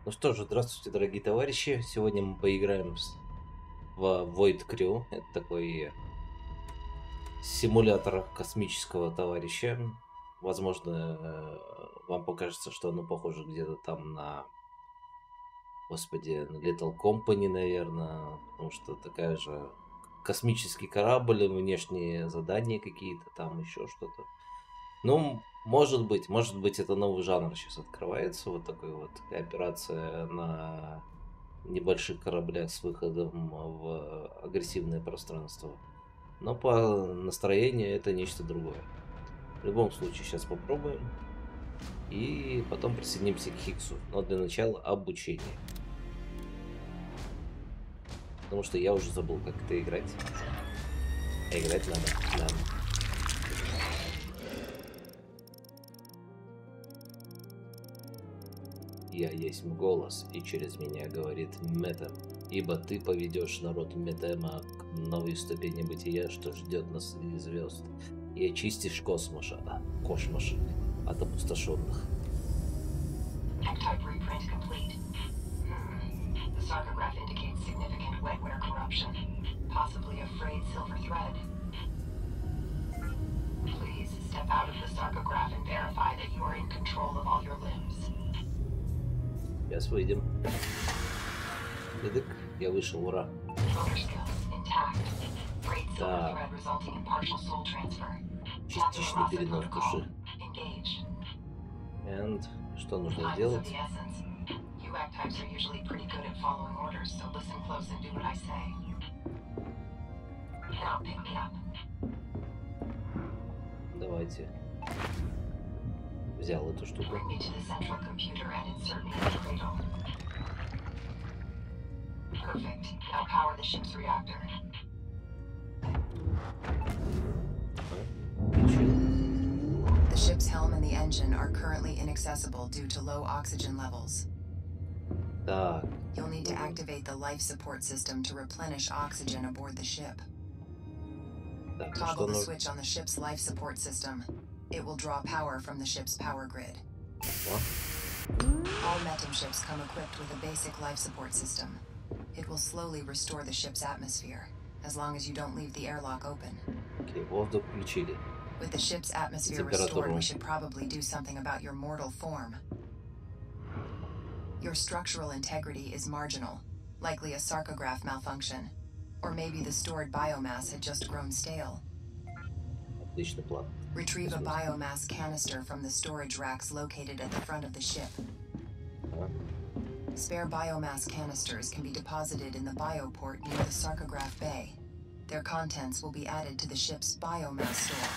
Ну что же, здравствуйте, дорогие товарищи. Сегодня мы поиграем в Void Crew. Это такой симулятор космического товарища. Возможно, вам покажется, что оно похоже где-то там на, господи, на Little Company, наверное, потому что такая же космический корабль, внешние задания какие-то, там еще что-то. Ну, может быть, это новый жанр сейчас открывается, вот такой вот операция на небольших кораблях с выходом в агрессивное пространство. Но по настроению это нечто другое. В любом случае, сейчас попробуем. И потом присоединимся к Хиксу. Но для начала обучение. Потому что я уже забыл, как это играть. А играть надо. Да. Я есть голос, и через меня говорит Метем. Ибо ты поведешь народ Метема к новой ступени бытия, что ждет нас среди звезд. И очистишь космос от опустошенных. Type reprint complete. The sarcograph indicates significant wetware corruption, possibly a frayed silver thread. Please step out of the sarcograph and verify that you are in control of all your limbs. Сейчас выйдем. Дыдык, я вышел, ура. Motor skills intact. Frayed silver thread resulting in partial soul transfer. Частичный перенос души. Engaged. And что нужно Time is of сделать? the essence. UAC types are usually pretty good at following orders, so listen close and do what I say. Now pick me up. Давайте. Взял эту штуку. Bring me to the central computer and insert me in the cradle. Perfect. Now power the ship's reactor. Включил. The ship's helm and the engine are currently inaccessible due to low oxygen levels. Так. You'll need to activate the life support system to replenish oxygen aboard the ship. Так, ну Toggle что the нужно? switch on the ship's life support system. It will draw power from the ship's power grid. All Metem ships come equipped with a basic life support system. It will slowly restore the ship's atmosphere, as long as you don't leave the airlock open. Окей, воздух включили. With the ship's atmosphere restored, we should probably do something about your mortal form. Your structural integrity is marginal, likely a sarcograph malfunction. Or maybe the stored biomass had just grown stale. Отличный план. Retrieve a biomass canister from the storage racks located at the front of the ship. Ага. Spare biomass canisters can be deposited in the bioport near the sarcograph bay. Their contents will be added to the ship's biomass store.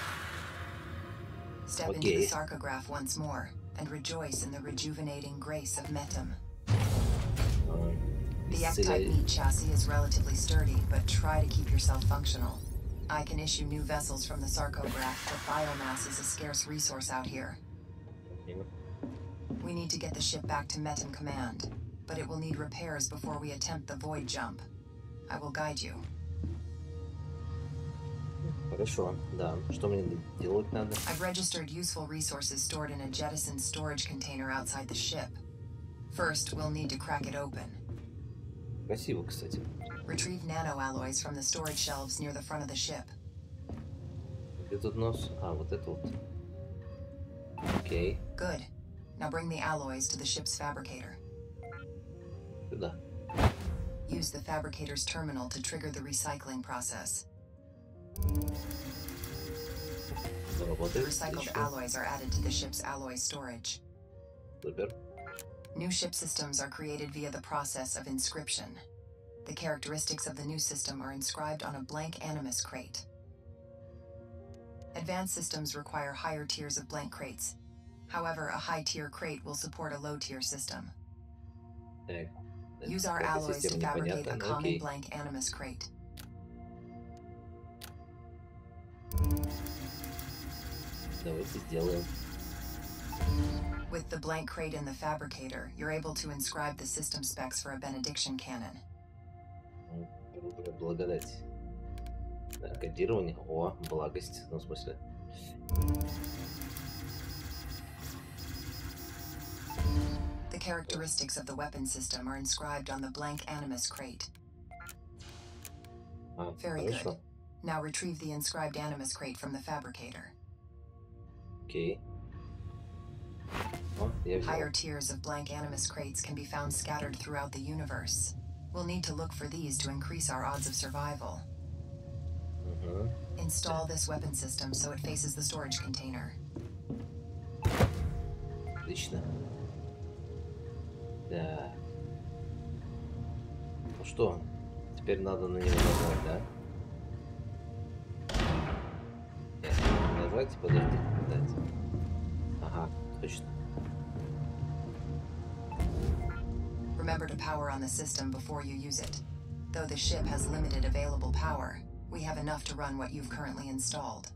Step into the sarcograph once more and rejoice in the rejuvenating grace of Metem. The F-type meat chassis is relatively sturdy, but try to keep yourself functional. I can issue new vessels from the sarcograph, but biomass is a scarce resource out here. We need to get the ship back to Metem Command, but it will need repairs before we attempt the void jump. I will guide you. Хорошо, да. Что мне делать надо? I've registered useful resources stored in a jettisoned storage container outside the ship. First, we'll need to crack it open. Красиво, кстати. Retrieve nanoalloys from the storage shelves near the front of the ship. Где тут нос? А, вот это вот. Окей. Good. Now bring the alloys to the ship's fabricator. Сюда. Use the fabricator's terminal to trigger the recycling process. Работает. Recycled alloys are added to the ship's alloy storage. Супер. New ship systems are created via the process of inscription. The characteristics of the new system are inscribed on a blank Animus crate. Advanced systems require higher tiers of blank crates. However, a high-tier crate will support a low-tier system. Так. Use our alloys to fabricate a common blank Animus crate. Давайте сделаем. With the blank crate in the fabricator, you're able to inscribe the system specs for a benediction cannon. Благодать. Да, кодирование. О, благость. Ну, в смысле. The The characteristics of the weapon system are inscribed on the blank Animus crate. Very Хорошо. good. Now retrieve the inscribed Animus crate from the fabricator. Окей. О, я взял. Higher tiers of blank Animus crates can be found scattered throughout the universe. We'll need to look for these to increase our odds of survival. Угу. Install this weapon system so it faces the storage container. Отлично. Да. Ну что, теперь надо на него нажать, да? Нет, нажать, подожди, дать. Ага, точно. Remember to power on the system before you use it. Though the ship has limited available power, we have enough to run what you've currently installed.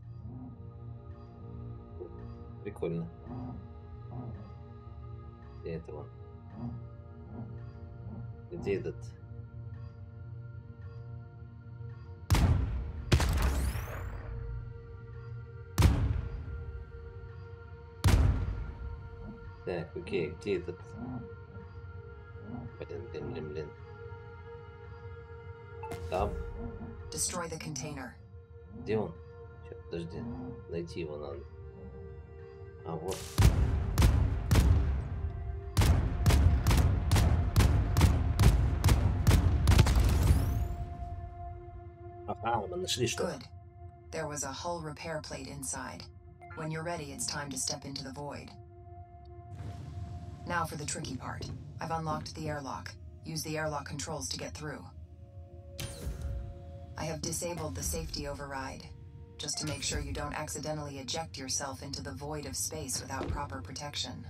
Прикольно. Где этого? Где этот? Так, окей, где этот? Блин. Там. Destroy the container. Где он? Сейчас, подожди. Найти его надо. А, вот. Ага, мы нашли что-то. Good. There was a hull repair plate inside. When you're ready, it's time to step into the void. Now for the tricky part. I've unlocked the airlock. Use the airlock controls to get through. I have disabled the safety override, just to make sure you don't accidentally eject yourself into the void of space without proper protection.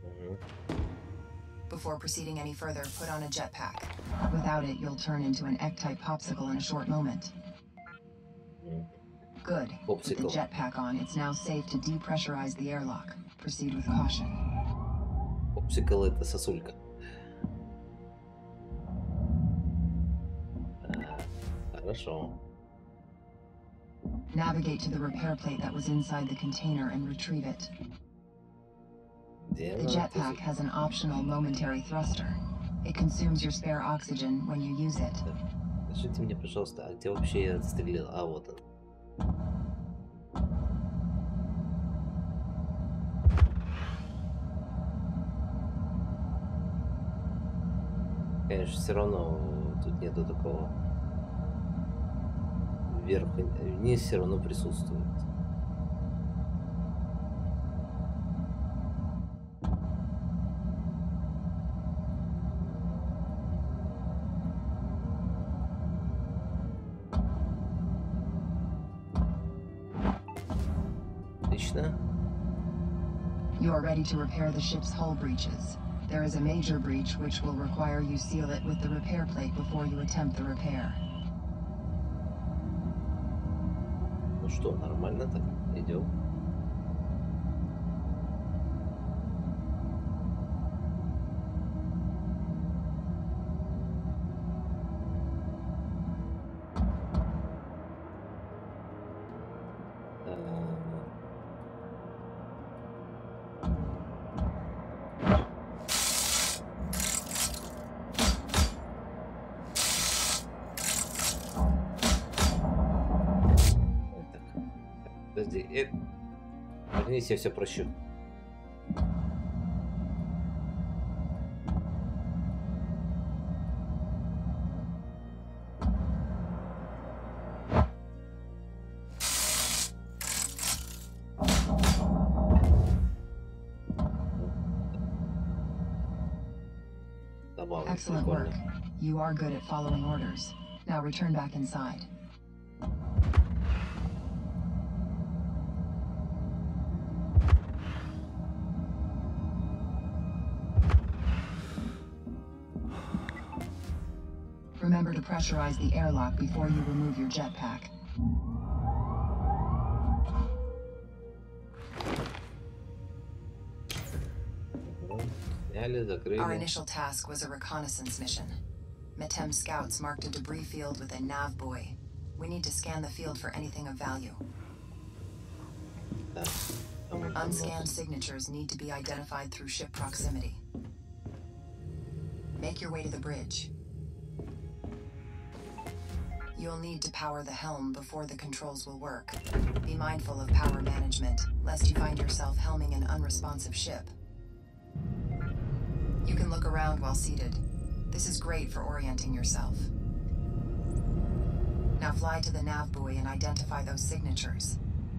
Before proceeding any further, put on a jetpack. Without it, you'll turn into an Ek-type popsicle in a short moment. Good. With the Popsicle. jetpack on, it's now safe to depressurize the airlock. Proceed with caution. Попсикл это сосулька. Хорошо. Navigate to the repair plate that was inside the container and retrieve it. Где The она? jetpack has an optional momentary thruster. It consumes your spare oxygen when you use it. Скажите мне, пожалуйста, а где вообще я отстрелил? А, вот он. Конечно, все равно тут нету такого. Вверх и вниз все равно присутствует. Отлично. You are ready to repair the ship's hull breaches. There is a major breach which will require you seal it with the repair plate before you attempt the repair. Ну что, нормально так? Идем. Подожди, вернись, я все прощу. Добавлю. Excellent work. You are good at following orders. Now return back inside. Remember to pressurize the airlock before you remove your jetpack. Сняли, закрыли. Our initial task was a reconnaissance mission. Metem scouts marked a debris field with a nav buoy. We need to scan the field for anything of value. Так, кому там Unscanned носит? signatures need to be identified through ship proximity. Make your way to the bridge. You'll need to power the helm before the controls will work. Be mindful of power management, lest you find yourself helming an unresponsive ship. You can look around while seated. This is great for orienting yourself. Now fly to the nav buoy and identify those signatures.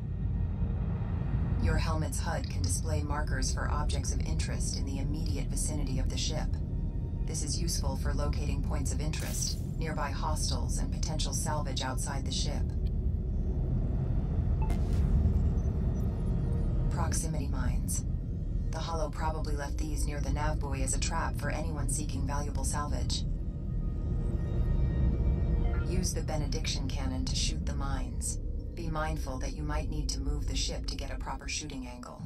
Your helmet's HUD can display markers for objects of interest in the immediate vicinity of the ship. This is useful for locating points of interest, nearby hostiles, and potential salvage outside the ship. Proximity mines. The Hollow probably left these near the nav buoy as a trap for anyone seeking valuable salvage. Use the benediction cannon to shoot the mines. Be mindful that you might need to move the ship to get a proper shooting angle.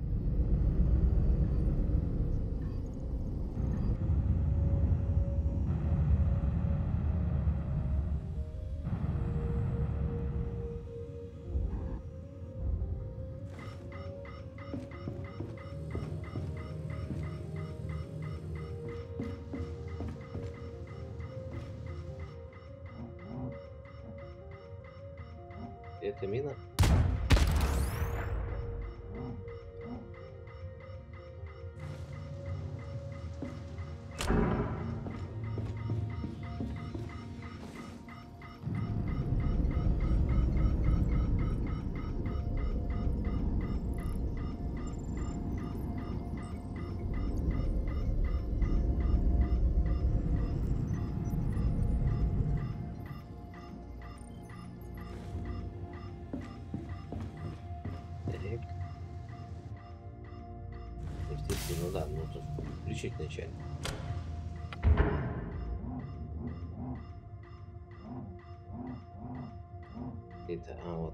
Это мина? Ну да, нужно включить начальник. Это, вот.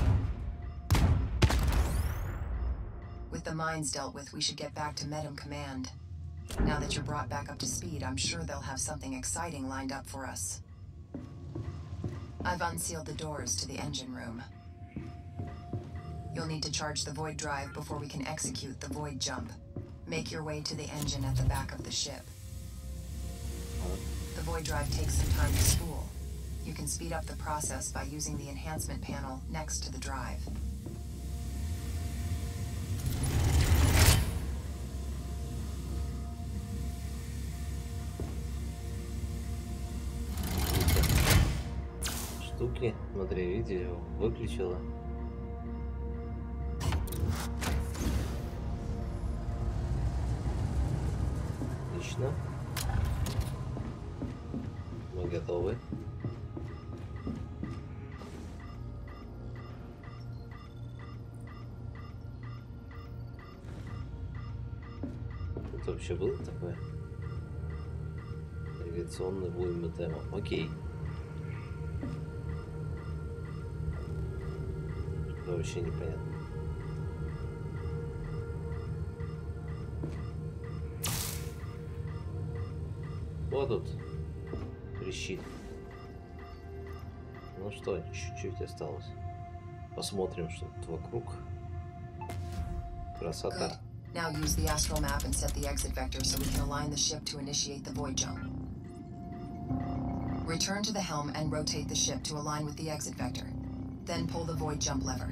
With the mines dealt with, we should get back to Medem Command. Now that you're brought back up to speed, I'm sure they'll have something exciting lined up for us. I've unsealed the doors to the engine room. You'll need to charge the void drive before we can execute the void jump. Make your way to the engine at the back of the ship. The void drive takes some time to spool. You can speed up the process by using the enhancement panel next to the drive. Штуки, смотри, видео выключила. Отлично. Мы готовы. Тут вообще было такое? Навигационный бой Медема. Окей. Это вообще непонятно. Вот тут трещит. Ну что, чуть-чуть осталось. Посмотрим, что тут вокруг. Красота. Now use the astral map and set the exit vector so we can align the ship to initiate the void jump. Return to the helm and rotate the ship to align with the exit vector. Then pull the void jump lever.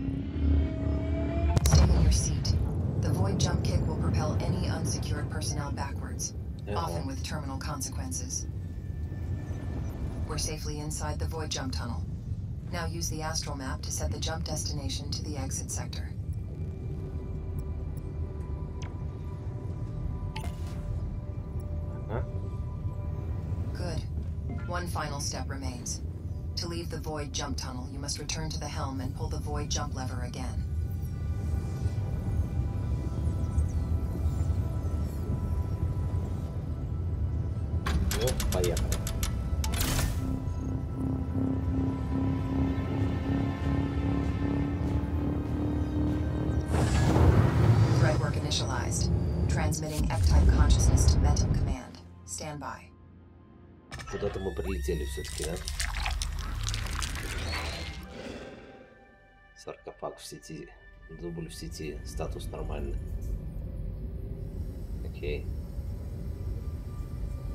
Stay in your seat. The void jump kick will propel any unsecured personnel backwards, often with terminal consequences. We're safely inside the void jump tunnel. Now use the astral map to set the jump destination to the exit sector. Good. One final step remains. To leave the void jump tunnel, you must return to the helm and pull the void jump lever again. Ну, поехали. Thread work initialized. Transmitting F-type consciousness to Medem Command. Stand by. Куда-то мы прилетели все-таки, да? Саркофаг в сети. Дубль в сети. Статус нормальный. Окей.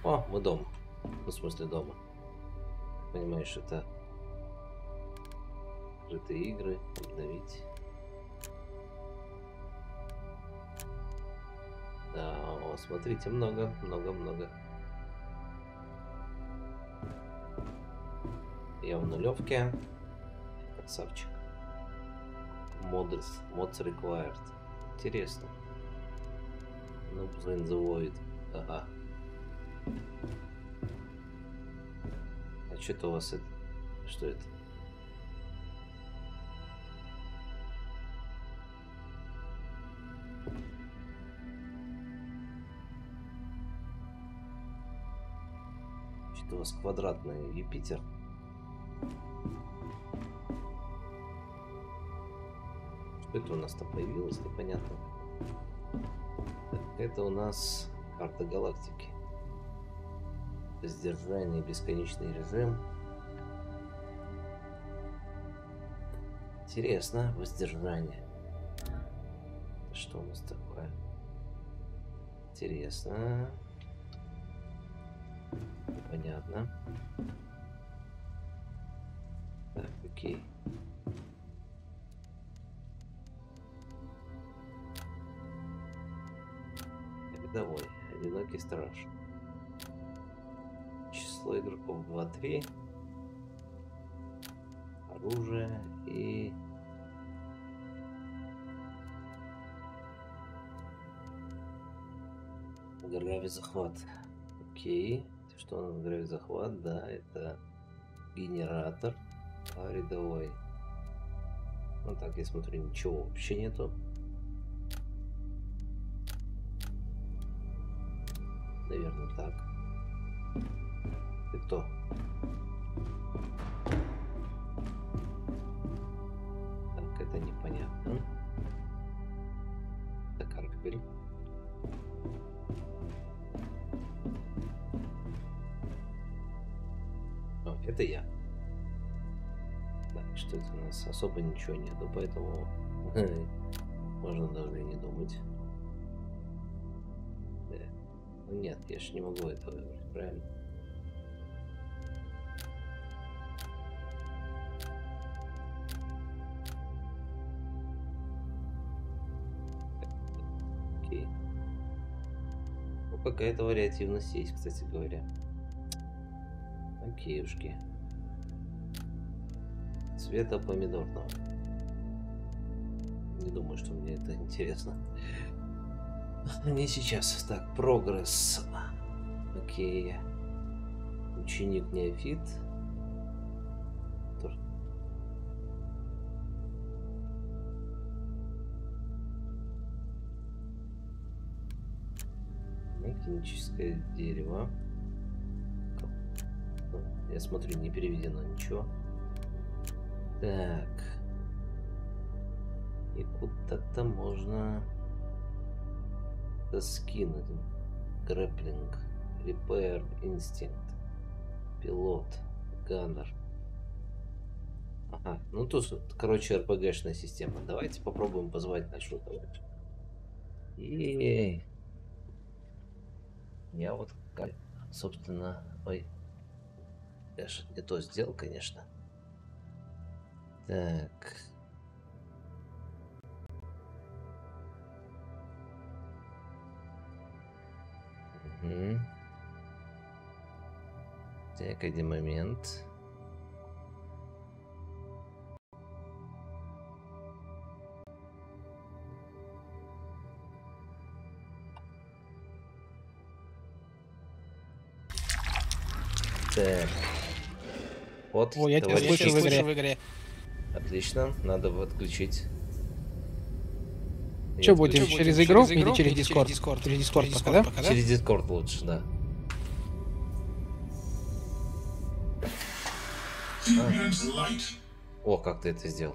О, мы дома. Ну, в смысле дома. Понимаешь, это открытые игры. Обновить. Да, о, смотрите, много. Я в нулевке. Красавчик. Mods required. Интересно. Noobs in the void. Ага. А что-то у вас это... Что это? Что-то у вас квадратный Юпитер. Что это у нас там появилось, непонятно. Так, это у нас карта галактики. Воздержание, бесконечный режим. Интересно, воздержание. Что у нас такое? Интересно. Понятно. Так, окей. Рядовой, одинокий страж. Число игроков 2-3. Оружие и... Гравий захват. Окей. Что у нас гравий захват? Да, это генератор. А рядовой. Ну так, я смотрю, ничего вообще нету. Наверное, так. Ты кто? Так, это непонятно. Так, Аркбель. О, это я. Так, что это у нас? Особо ничего нету, поэтому можно даже и не думать. Ну нет, я же не могу этого выбрать, правильно? Окей. Ну, какая-то вариативность есть, кстати говоря. Окейушки. Цвета помидорного. Не думаю, что мне это интересно. Не сейчас. Так, прогресс. Окей. Ученик неофит. Кинетическое дерево. Я смотрю, не переведено ничего. Так. И куда-то можно... скинуть. Грэпплинг, Repair, Instinct, Пилот, Ганнер. Ага, ну тут, короче, РПГшная система. Давайте попробуем позвать нашу товарища. И я вот, собственно, ой, я же не то сделал, конечно. Так. Так, один момент. Так. Вот. О, я тебя слышу в игре. Отлично, надо отключить. Что будем, через игру или через Discord? Через Discord пока, да? Через Discord лучше, да. О, как ты это сделал?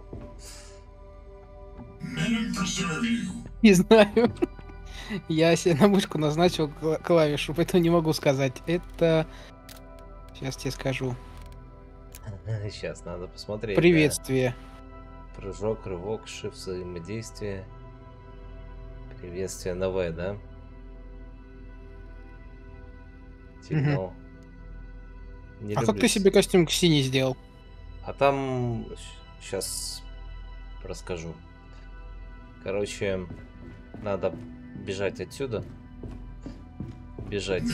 Не знаю. Я себе на мышку назначил клавишу, поэтому не могу сказать. Это... Сейчас тебе скажу. Сейчас надо посмотреть. Приветствие. Да. Прыжок, рывок, shift, взаимодействие. Приветствие на В, да? Сигнал. Не А как люблю ты себе костюм синий сделал? А там сейчас расскажу. Короче, надо бежать отсюда. Бежать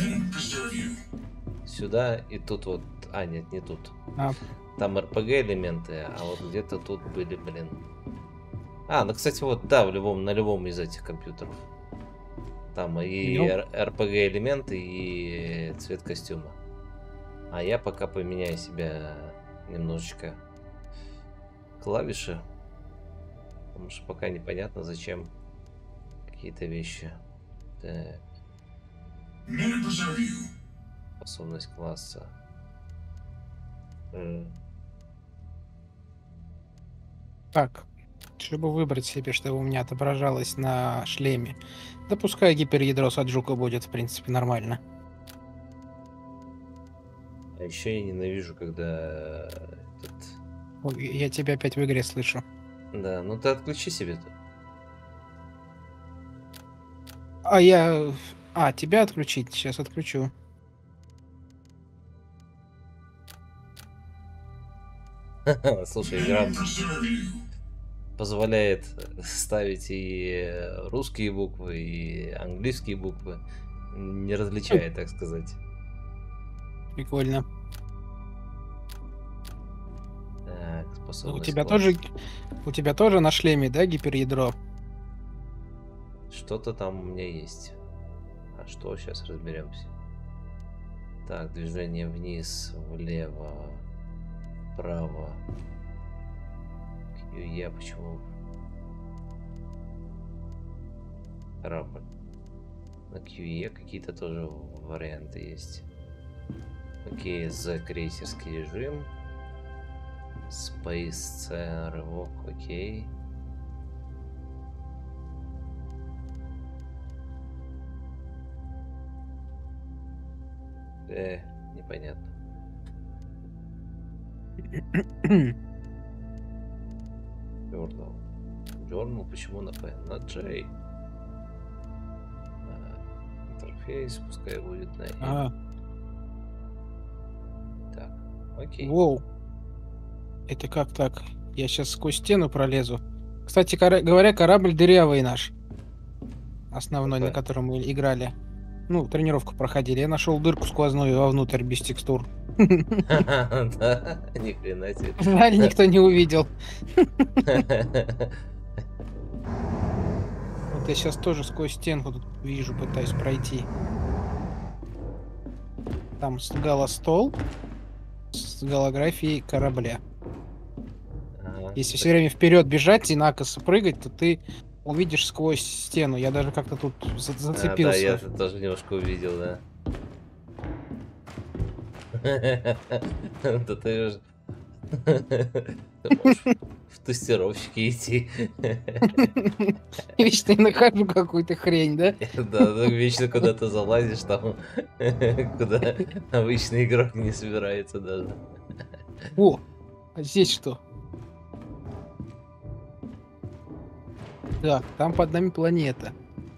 сюда и тут вот. А, нет, не тут. А, Там РПГ элементы, а вот где-то тут были, блин. А, ну кстати, вот да, на любом из этих компьютеров. Там и Ну. РПГ элементы, и цвет костюма. А я пока поменяю себе немножечко клавиши. Потому что пока непонятно, зачем какие-то вещи. Так. Способность класса. Так, чтобы выбрать себе, чтобы у меня отображалось на шлеме. Да пускай гиперядро Саджука будет, в принципе, нормально. А еще я ненавижу, когда этот... Ой, я тебя опять в игре слышу. Да, ну ты отключи себе тут. Тебя отключить? Сейчас отключу. Слушай, игра позволяет ставить и русские буквы, и английские буквы, не различая, так сказать. Прикольно. Так, У способность тебя класса. у тебя тоже на шлеме, да, гиперядро? Что-то там у меня есть. А что, сейчас разберемся. Так, движение вниз, влево, вправо. QE, почему? Корабль. На QE какие-то тоже варианты есть. Окей, за крейсерский режим. Space C, рывок, окей. Непонятно. Journal. Journal почему на P? На J. Интерфейс, пускай будет на E. Так, окей. Воу. Это как так? Я сейчас сквозь стену пролезу. Кстати говоря, корабль дырявый наш. Основной, на котором мы играли. Ну, тренировку проходили. Я нашел дырку сквозную вовнутрь без текстур. Да, ни хрена себе. Жаль, никто не увидел. Вот я сейчас тоже сквозь стенку тут вижу, пытаюсь пройти. Там стол с голографией корабля. Если все время вперед бежать и накосо прыгать, то ты увидишь сквозь стену. Я даже как-то тут зацепился. Да, я тоже немножко увидел, да. Да ты же... Ты можешь в тестировщики идти. Вечно я нахожу какую-то хрень, да? Да, вечно куда-то залазишь там, куда обычный игрок не собирается даже. О, а здесь что? Да, там под нами планета.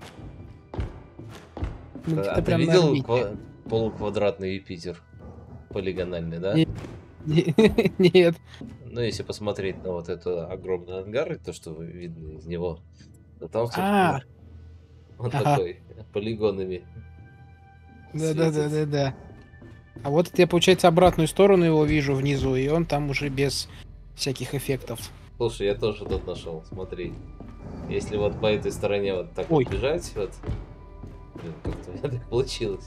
А ты видел полуквадратный Юпитер? Полигональный, да? Нет. Ну, если посмотреть на вот это огромный ангар, и то, что видно из него, то там, А, собственно, он такой полигонами светится. да. А вот я, получается, обратную сторону его вижу внизу, и он там уже без всяких эффектов. Слушай, я тоже тут нашел, смотри. Если вот по этой стороне вот так вот бежать, вот... Блин, как-то у меня так получилось.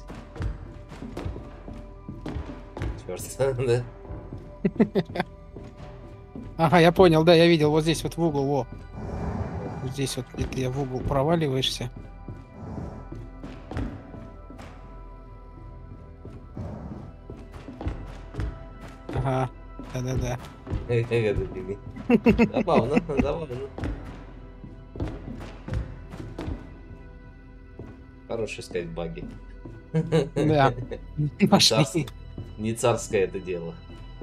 Черт, да? Ага, я понял, да, я видел, вот здесь вот в угол, во. Вот здесь вот где-то в угол проваливаешься. Ага, да. Забавно. Хорошо искать баги. Да. Пошли. Не царское это дело.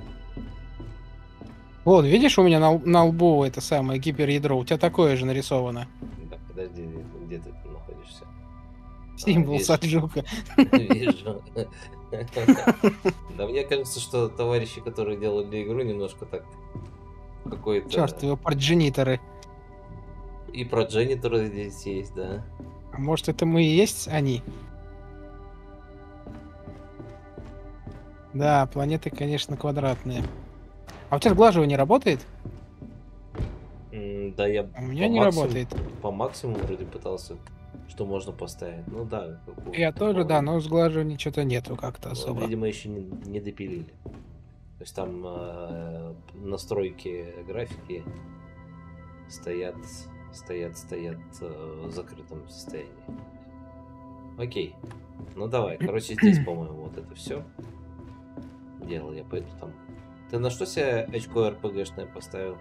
Вот, видишь, у меня на лбу это самое гиперядро, у тебя такое же нарисовано. Да, подожди, где ты там находишься? Символ Саджука. Вижу. Да мне кажется, что товарищи, которые делали игру, немножко так какой-то... Черт, его проджениторы. И проджениторы здесь есть, да. А может, это мы и есть они? Да, планеты, конечно, квадратные. А у тебя сглаживание работает? Да, я У меня не работает. по максимуму вроде пытался, что можно поставить. Ну да, Я тоже, да, но сглаживания что-то нету как-то ну, особо. видимо, еще не допилили. То есть там настройки графики стоят в закрытом состоянии. Окей. Ну давай, короче, здесь, по-моему, вот это все делал. Я пойду там. Ты на что себе очко РПГшное поставил?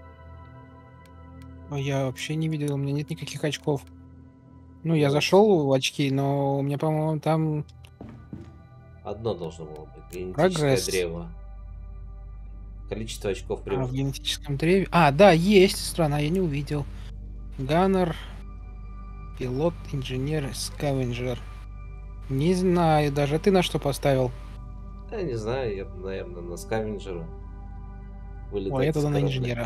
Я вообще не видел, у меня нет никаких очков. Ну, я Вот. зашел в очки, но у меня, по-моему, там Одно должно было быть. Генетическое прогресс. древо. Количество очков в прям. генетическом древе. А, да, есть. Странно, я не увидел. Ганнер, пилот, инженер, скавенджер. Не знаю даже. Ты на что поставил? Я не знаю, я, наверное, на скавенджера. Ой, я Вылетать с туда на корабля. инженера.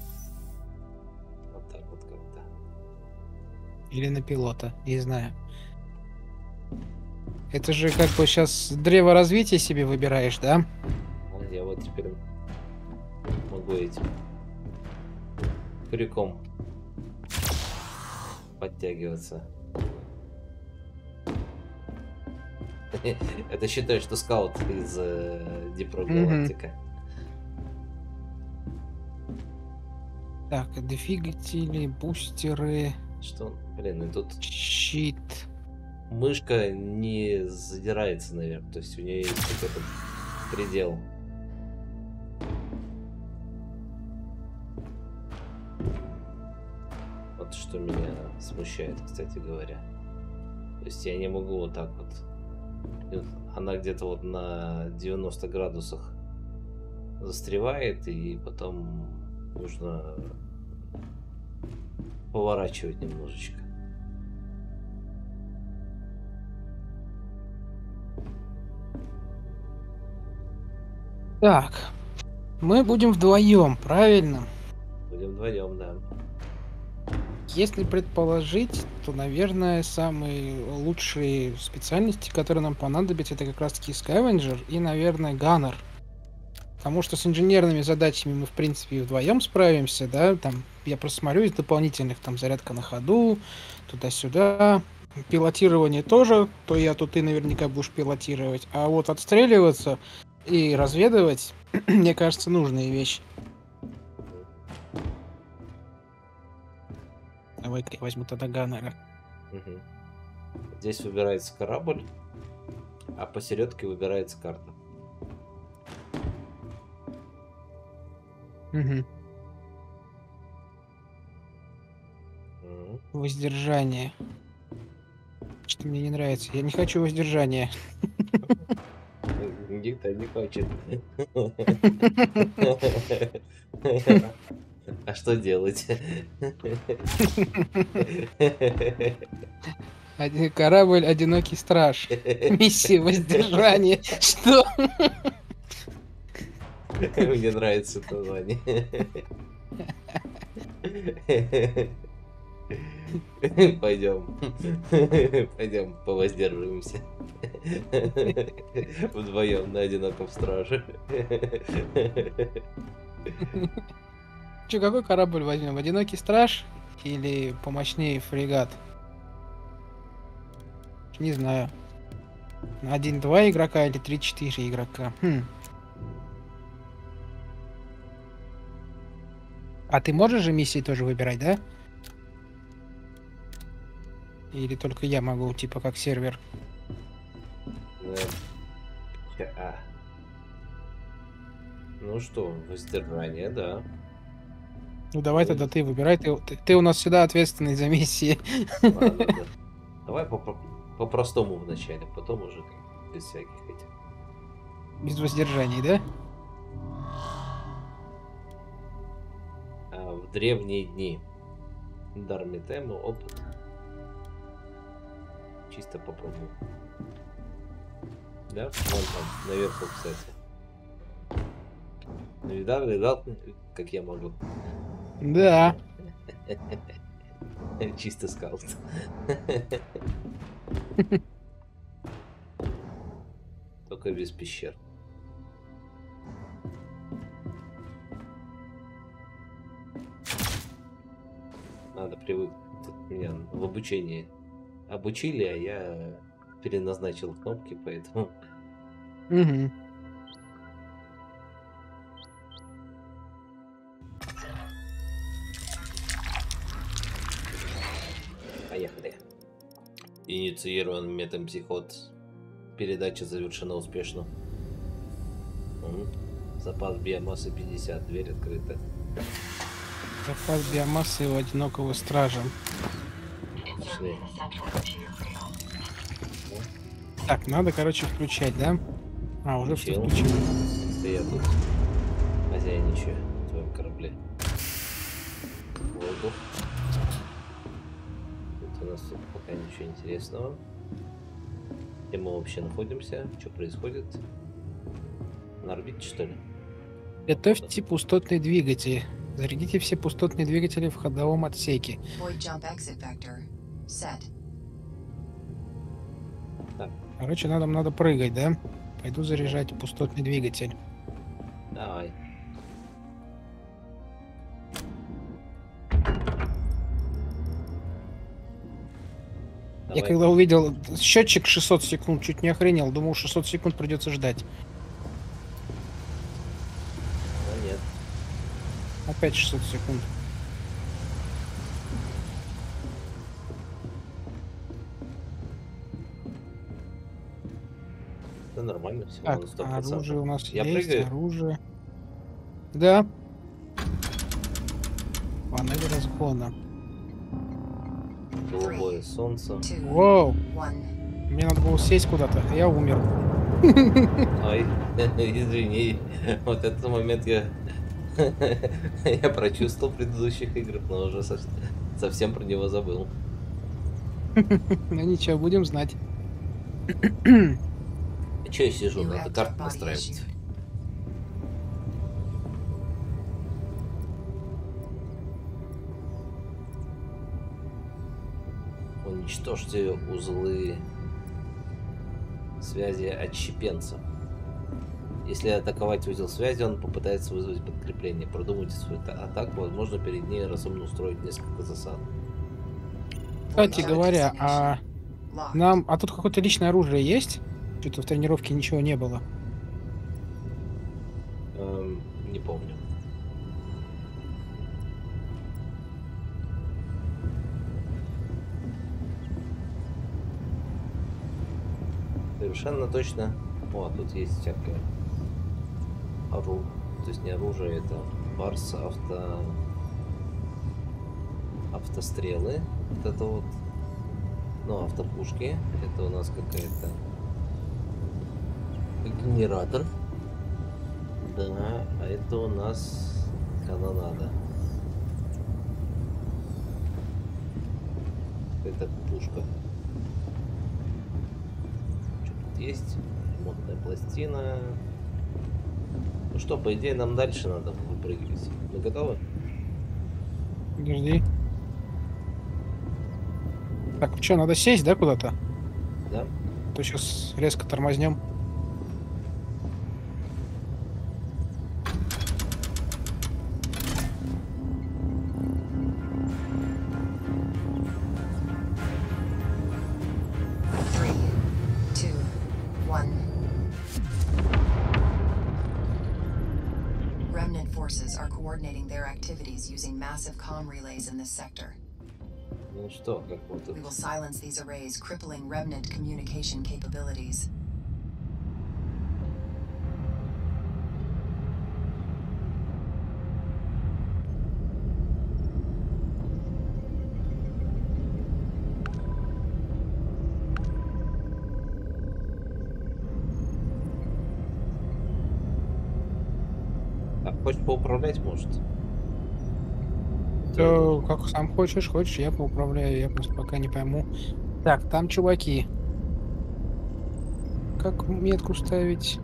Вот так вот как-то. Или на пилота. Не знаю. Это же как бы сейчас древо развития себе выбираешь, да? А я вот теперь могу этим крюком подтягиваться. Это считаю, что скаут из Deep Rock Galactica. Так, двигатели, бустеры, Что? Блин, и тут щит. мышка не задирается наверх. То есть у нее есть какой-то предел. Вот что меня смущает, кстати говоря. То есть я не могу вот так вот. Она где-то вот на 90 градусах застревает, и потом нужно поворачивать немножечко. Так, мы будем вдвоем, правильно? Будем вдвоем, да. Если предположить, то, наверное, самые лучшие специальности, которые нам понадобятся, это как раз-таки скавенджер и, наверное, ганнер. Потому что с инженерными задачами мы, в принципе, вдвоем справимся, да, там, я просто смотрю из дополнительных, там, зарядка на ходу, туда-сюда, пилотирование тоже, то я, то ты наверняка будешь пилотировать, а вот отстреливаться и разведывать, мне кажется, нужные вещи. Давай-ка я возьму тогда ганнера. Угу. Здесь выбирается корабль, а посередке выбирается карта. Угу. Воздержание. Что мне не нравится. Я не хочу воздержания. Никто не хочет. А что делать? Корабль «Одинокий страж». Миссия воздержания. Что? Мне нравится это название. Пойдем, повоздерживаемся. Вдвоем на одиноком страже. Че, какой корабль возьмем? «Одинокий страж» или помощнее фрегат? Не знаю. 1-2 игрока или 3-4 игрока? А ты можешь же миссии тоже выбирать, да? Или только я могу, типа как сервер? Ну что, воздержание, да. Ну давай тогда ты выбирай, ты у нас всегда ответственный за миссии. Ладно, да. Давай по-простому вначале, потом уже без всяких этих. Без воздержаний, да? В древние дни. Дар метему, опыт. Чисто попробую. Да? Вон там, наверху, кстати. Видал, как я могу? Да. Чисто скаут. Только без пещер. Надо привыкнуть. Тут меня в обучении обучили, а я переназначил кнопки, поэтому... Угу. Поехали. Инициирован метампсиход. Передача завершена успешно. Запас биомассы 50. Дверь открыта. Запас биомассы у одинокого стража. Пошли. Так, надо, короче, включать, да? А, уже все Включил. включили. Это я тут хозяйничаю в твоем корабле. Воздух. Тут у нас тут пока ничего интересного. Где мы вообще находимся? Что происходит? На орбите, что ли? Готовьте пустотный двигатель. Зарядите все пустотные двигатели в ходовом отсеке. Void jump exit vector. Set. Короче, надо прыгать, да? Пойду заряжать пустотный двигатель. Давай. Я когда увидел счетчик 600 секунд, чуть не охренел. Думал, 600 секунд придется ждать. Ну, нет. Опять 600 секунд. Да нормально, все Так, на 100%. оружие у нас Я есть, прыгаю? оружие. Да. Панель разгона. Голубое солнце. 2, Воу, 1. мне надо было сесть куда-то, а я умер. Ой, извини. Вот этот момент я я прочувствовал в предыдущих играх, но уже совсем про него забыл. Ну ничего, будем знать. Че я сижу? You Надо have карту body настраивать. issue. Уничтожьте узлы связи отщепенца. Если атаковать узел связи, он попытается вызвать подкрепление. Продумайте свою атаку, возможно, перед ней разумно устроить несколько засад. Кстати говоря, Locked. а тут какое-то личное оружие есть? Что-то в тренировке ничего не было. Не помню. Совершенно точно. О, тут есть всякое оружие. То есть не оружие, это барс, автострелы. Вот это вот. Ну, автопушки. Это у нас какая-то генератор. Да, а это у нас канонада. Это пушка. Что тут есть? Ремонтная пластина. Ну что, по идее, нам дальше надо выпрыгивать. Мы готовы? Подожди. Так, что, надо сесть, да, куда-то? Да? А то сейчас резко тормознем. Three, two, one. Remnant forces are coordinating their activities using massive comm relays in this sector. Ну что, как вот тут? We will silence these arrays, crippling Remnant communication capabilities. А хочешь поуправлять, может? То, как сам хочешь, я поуправляю, я просто пока не пойму. Так, там чуваки. как метку ставить?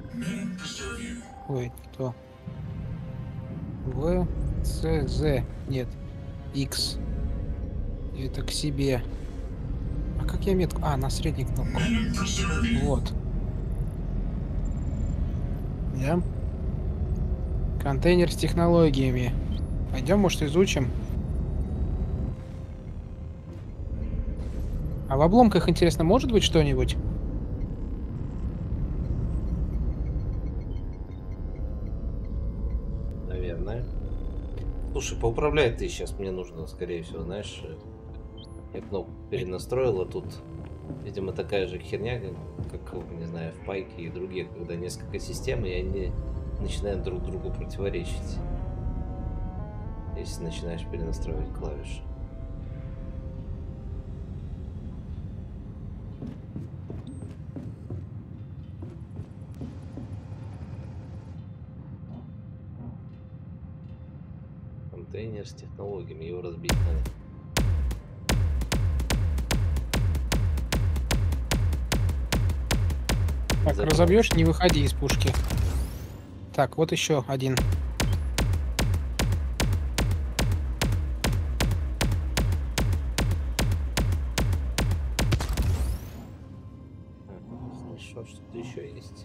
Ой, кто? В, С, З. Нет. X. Это к себе. А как я метку? А, на среднюю кнопку. Вот. Да. Контейнер с технологиями. Пойдем, может, изучим. А в обломках, интересно, может быть что-нибудь? Наверное. Слушай, поуправлять ты сейчас мне нужно, скорее всего, знаешь, я кнопку перенастроил, а тут, видимо, такая же херня, как, не знаю, в Пайке и других, когда несколько систем, и они начинают друг другу противоречить, если начинаешь перенастраивать клавиши. Контейнер с технологиями, его разбить надо. Так, разобьешь, не выходи из пушки. Так, вот еще один. Хорошо, что-то еще есть.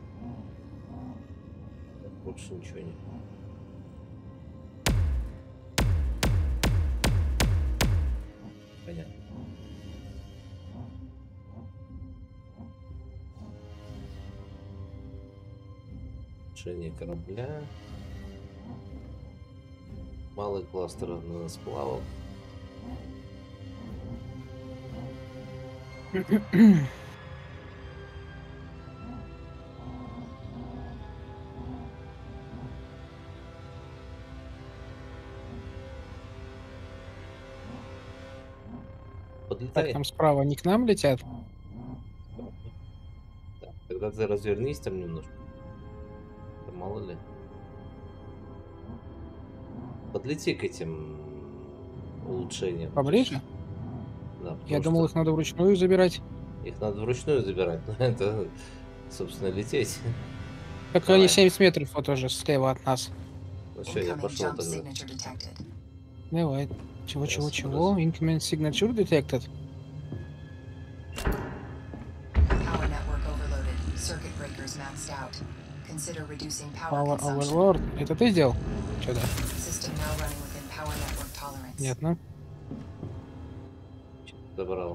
Больше ничего нет. Понятно. Решение корабля. Малый кластер наносплавов. Так, Подлетай. там справа не к нам летят? Так, тогда ты развернись там немножко. Да мало ли. Подлети к этим улучшениям. Поближе? Да, Я потому думал, что их надо вручную забирать. их надо вручную забирать, но это, собственно, лететь. Так Давай. они 70 метров вот уже слева от нас. Ну что, я Incoming пошел jump тогда. signature detected. Давай. Чего? Раз. Incoming signature detected. Power network overloaded. Circuit breakers maxed out. Consider reducing power Power consumption. Overlord. Это ты сделал? Что-то. System now running within power network tolerance. Понятно. Забрал.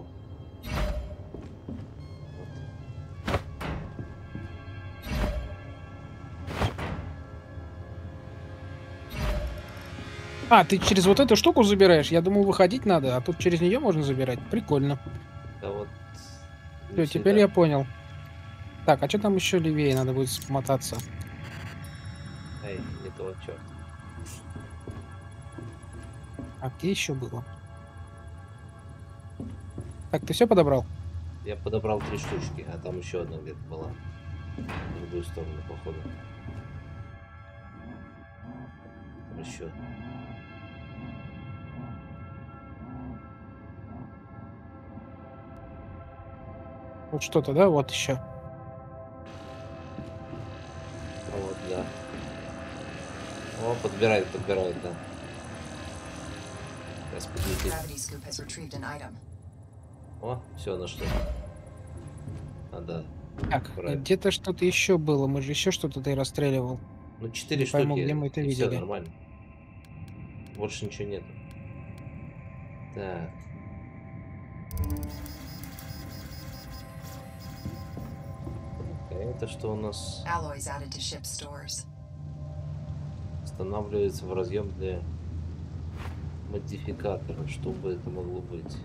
А, ты через вот эту штуку забираешь? Я думал, выходить надо, а тут через нее можно забирать. Прикольно. Да вот. Все, теперь я понял. Так, а что там еще левее надо будет смотаться? Эй, не то, черт. А где еще было? Так, ты все подобрал? Я подобрал 3 штучки, а там еще одна где-то была. В другую сторону, походу. Там еще. Вот что-то, да? Вот еще. А вот, да. О, подбирает, да. Сейчас подлетит. Gravity scoop has retrieved an item. О, все, нашли. А, да. Так, Правильно. где-то что-то еще было. Мы же еще что-то ты расстреливал. Ну, 4 Не штуки. пойму, где мы это и всё видели. нормально. Больше ничего нет. Так. А это что у нас? Alloys added to ship stores. Устанавливается в разъем для модификатора. Что бы это могло быть?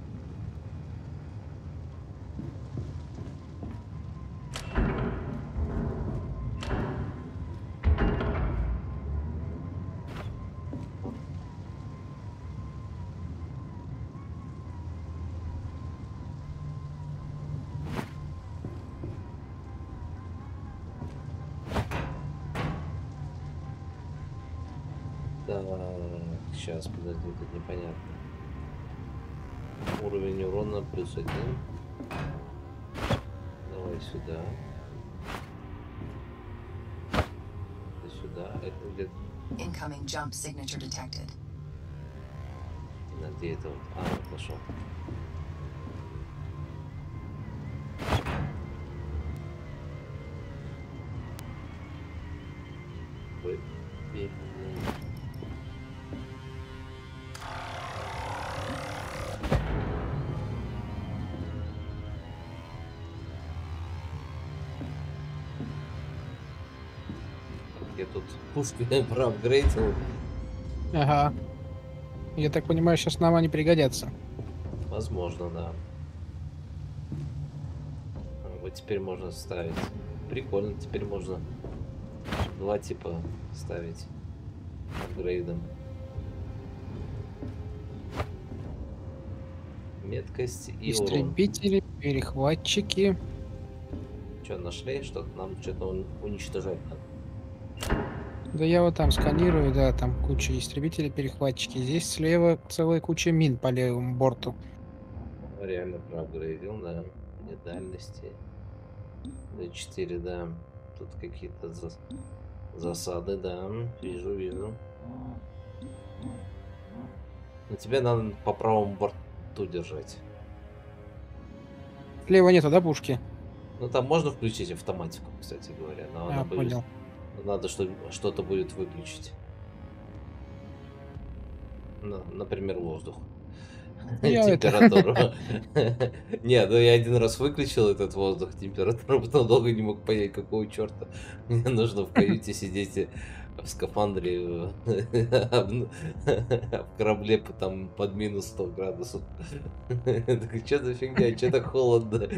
Так, сейчас, подожди, тут непонятно. Уровень урона +1. Давай Давай сюда. Сюда. Это где-то... Incoming jump signature detected. Где это вот? А, вот нашел. Ой, я тут пушку проапгрейдил. Ага. Я так понимаю, сейчас нам они пригодятся. Возможно, да. Вот теперь можно ставить. Прикольно, теперь можно два типа ставить апгрейдом. Меткость и урон. Истребители, перехватчики. Что, нашли что-то? Нам что-то уничтожать надо. Да я вот там сканирую, да, там куча истребителей, перехватчики. Здесь слева целая куча мин по левому борту. Реально проапгрейдил, да. Нет дальности. D4, да. Тут какие-то засады, да. Вижу. Но тебе надо по правому борту держать. Слева нету, да, пушки? Ну там можно включить автоматику, кстати говоря. Но она будет... Понял. Надо что-то будет выключить. Например, воздух. Температуру. Нет, ну я один раз выключил этот воздух, температуру, потом долго не мог понять, какого черта. Мне нужно в каюте сидеть в скафандре в корабле там под минус 100 градусов. Так что за фигня, что так холодно?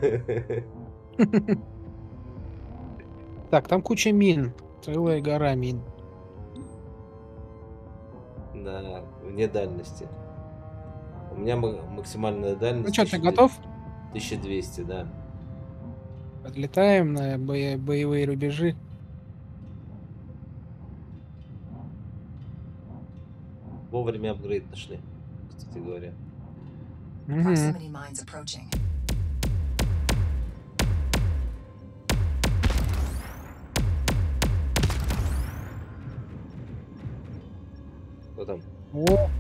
Так, там куча мин. Целая гора мин. Да, вне дальности. У меня максимальная дальность... Ну что, ты готов? 1200, да. Подлетаем на боевые рубежи. Вовремя апгрейд нашли, кстати говоря. Proximity mines approaching. Кто там? О!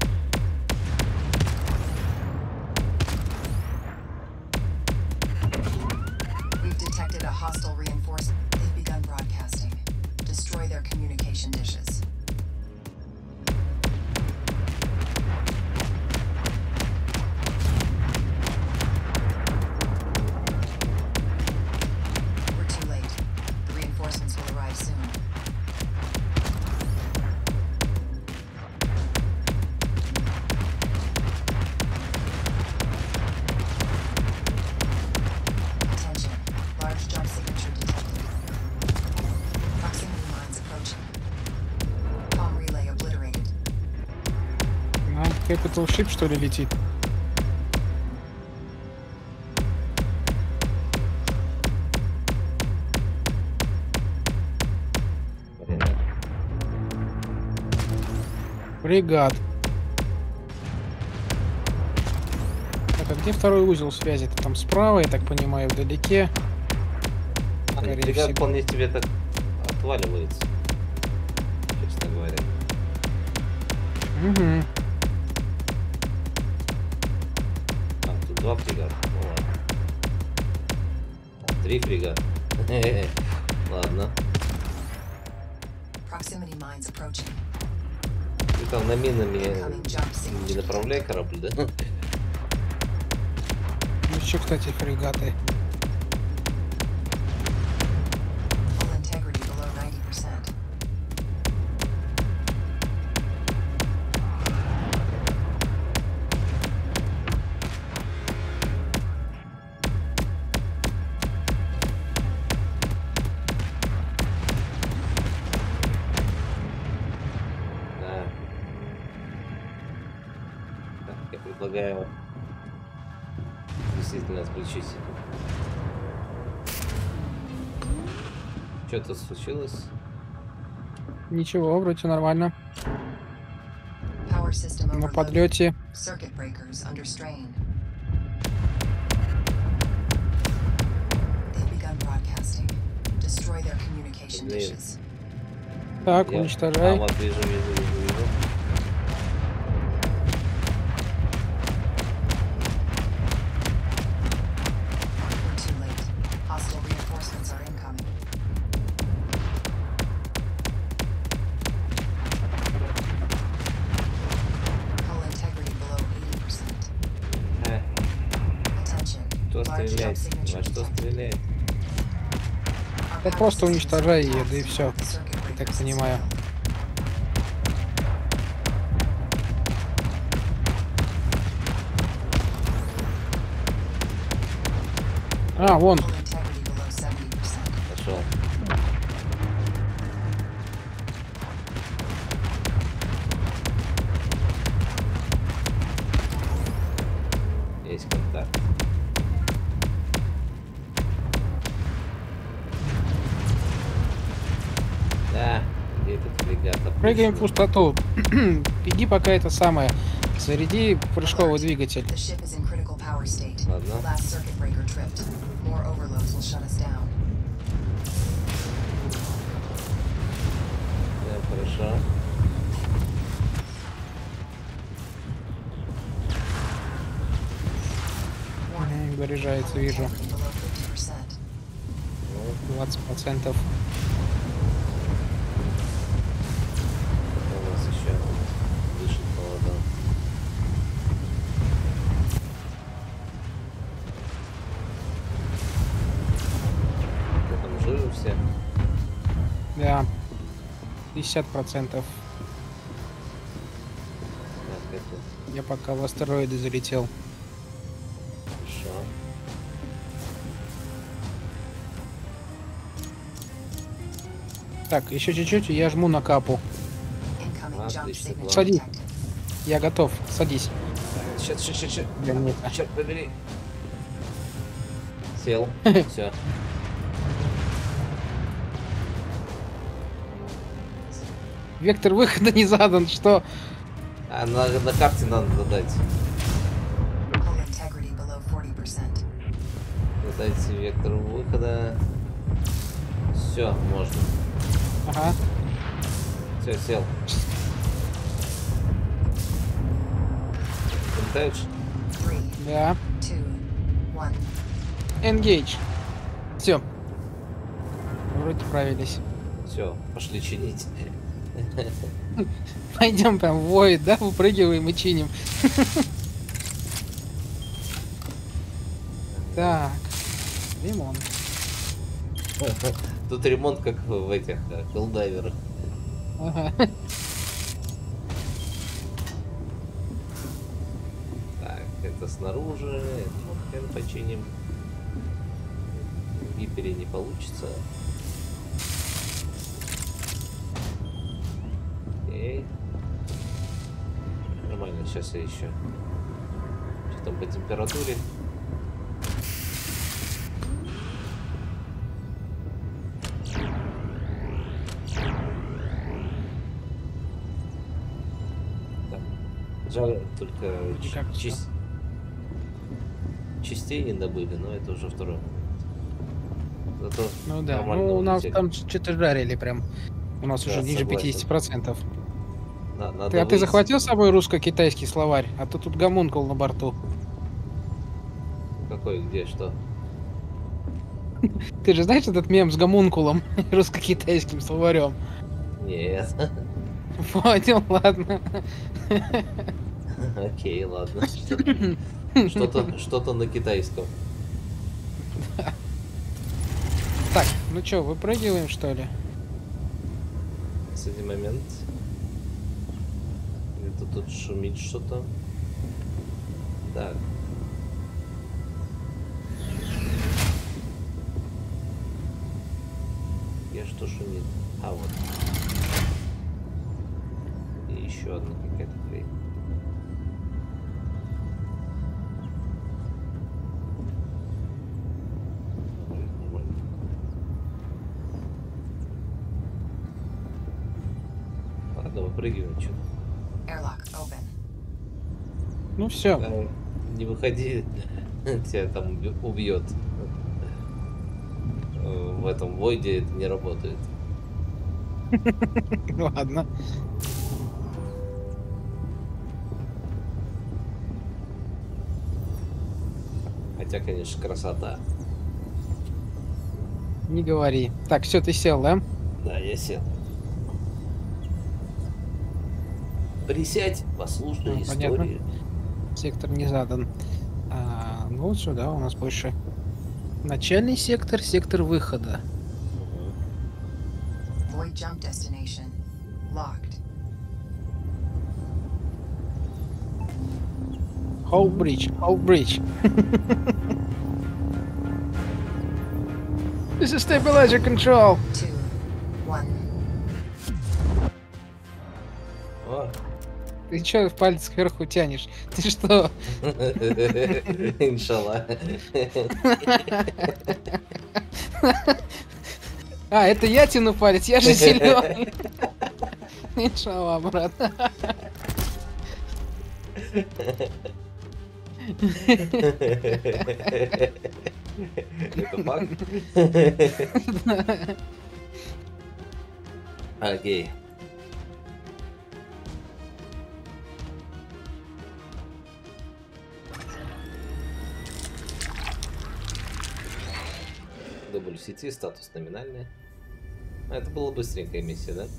We've detected a hostile reinforcement. They've begun broadcasting. Destroy their communication dishes. We're too late. The reinforcements will arrive soon. Attention. Large jump signature detected. Proximity mines approaching. Comm relay obliterated. Нам Capital Ship, что ли, летит? Фрегат. Так, а где второй узел связи? Это там справа, я так понимаю, вдалеке. Скорее Фрегат всего. вполне тебе так отваливается, честно говоря. Угу. А, тут два фрегата. Ну ладно. А, 3 фрегата. Ладно. Proximity mines approaching. Ты там на минами Incoming jump не signature. направляй корабль, да? Еще, кстати, фрегаты. Full integrity below 90%. Да. Так, я предлагаю действительно отключить. Что-то случилось? Ничего, вроде нормально. Power system На overloaded. подлете. Circuit breakers under strain. They've Блин. dishes. Так, Я... А, уничтожай. вот вижу. We're too late. Hostile reinforcements are incoming. Hull integrity below 80%. Attention. Кто Large jump стреляет? signature Во что detected. стреляет? Our Да power просто systems уничтожай are ее, да и taxed все. without the circuit Я так breakers понимаю. failed. А, вон. Hull integrity below 70%. Пошел. Есть контакт. Да, где этот фрегат? Прыгаем в Отлично. пустоту. Иди пока это самое. Заряди прыжковый двигатель. The ship is in critical power state. Ладно. The last circuit breaker tripped. More overloads will shut us down. Да, хорошо. Warning. Заряжается, Hull вижу. integrity below 50%. Ну, 20%. у нас еще дышит холода. Вы там живы все? Да. 50%. Так, это Я пока в астероиды залетел. хорошо. Так, еще чуть-чуть, и я жму на капу. Incoming jump Отлично, signature Садись. detected. Я готов. Садись. Сейчас. Для меня. Черт побери. Сел. Все. Вектор выхода не задан. Что? А на карте надо задать. Hull integrity below 40%. Задайте вектор выхода. Все, можно. Ага. Все, сел. Летаешь? 3, Да. 2, 1. Engage. Все. Вроде справились. Все, пошли чинить. Пойдем прям в Void, да? Выпрыгиваем и чиним. Так. Лимон. Тут ремонт как в этих хеллдайверах. Ага. Так, это снаружи, это вот хрен починим. В гипере не получится. Окей. Нормально, сейчас я еще. Что там по температуре? Так. Жаль, только Никак всё. частей не добыли, но это уже второй момент. Зато Ну да. нормально Ну, у нас улетели. там что-то жарили прям. У нас Да, уже ниже согласен. 50%. Надо А ты выйти. захватил с собой русско-китайский словарь? А то тут гомункул на борту. Какой, где, что? Ты же знаешь этот мем с гомункулом и русско-китайским словарем? Нет. Понял, ладно. Окей, ладно. Что-то на китайском. Так, ну чё, выпрыгиваем что ли? Последний момент. Где-то тут шумит что-то. Так. Где что шумит? А вот. И еще одна какая-то хрень. Нормально. Ладно, выпрыгиваем, что-то. Airlock open. Ну все. Не выходи, тебя там убьет. В этом войде это не работает. Ладно. Хотя, конечно, красота. Не говори. Так, все, ты сел, да? Да, я сел. Присядь, послушай Понятно. историю. Сектор не задан. Ну вот сюда у нас больше начальный сектор, сектор выхода. Void jump destination. Locked. Whole bridge, whole bridge. This is stabilizer control. 2, 1. О. Ты чё палец кверху тянешь? Ты что? Иншалла. Это я тяну палец, я же зеленый. Иншалла, брат. Это факт? Окей. Дубль в сети, статус номинальный. Это была быстренькая миссия, да?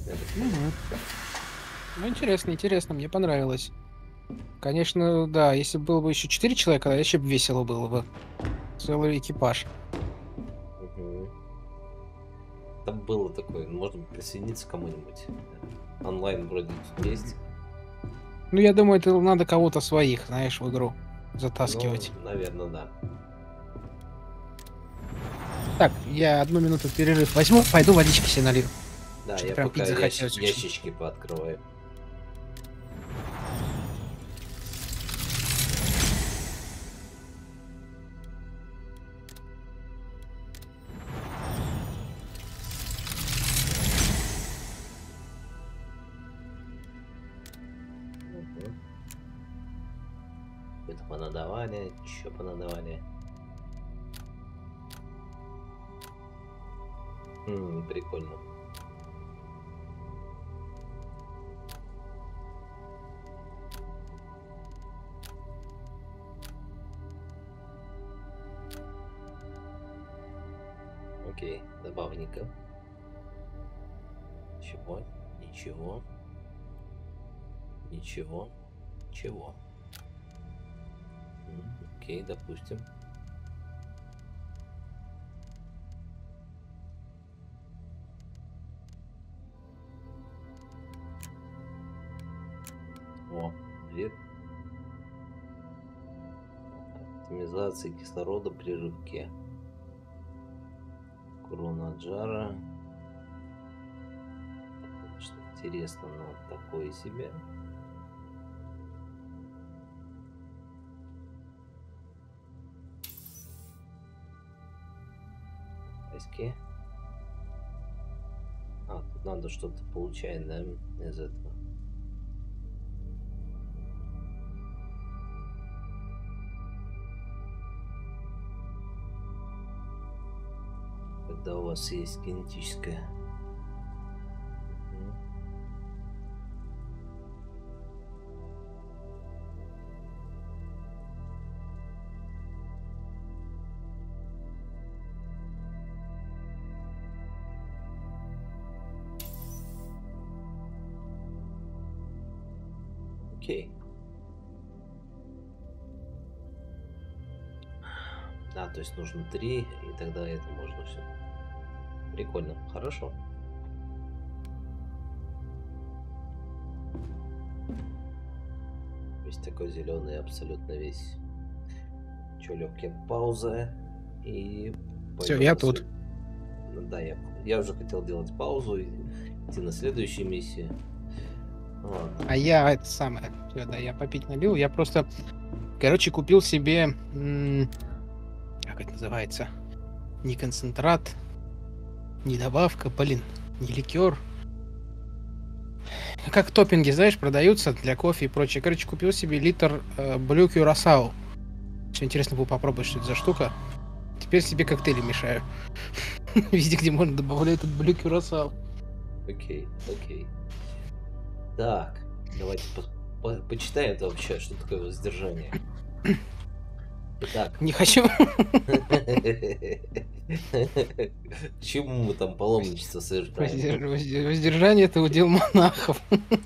Ну, интересно, интересно, мне понравилось. Конечно, да, если было бы еще 4 человека, тогда еще бы весело было бы. Целый экипаж. Угу. Там было такое, можно присоединиться к кому-нибудь. Онлайн вроде есть. Ну, я думаю, это надо кого-то своих, знаешь, в игру затаскивать. Ну, наверное, да. Так, я 1 минуту перерыв возьму, пойду водички себе налью. Да, Что-то я прям пока пить захотелось очень. ящички пооткрываю. Это понадавали, еще понадавали. Прикольно. Окей, добавника. Чего? Ничего. Ничего. Чего? Окей, допустим. О, привет. Оптимизация кислорода при рывке. Корона Джара. Что интересно, но такое себе. Оськи. Тут надо что-то получать, да, из этого. Когда у вас есть кинетическая. Окей. Да, то есть нужно 3, и тогда это можно все. Прикольно, хорошо. Весь такой зеленый, абсолютно весь. Че, легкая пауза и. Все, я тут. Да, я уже хотел делать паузу и идти на следующую миссию. Ладно. А я это самое. Всё, да, я попить налил. Я просто, короче, купил себе. Как это называется? Не концентрат, не добавка, блин, не ликер. Как топпинги, знаешь, продаются для кофе и прочее. Короче, купил себе литр Blue Curacao. Все интересно было попробовать, что это за штука. Теперь себе коктейли мешаю. Везде, где можно, добавляю этот Blue Curacao. Окей, окей. Так, давайте почитаем это вообще, что такое воздержание. Итак. Не хочу. К чему мы там паломничество совершаем? Воздержание — это удел монахов.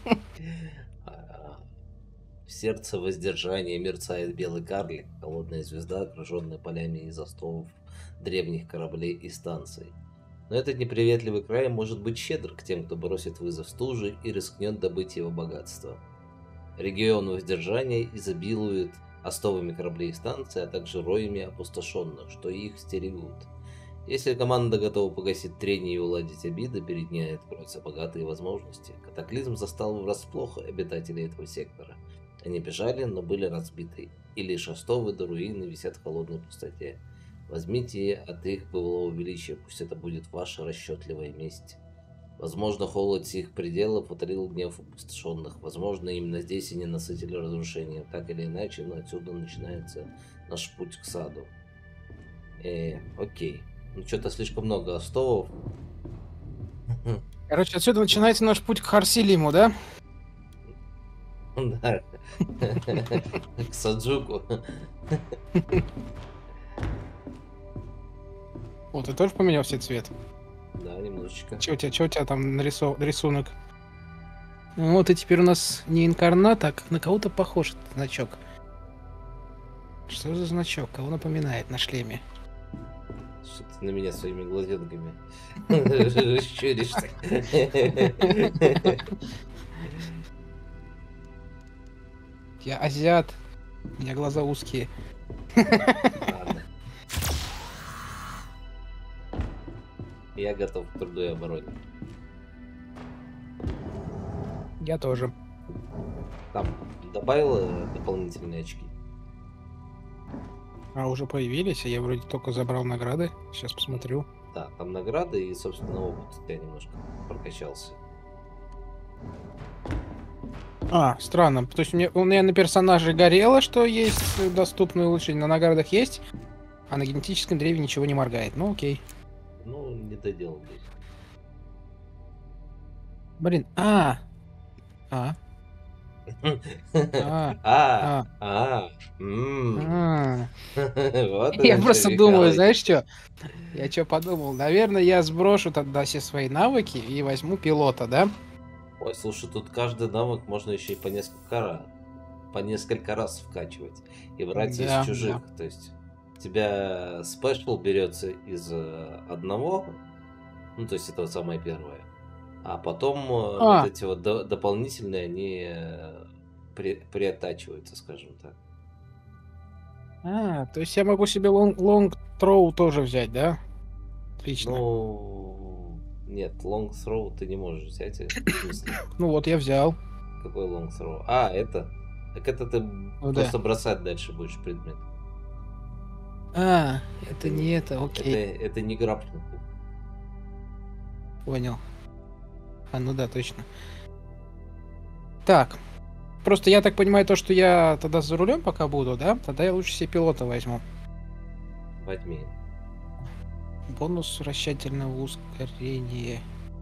В сердце воздержания мерцает белый карлик, холодная звезда, окруженная полями из остовов древних кораблей и станций. Но этот неприветливый край может быть щедр к тем, кто бросит вызов стуже и рискнет добыть его богатство. Регион воздержания изобилует остовами кораблей и станций, а также роями опустошенных, что их стерегут. Если команда готова погасить трение и уладить обиды, перед ней откроются богатые возможности. Катаклизм застал врасплох обитателей этого сектора. Они бежали, но были разбиты, и лишь остовы до руины висят в холодной пустоте. Возьмите от их былого величия, пусть это будет ваша расчетливая месть. Возможно, холод сих пределов утолил гнев опустошенных. Возможно, именно здесь они насытили разрушением. Так или иначе, но отсюда начинается наш путь к саду. Окей. Ну, что-то слишком много остовов. Короче, отсюда начинается наш путь к Харсилиму, да? Да. К Саджуку. О, ты тоже поменял все цвет? Да, немножечко. Че у тебя там рисунок? Вот и теперь у нас не инкарнат, а на кого-то похож этот значок. Что за значок? Кого напоминает на шлеме? Что ты на меня своими глазенками щуришься? Я азиат. У меня глаза узкие. Ладно. Я готов к труду и обороне. Я тоже. Там добавил дополнительные очки? А уже появились, а я вроде только забрал награды. Сейчас посмотрю. Да, там награды и, собственно, опыт у тебя немножко прокачался. А, странно. То есть у меня на персонаже горело, что есть доступные улучшения, на наградах есть, а на генетическом древе ничего не моргает. Ну окей. Ну, не доделал здесь. Блин, Вот я это просто Михалыч. думаю, знаешь что? Я что подумал? Наверное, я сброшу тогда все свои навыки и возьму пилота, да? Ой, слушай, тут каждый навык можно еще и по несколько раз вкачивать и брать Да, из чужих. да. То есть у тебя спешл берется из одного, ну то есть это вот самое первое, а потом вот эти вот дополнительные они приоттачиваются, скажем так. То есть я могу себе лонг троу тоже взять, да? Отлично. Ну, нет, long throw ты не можешь взять. В смысле? Ну вот я взял. Какой long throw? А, это. Так это ты просто бросать дальше будешь предмет. Это не это, окей. Это не грапплинг. Понял. Ну да, точно. Так. Просто я так понимаю, то, что я тогда за рулем пока буду, да? Тогда я лучше себе пилота возьму. Возьми. Бонус вращательного ускорения.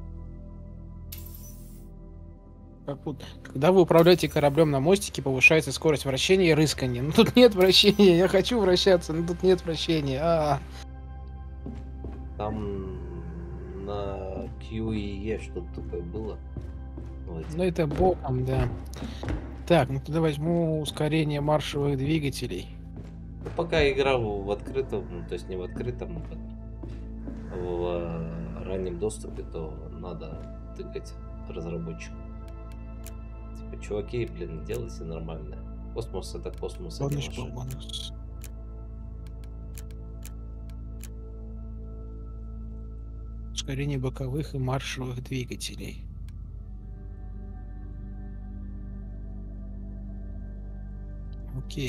Когда вы управляете кораблем на мостике, повышается скорость вращения и рыскания. Ну тут нет вращения, я хочу вращаться, но тут нет вращения. Там на Q и E что-то такое было. Ну это боком, да. Так, ну тогда возьму ускорение маршевых двигателей. Ну, пока игра в открытом, ну, то есть не в открытом, а в раннем доступе, то надо тыкать разработчику. Типа, чуваки, блин, делайте нормально. Космос это космос, а не машина. Бонус. Ускорение боковых и маршевых двигателей. Окей.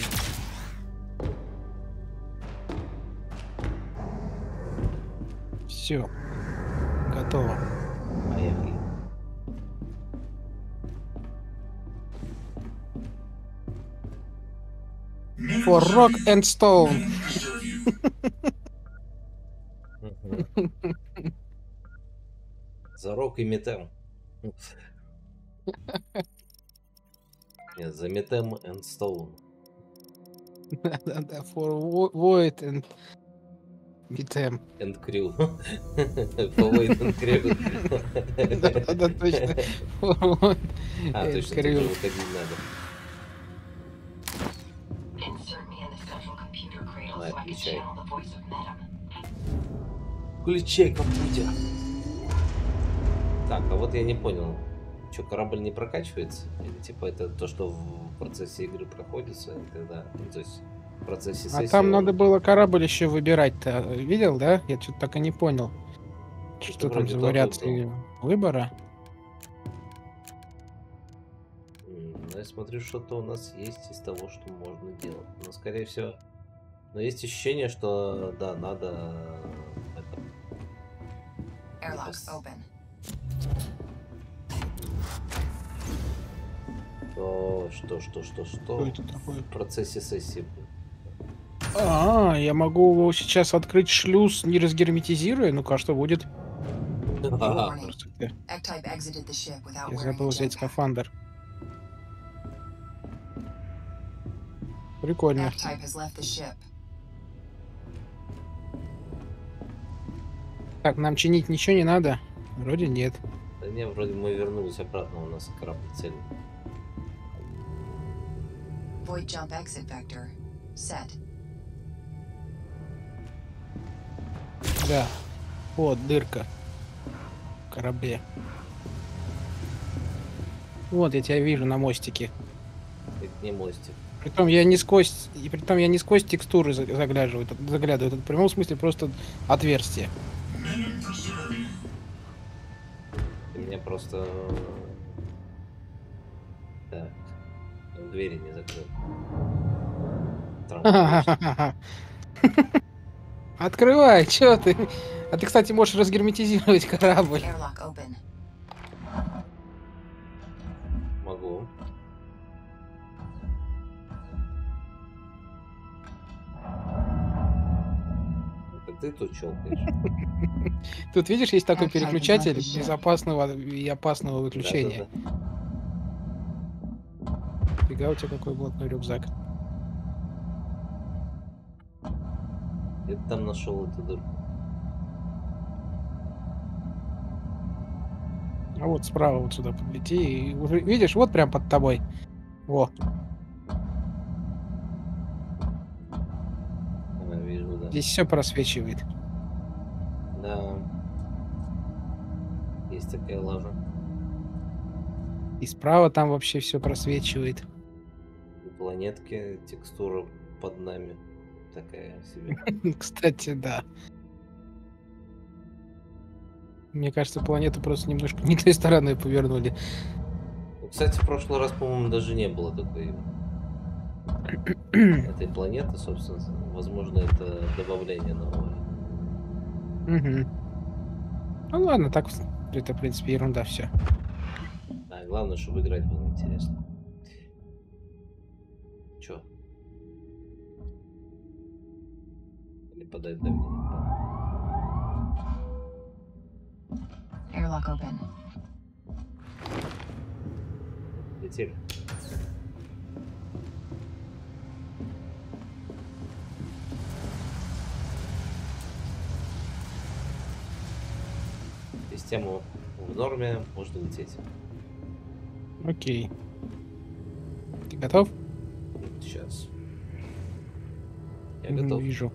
Все. Готово. Поехали. For rock and stone. За рок и метем. Нет, за метем and stone. Да-да-да, for Void and Metem. And crew. For Void and crew. Да-да-да, точно. For Void А, and точно, тут же Crew. выходить надо. Insert me in the central computer cradle Ладно, so I can включай. channel the voice of Medem. Включай компьютер. Так, а вот я не понял. Что, корабль не прокачивается? Или типа это то, что в процессе игры проходится, и тогда, ну, то есть в процессе А сессии там надо он- было корабль еще выбирать-то. Видел, да? Я что-то так и не понял. Что-то Что там вроде за тот вариации выбора? Ну, я смотрю, что-то у нас есть из того, что можно делать. Но, скорее всего... Но есть ощущение, что, да, надо... это, Airlocks Yes. open. что Что это такое? в процессе сессии будет. Я могу сейчас открыть шлюз, не разгерметизируя. Ну-ка, что будет? Ага. Здравствуйте. Ectype exited the ship without Я wearing a забыл взять jetpack. скафандр. Прикольно. Ectype has left the ship. Так, нам чинить ничего не надо? Вроде нет. Да не, вроде мы вернулись обратно, у нас корабль цельный. Void jump exit vector. Set. Да. Вот, дырка. В корабле. Вот, я тебя вижу на мостике. Это не мостик. Притом я не сквозь текстуры заглядываю. Это в прямом смысле просто отверстие. Ты меня просто... Так. Двери не закрыл. Трамп. Открывай, чё ты? А ты, кстати, можешь разгерметизировать корабль. Airlock open. Могу. Это ты тут щелкаешь? Тут, видишь, есть такой Ага, переключатель вообще. безопасного и опасного выключения. Да-да-да. Фига, у тебя какой плотный рюкзак. Где ты там нашел эту дырку? А вот справа вот сюда подлети и уже, видишь, вот прям под тобой. Во. Вижу, да. Здесь все просвечивает. Да. Есть такая лажа. И справа там вообще все просвечивает. И планетки, текстура под нами такая себе. Кстати, да. Мне кажется, планету просто немножко не той стороной повернули. Ну, кстати, в прошлый раз, по-моему, даже не было такой этой планеты, собственно. Возможно, это добавление новое. Мгм. Ну ладно, так это, в принципе, ерунда все. А главное, чтобы играть было интересно. Чё? Или подать давление? Airlock open. Летели. Система в норме, можно лететь. Окей. Ты готов? Сейчас. Я Мгм, готов. Вижу.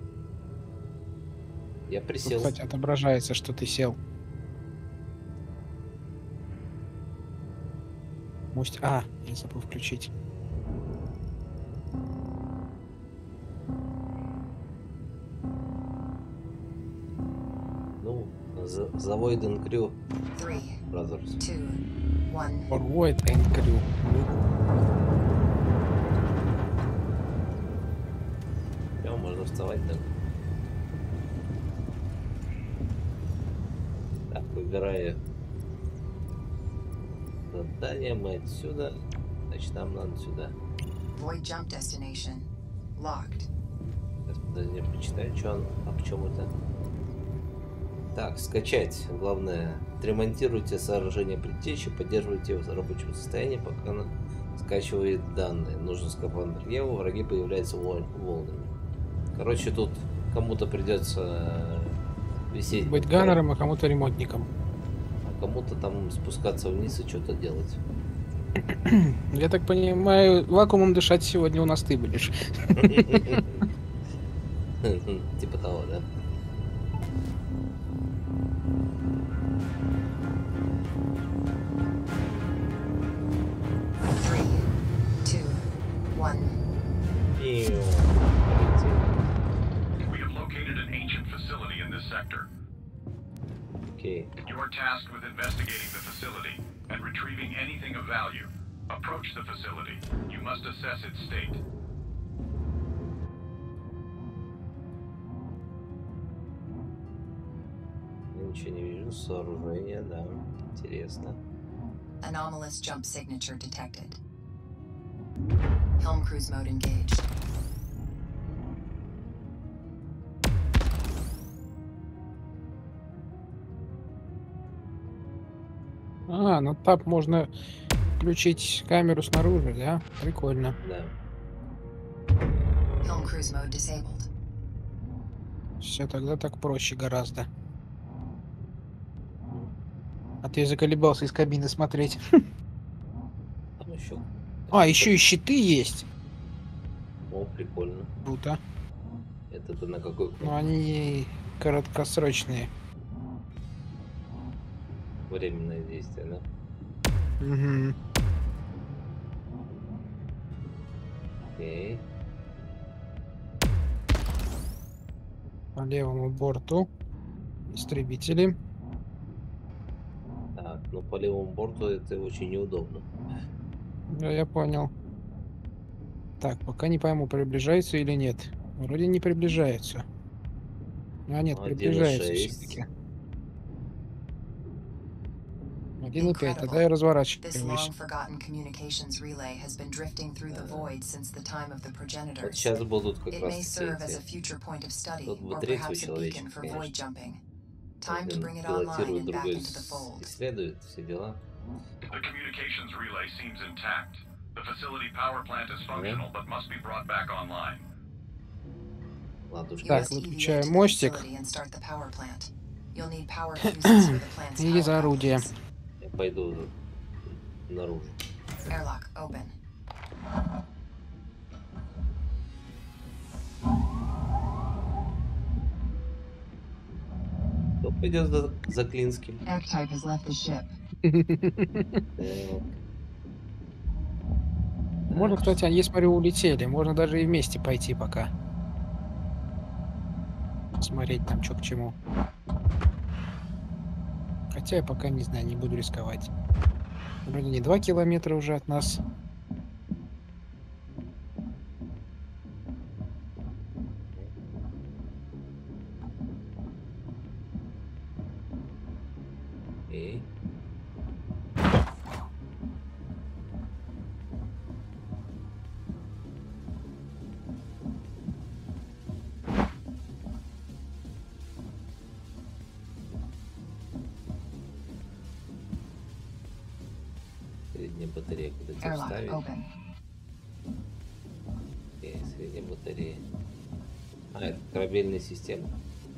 Я Тут, присел. кстати, отображается, что ты сел. Я забыл включить. Ну, за Void and Crew 3, Brothers. 2, 1. Forward and crew. Всё, можно вставать так. Так, выбираю задание, мы отсюда. Значит, нам надо сюда. Void jump destination. Locked. Сейчас, подожди, я прочитаю, что он, а в чем это. Так, скачать. Главное, отремонтируйте сооружение предтечи, поддерживайте его в рабочем состоянии, пока оно скачивает данные. Нужен скафандр Ева, враги появляются волнами. Короче, тут кому-то придется висеть. Быть ганнером, а кому-то ремонтником. А кому-то там спускаться вниз и что-то делать. Я так понимаю, вакуумом дышать сегодня у нас ты будешь. Типа того, да? We have located an ancient facility in this sector. Окей. You are tasked with investigating the facility and retrieving anything of value. Approach the facility. You must assess its state. Я ничего не вижу. Сооружение, да. Интересно. Anomalous jump signature detected. Helm cruise mode engaged. А, ну так можно включить камеру снаружи, да? Прикольно. Да. Helm cruise mode disabled. Все тогда так проще гораздо. А ты заколебался из кабины смотреть. Там еще. А, еще и щиты есть. О, прикольно. Круто. Это на какой Но они короткосрочные. временное действие, да? Угу. Окей. По левому борту истребители. Так, ну по левому борту это очень неудобно. Да, я понял. Так, пока не пойму, приближаются или нет. Вроде не приближаются. А нет, 1,6. приближаются все-таки. 1,5, тогда я This разворачиваюсь. long-forgotten communications relay has been drifting through the void since the time of the Вот progenitors. сейчас будут как It раз may serve as a эти. future point of study, Тут or бы третьего perhaps a beacon человечка, for void конечно. jumping. Time to Один bring it online пилотирует, and back другой into the fold. исследует все дела. The communications relay seems intact. The facility power plant is functional, but must be brought back online. You Ладушки. Так, must выключаю EVA to the мостик. facility and start the power plant. You'll need power fuses for the plant's И power за орудие. outlets. Я пойду наружу. Airlock open. Кто пойдет за Клинским? X-Type has left the ship. Можно, кстати, они, смотрю, улетели. Можно даже и вместе пойти пока. Смотреть там, что к чему. Хотя я пока не знаю, не буду рисковать. Вроде не 2 километра уже от нас. Окей. Средняя батарея куда тебе Airlock вставить? open. Окей, средняя батарея. А, это корабельная система.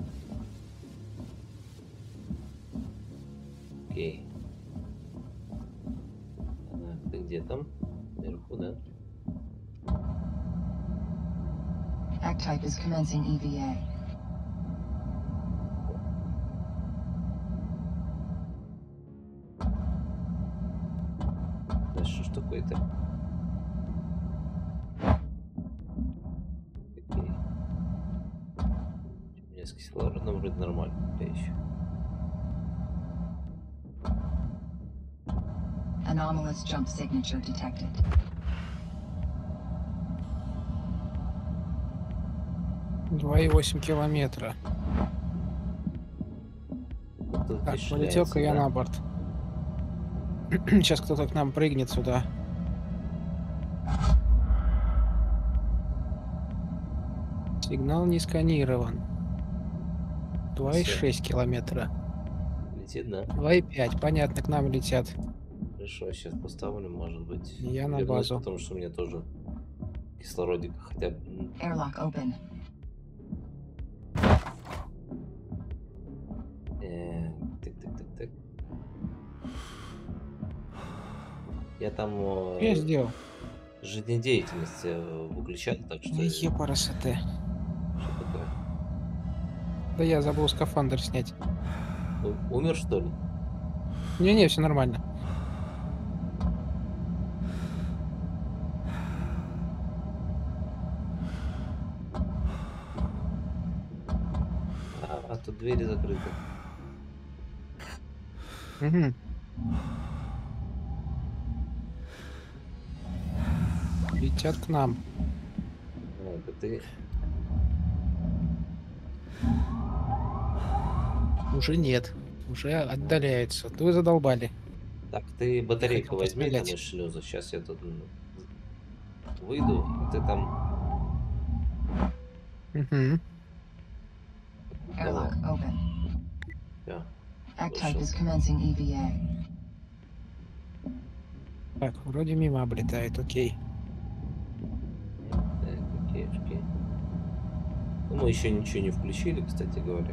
Окей. Ага, ты где там? Наверху, да? X-Type is commencing EVA. Да что ж такое-то? Окей. У меня с кислородом вроде нормально. Да еще. Anomalous jump signature detected. Два и 8 километра. Тут Так, пишется, полетел-ка я да? на борт. Сейчас кто-то к нам прыгнет сюда. Сигнал не сканирован. 2,6 километра. Летит, да? 2,5. Понятно, к нам летят. Хорошо, сейчас поставлю, может быть. Я на вернусь, базу. Потому что мне тоже кислородика хотя бы. Airlock open. Так. Я там Я сделал. жизнедеятельность выключал, так что... Епарасоте. Что такое? Да я забыл скафандр снять. Умер, что ли? Не-не, все нормально. А тут двери закрыты. Угу. Летят к нам. Это ты... Уже нет. Уже отдаляется. Вы задолбали. Так, ты батарейку хотел возьми там пострелять. из шлюза. Сейчас я тут выйду, а ты там... Угу. Airlock open. Всё. Act type Вышел. is commencing EVA. Так, вроде мимо облетает, окей. Так, окей. Ну, мы еще ничего не включили, кстати говоря.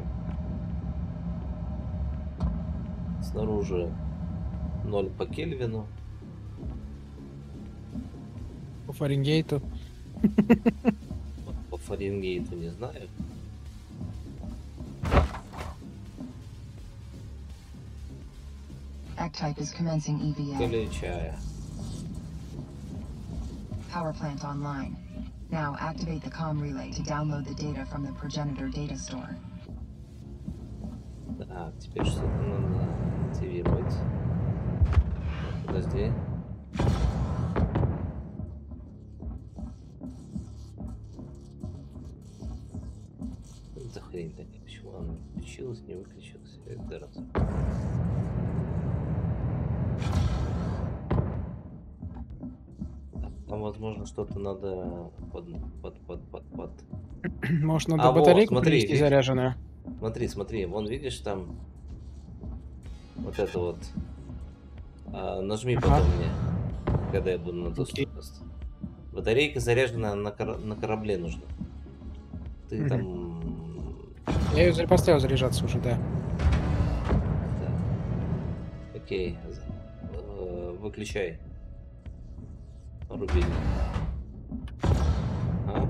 Снаружи 0 по Кельвину. По Фаренгейту. По Фаренгейту не знаю. Act type is commencing EVA. Включая. Power plant online. Now activate the comm relay to download the data from the progenitor data store. Так, теперь что-то надо активировать. Подожди. Что за хрень такая? Почему она включилась, не выключилась? Это раз. Так, там, возможно, что-то надо под. Может, надо А, вот, батарейку смотри, привезти видишь? заряженную? Смотри, вон видишь там вот это вот. Нажми Ага. потом мне, когда я буду на ту Окей. сторону. Батарейка заряжена на корабле нужна. Ты Мгм. там. Я ее поставил заряжаться уже, да. Да. Окей. Выключай. Рубильник. Ага.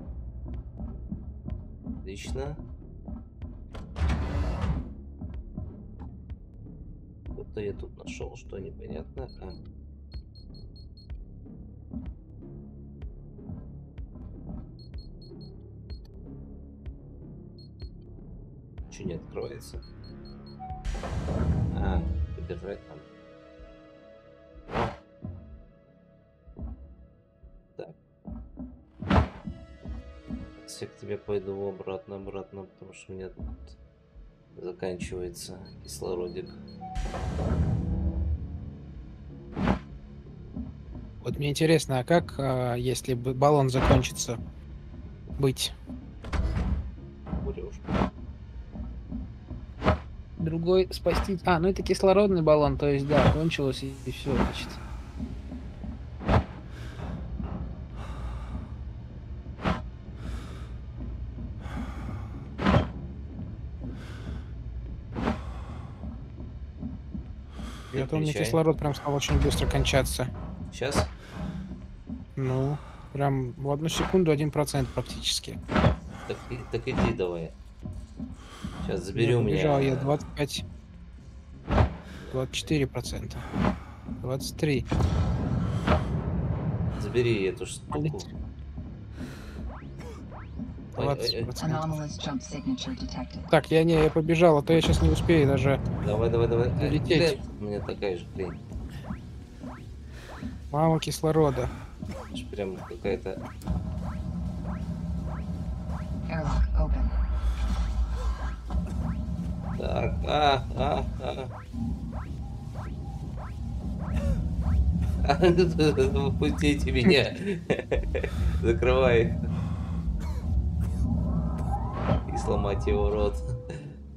Отлично. Что-то я тут нашел, что непонятно. Что не открывается? Подержать надо. Так. Я к тебе пойду обратно, потому что у меня тут заканчивается кислородик. Вот мне интересно, а как, если баллон закончится, быть? Умрёшь. Другой спасти... ну это кислородный баллон, то есть, да, кончилось и все, значит. И вот у меня Выключай. кислород прям стал очень быстро кончаться. Сейчас? Ну, прям в 1 секунду 1% практически. Так иди давай. Сейчас Я забери у побежал, меня. я 25, 24%, 23. Забери эту штуку. Полетит. Ой, 20%. Anomalous jump signature detected. Так, я побежал, а то я сейчас не успею даже Давай. Залететь. У меня такая же хрень. мало кислорода. Это ж прям какая-то. Airlock open. Так, Пустите меня. Закрывай. И сломать его рот.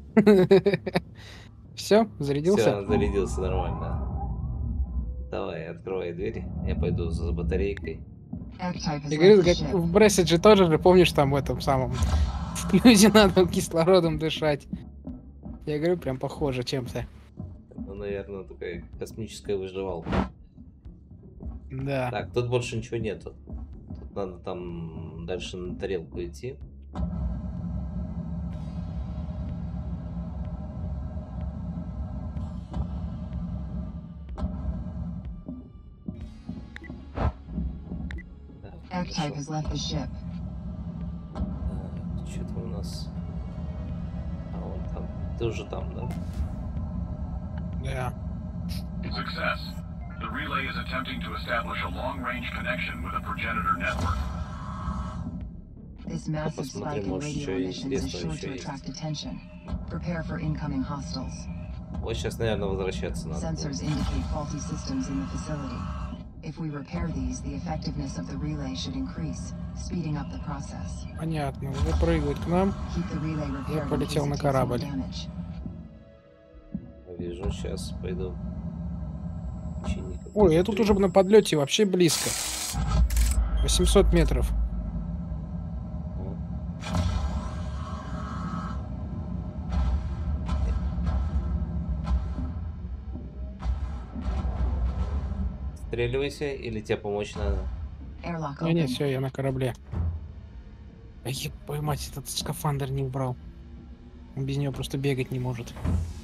Все, зарядился? Все, зарядился нормально. Давай, открывай дверь. Я пойду за батарейкой. Archetype has Я left говорю, the как ship. в Бресседже тоже же, помнишь, там в этом самом в плюсе надо кислородом дышать. Я говорю, прям похоже чем-то. Ну, наверное, такая космическая выживалка. Да. Так, тут больше ничего нету. Тут надо там дальше на тарелку идти. Archetype has left the ship. Что-то у нас... А, вон там. Ты уже там, да? Да. Success. The relay is attempting to establish a long-range connection with a progenitor network. This massive посмотри, spike in может, radio ещё emissions is интересного sure ещё to есть. attract attention. Prepare for incoming hostiles. Вот сейчас, наверное, возвращаться надо. Sensors indicate faulty systems in the facility. If we repair these, the effectiveness of the relay should increase, speeding up the process. Понятно. Выпрыгивают к нам. Keep the relay repaired in полетел case на it takes more корабль. damage. Вижу, сейчас пойду. Чинить. Ой, я тут уже на подлете вообще близко. 800 метров. Стреливайся, или тебе помочь надо? Airlock Не, open. все, я на корабле. А я поймать этот скафандр не убрал. Он без него просто бегать не может.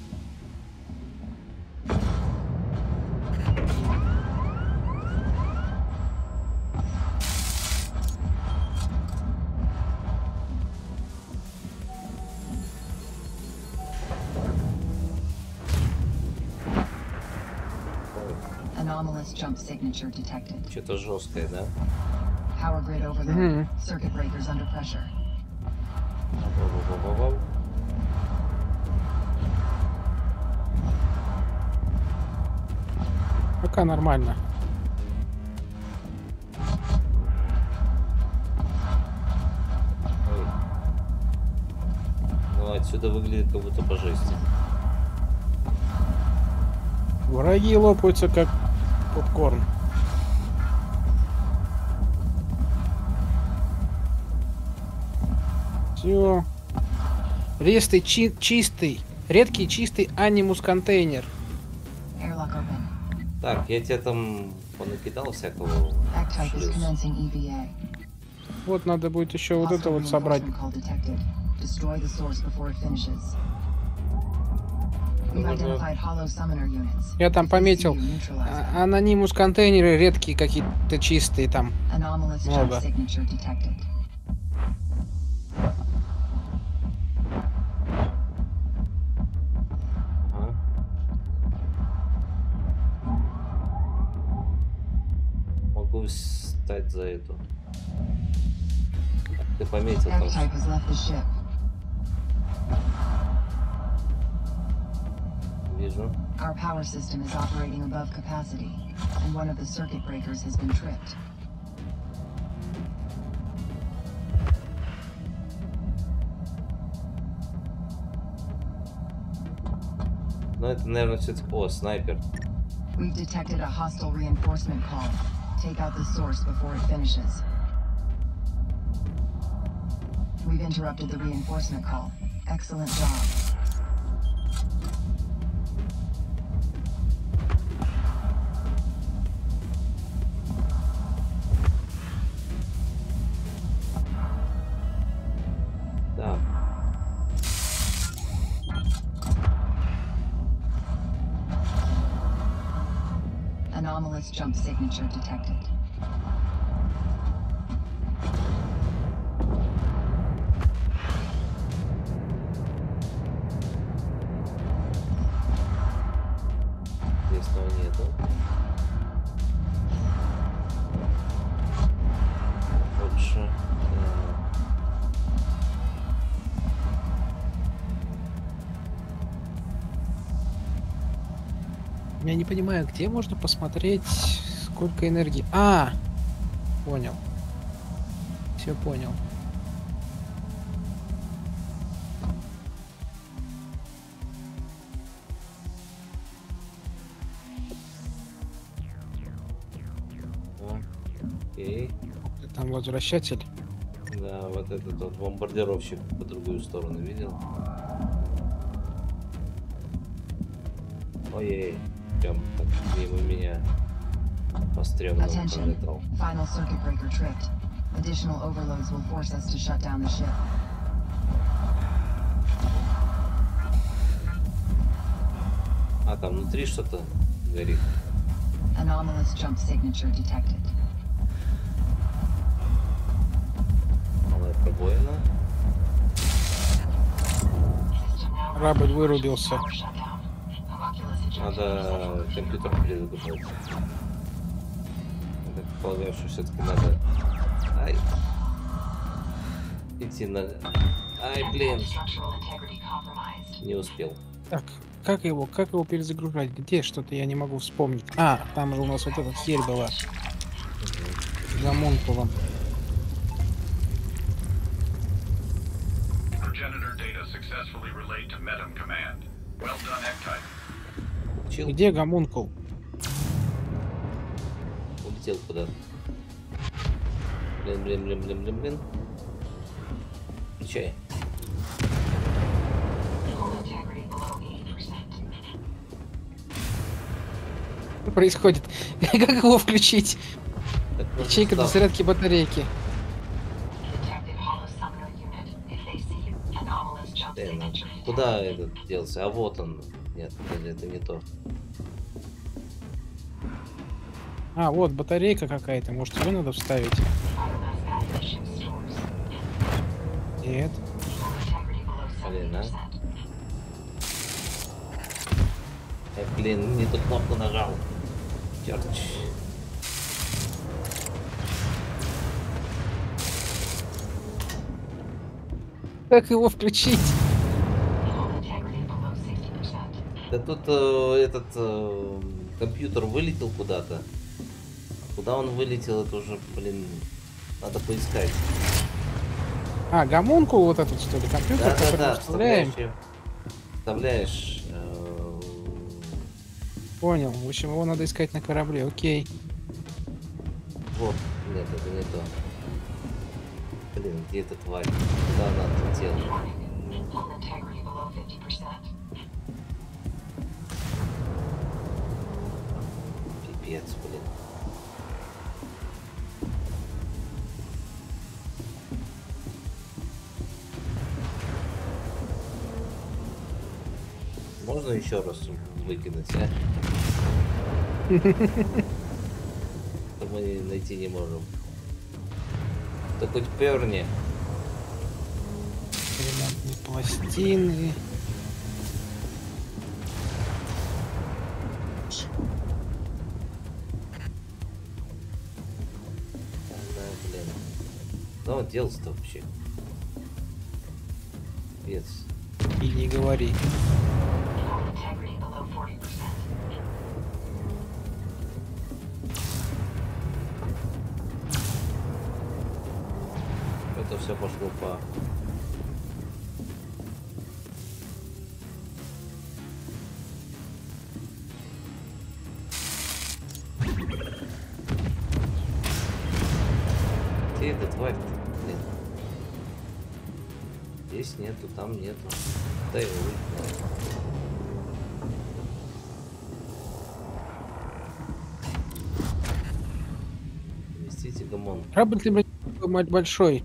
Anomalous jump signature detected. Что-то жесткое, да? Power grid overload. Мгм. Circuit breakers under pressure. Вау-вау-вау-вау. Пока нормально. Ой. Ну, отсюда выглядит как будто по жести. Враги лопаются как попкорн. Все. Рестый чистый. Редкий чистый анимус контейнер. Airlock open. Так, я тебе там понакидал всякого. Archetype is шлюз. commencing EVA. Вот надо будет еще вот это Hostile вот собрать. reinforcement call detected. Destroy the source before it finishes. We've identified hollow summoner units. Я там If we see пометил. you, neutralize them. Анонимус контейнеры редкие какие-то чистые там. Anomalous jump много. signature detected. Ага. Могу встать за эту. Ты пометил там. Archetype has left the ship. Вижу. Our power system is operating above capacity, and one of the circuit breakers has been tripped. Но это, наверное, все-таки... О, снайпер. We've detected a hostile reinforcement call. Take out the source before it finishes. We've interrupted the reinforcement call. Excellent job. Да. Anomalous jump signature detected. Местного нету. Лучше. Я не понимаю, где можно посмотреть, сколько энергии. Понял. Все понял. Там возвращатель. Да, вот этот вот бомбардировщик по другую сторону видел. Ой, прям так мимо меня по стрёмному Attention. пролетал. Final circuit breaker tripped. Additional overloads will force us to shut down the ship. А, там внутри что-то горит. Anomalous jump signature detected. Малая пробоина. Корабль вырубился. Надо компьютер перезагружать. Я так полагаю, что все-таки надо... Ай. Идти на... Ай, блин. Не успел. Так, как его перезагружать? Где что-то я не могу вспомнить. А, там же у нас вот эта херь была. За Мункулом. Progenitor data successfully relayed to Metam Command. Well done, Ectype. Чил Где гомункул? улетел куда-то. Блин. Включай. Что происходит? Как его включить? Так, можно Ячейка для став- зарядки батарейки. Блин, а куда этот делся? А вот он. Нет, это не то. А, вот батарейка какая-то. Может, ее надо вставить? Нет. Блин, а? Блин, не ту кнопку нажал. Черт. Как его включить? Да тут этот компьютер вылетел куда-то. Куда он вылетел, это уже, блин, надо поискать. А, гомункул вот этот, что ли, компьютер, который мы вставляем? Вставляешь. Понял. В общем, его надо искать на корабле. Окей. Вот. Нет, это не то. Блин, где эта тварь? Куда она отлетела? Пипец, блин. Можно еще раз выкинуть, а? То мы найти не можем. Да хоть перни. Ремонтные пластины. Да, блин. Ну вот делся-то вообще. Пипец. И не говори. Это все пошло по... Где эта тварь-то? Блин. Здесь нету, там нету. Да его выкинули. Вместите гамон. Корабль ты, блядь, мать, большой.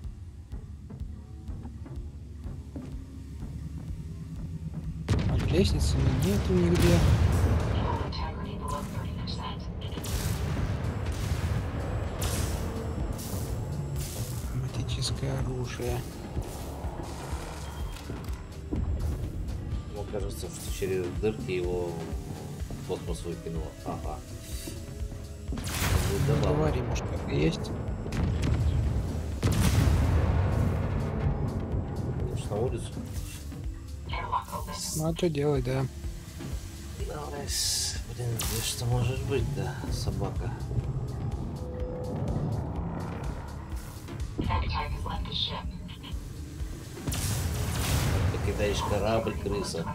А лестницы нету нигде. Автоматическое оружие. Мне кажется, что через дырки его в космос выкинуло. Ага. Это будет забавно. Говори, может, как и есть. Идешь на улицу? Ну, а что делать, да. Давай, блин, здесь что может быть, да, собака. Покидаешь корабль, крыса.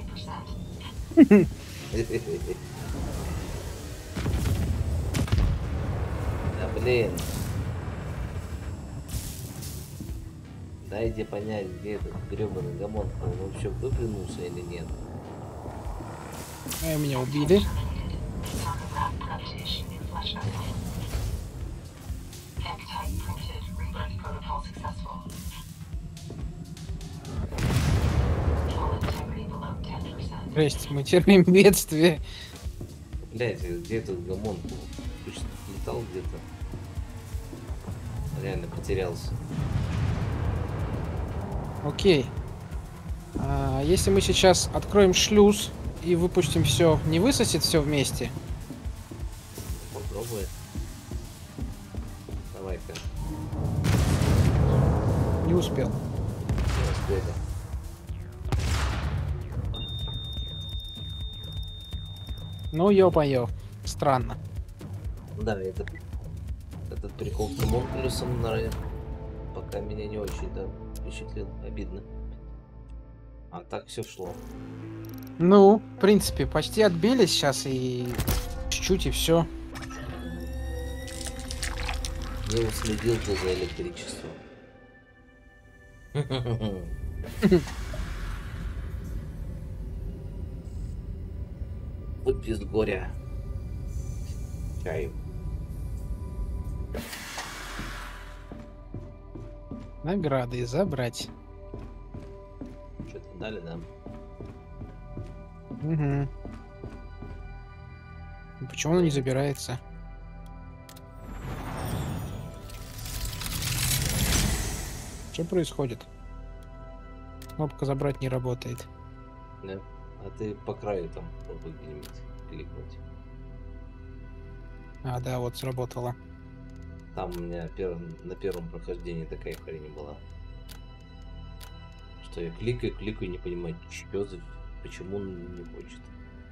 Да блин. Дайте понять, где этот гребаный гомонкул. Он вообще выплюнулся или нет? Меня убили. Жесть, мы терпим бедствие. Блять, где этот гомонкул? Точно летал где-то. Реально потерялся. Окей. Если мы сейчас откроем шлюз и выпустим все, не высосет все вместе? Попробуй. Давай-ка. Не успел. Не успели. Ну, ё-моё. Странно. Да, этот прикол с гомонкулюсом, наверное, пока меня не очень, да, впечатлил. Обидно. А так все шло. Ну, в принципе, почти отбились сейчас и чуть-чуть и все. Не уследил ты за электричеством. Выпей с горя. Чаю. Награды забрать. Что-то дали, да? Угу. Почему оно не забирается? Что происходит? Кнопка забрать не работает. Да. А ты по краю там попробуй где-нибудь кликнуть. Да, вот сработало. Там у меня на первом прохождении такая хрень была. Что я кликаю, не понимаю, что за... почему он не хочет.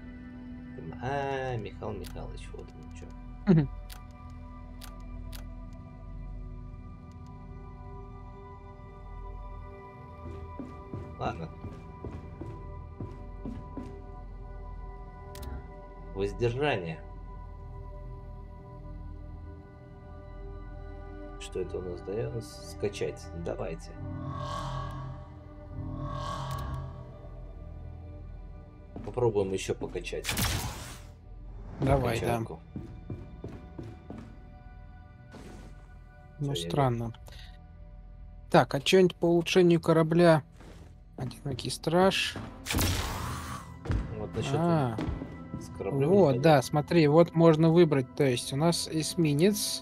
Михаил Михайлович, вот он что. Ладно. Воздержание. Что это у нас дает? Скачать. Давайте. Попробуем еще покачать. Давай, Качалку. да. Ну, Что, я странно. Так, а что-нибудь по улучшению корабля? Одинокий страж. Вот насчет с кораблем Вот, непонятно. да, смотри, вот можно выбрать. То есть у нас эсминец.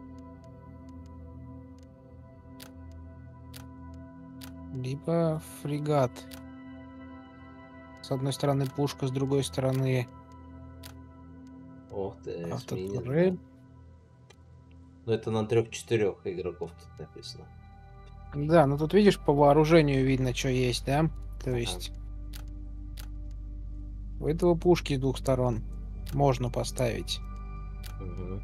Либо фрегат. С одной стороны пушка, с другой стороны Ох ты, эсминец, автотурель. да. Ну это на 3-4 игроков тут написано. Да, ну тут видишь, по вооружению видно, что есть, да? То Ага. есть у этого пушки с двух сторон можно поставить. Угу.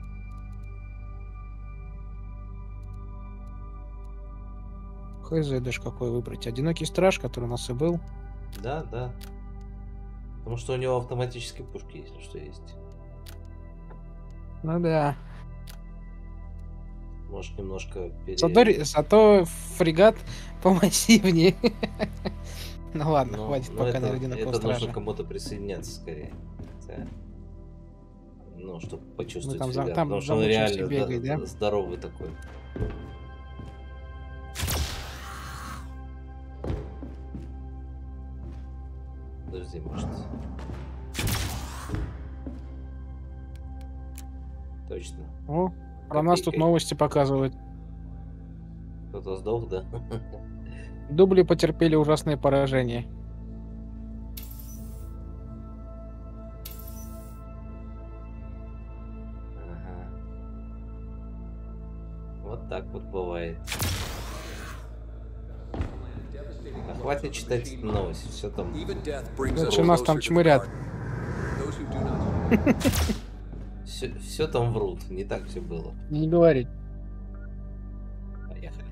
Хз, даже какой выбрать. Одинокий страж, который у нас и был. Да, да. Потому что у него автоматические пушки, если что, есть. Ну да. Может немножко Зато фрегат помассивнее. Ну ладно, Ну, хватит ну, пока на это одинокого нужно стража. кому-то присоединяться скорее. Хотя, ну, чтобы почувствовать там фрегат. там Потому что он замучимся реально бегать, да? здоровый такой. Подожди, может. Точно. О, про нас тут Копейкой. новости показывают. Кто-то сдох, да? Дубли потерпели ужасное поражение. Ага. Вот так вот бывает. А хватит читать эту новость, все там. Значит, у нас там чмырят. Все там врут, не так все было. Не говори. Поехали.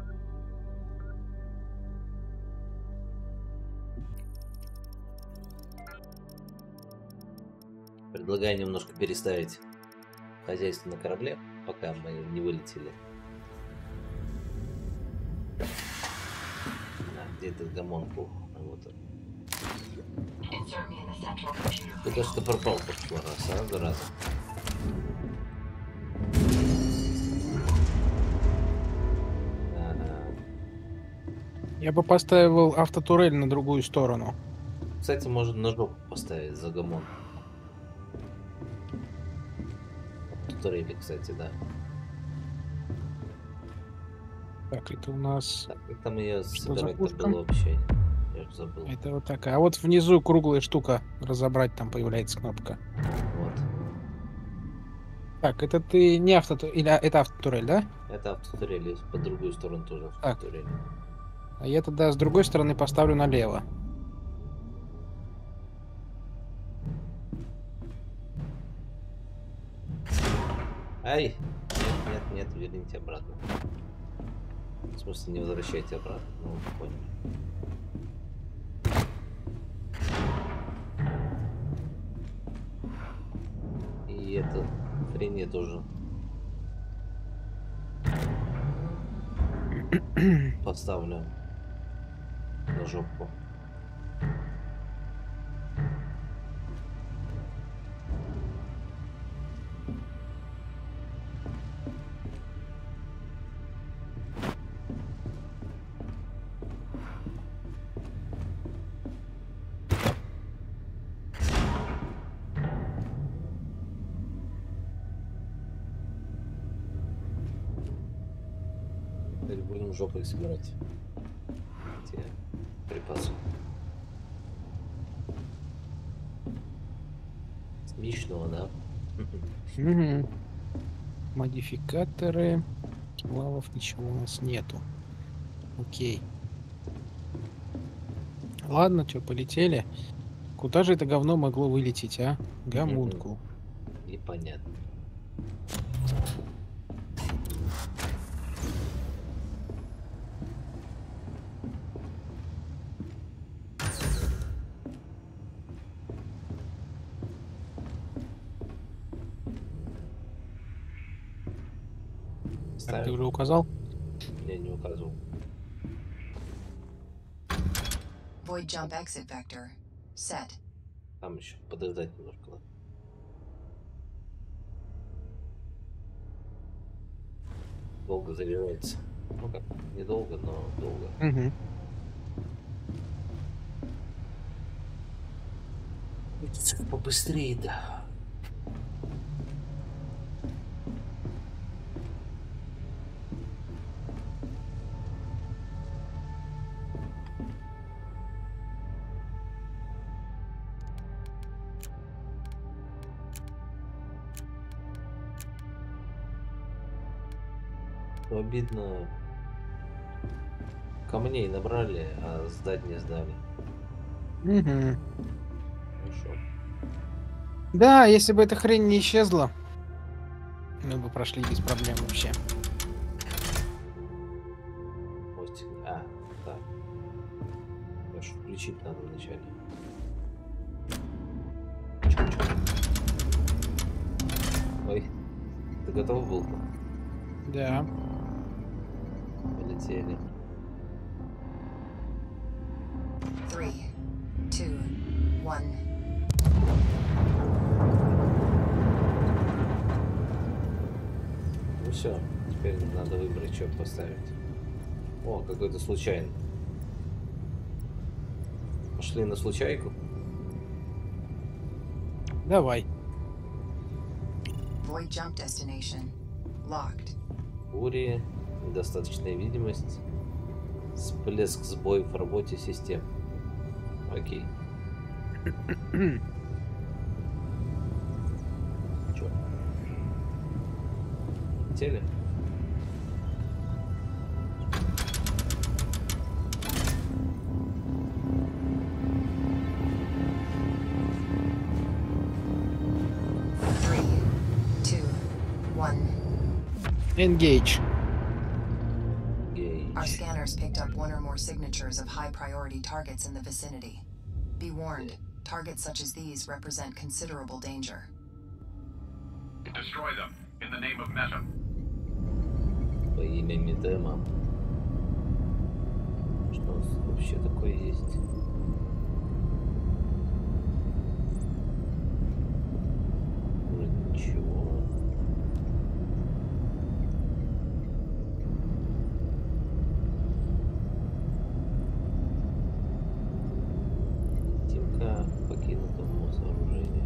Предлагаю немножко переставить хозяйство на корабле, пока мы не вылетели. Где этот гомонкул? Вот он. Insert me in the central computer. Куда ж ты пропал в прошлый раз, а, зараза? Ага. Я бы поставил автотурель на другую сторону. Кстати, можно на жопу поставить за гомон. Турели, кстати, да. Так, это у нас... Так, как там ее Что за собирать-то пушка? было вообще? Я же забыл. Это вот такая. А вот внизу круглая штука. Разобрать там появляется кнопка. Вот. Так, это ты не автотурель. Или это автотурель, да? Это автотурель, есть по другую сторону тоже Так. автотурель. А я тогда с другой стороны поставлю налево. Ай! Нет, верните обратно. В смысле, не возвращайте обратно. Ну, понял. И это хрень я тоже поставлю на жопу. Теперь будем жопой собирать те припасы. Смешно, да? Мгм. Модификаторы. Лавов ничего у нас нету. Окей. Ладно, что, полетели. Куда же это говно могло вылететь, а? Гомункул. Непонятно. Так, ты Ставим? уже указал? Я не указывал. Void jump exit vector. Set. Там еще подождать немножко надо. Долго заряжается. Ну как, недолго, но долго. Угу. Хочется побыстрее, да. Но обидно. Камней набрали, а сдать не сдали. Угу. Хорошо. Да, если бы эта хрень не исчезла, мы бы прошли без проблем вообще. Мостик. А, так. Конечно, включить надо вначале. Чик-чик. Ой, ты готов был? Да. Полетели. 3, 2, 1. Ну все, теперь надо выбрать, что поставить. О, какой-то случайный. Пошли на случайку. Давай. Void jump destination. Locked. Бури, недостаточная видимость, всплеск сбоев в работе систем. Окей. Чё? Летели? Three, two, one. Engage. Гей. Our scanners picked up one or more signatures of high priority targets in the vicinity. Be warned, targets such as these represent considerable danger. Destroy them in the name of Meta. По имени Дема. Что у нас вообще такое есть? Вроде ничего. Тимка покинутому сооружению.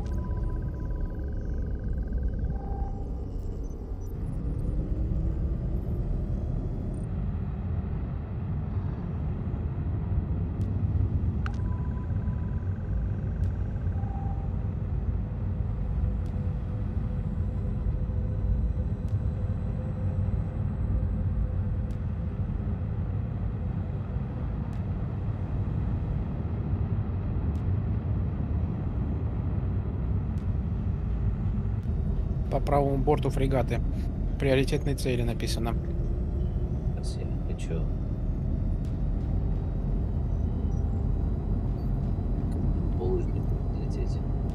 По правому борту фрегаты. Приоритетные цели написано. Сейчас я хочу к булыжнику лететь.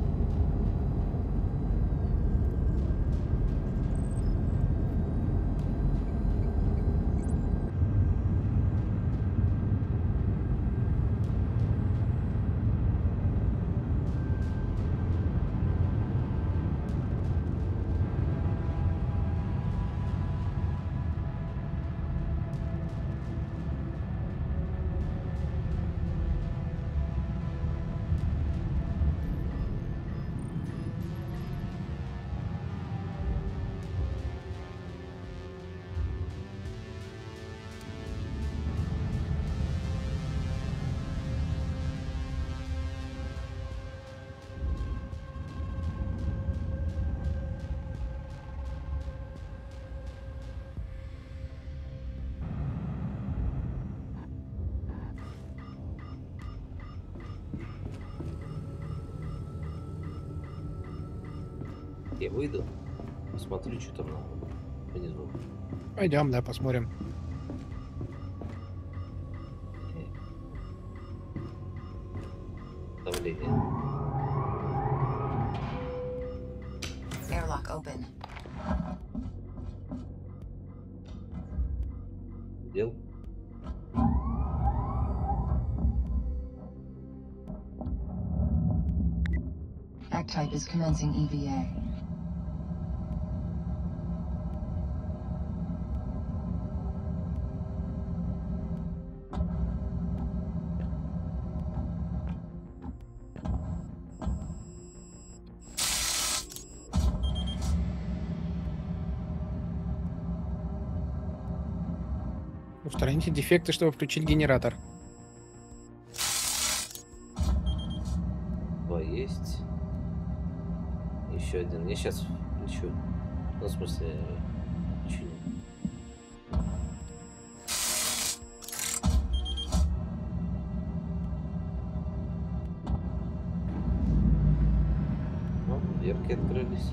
Я выйду, посмотрю, что там внизу. Пойдем, да, посмотрим. Давление. Airlock open. Дел. Act-type is commencing EVA. Устраните дефекты, чтобы включить генератор. 2 есть. Еще один. Я сейчас включу. Ну, в смысле, включу. Ну, дверки открылись.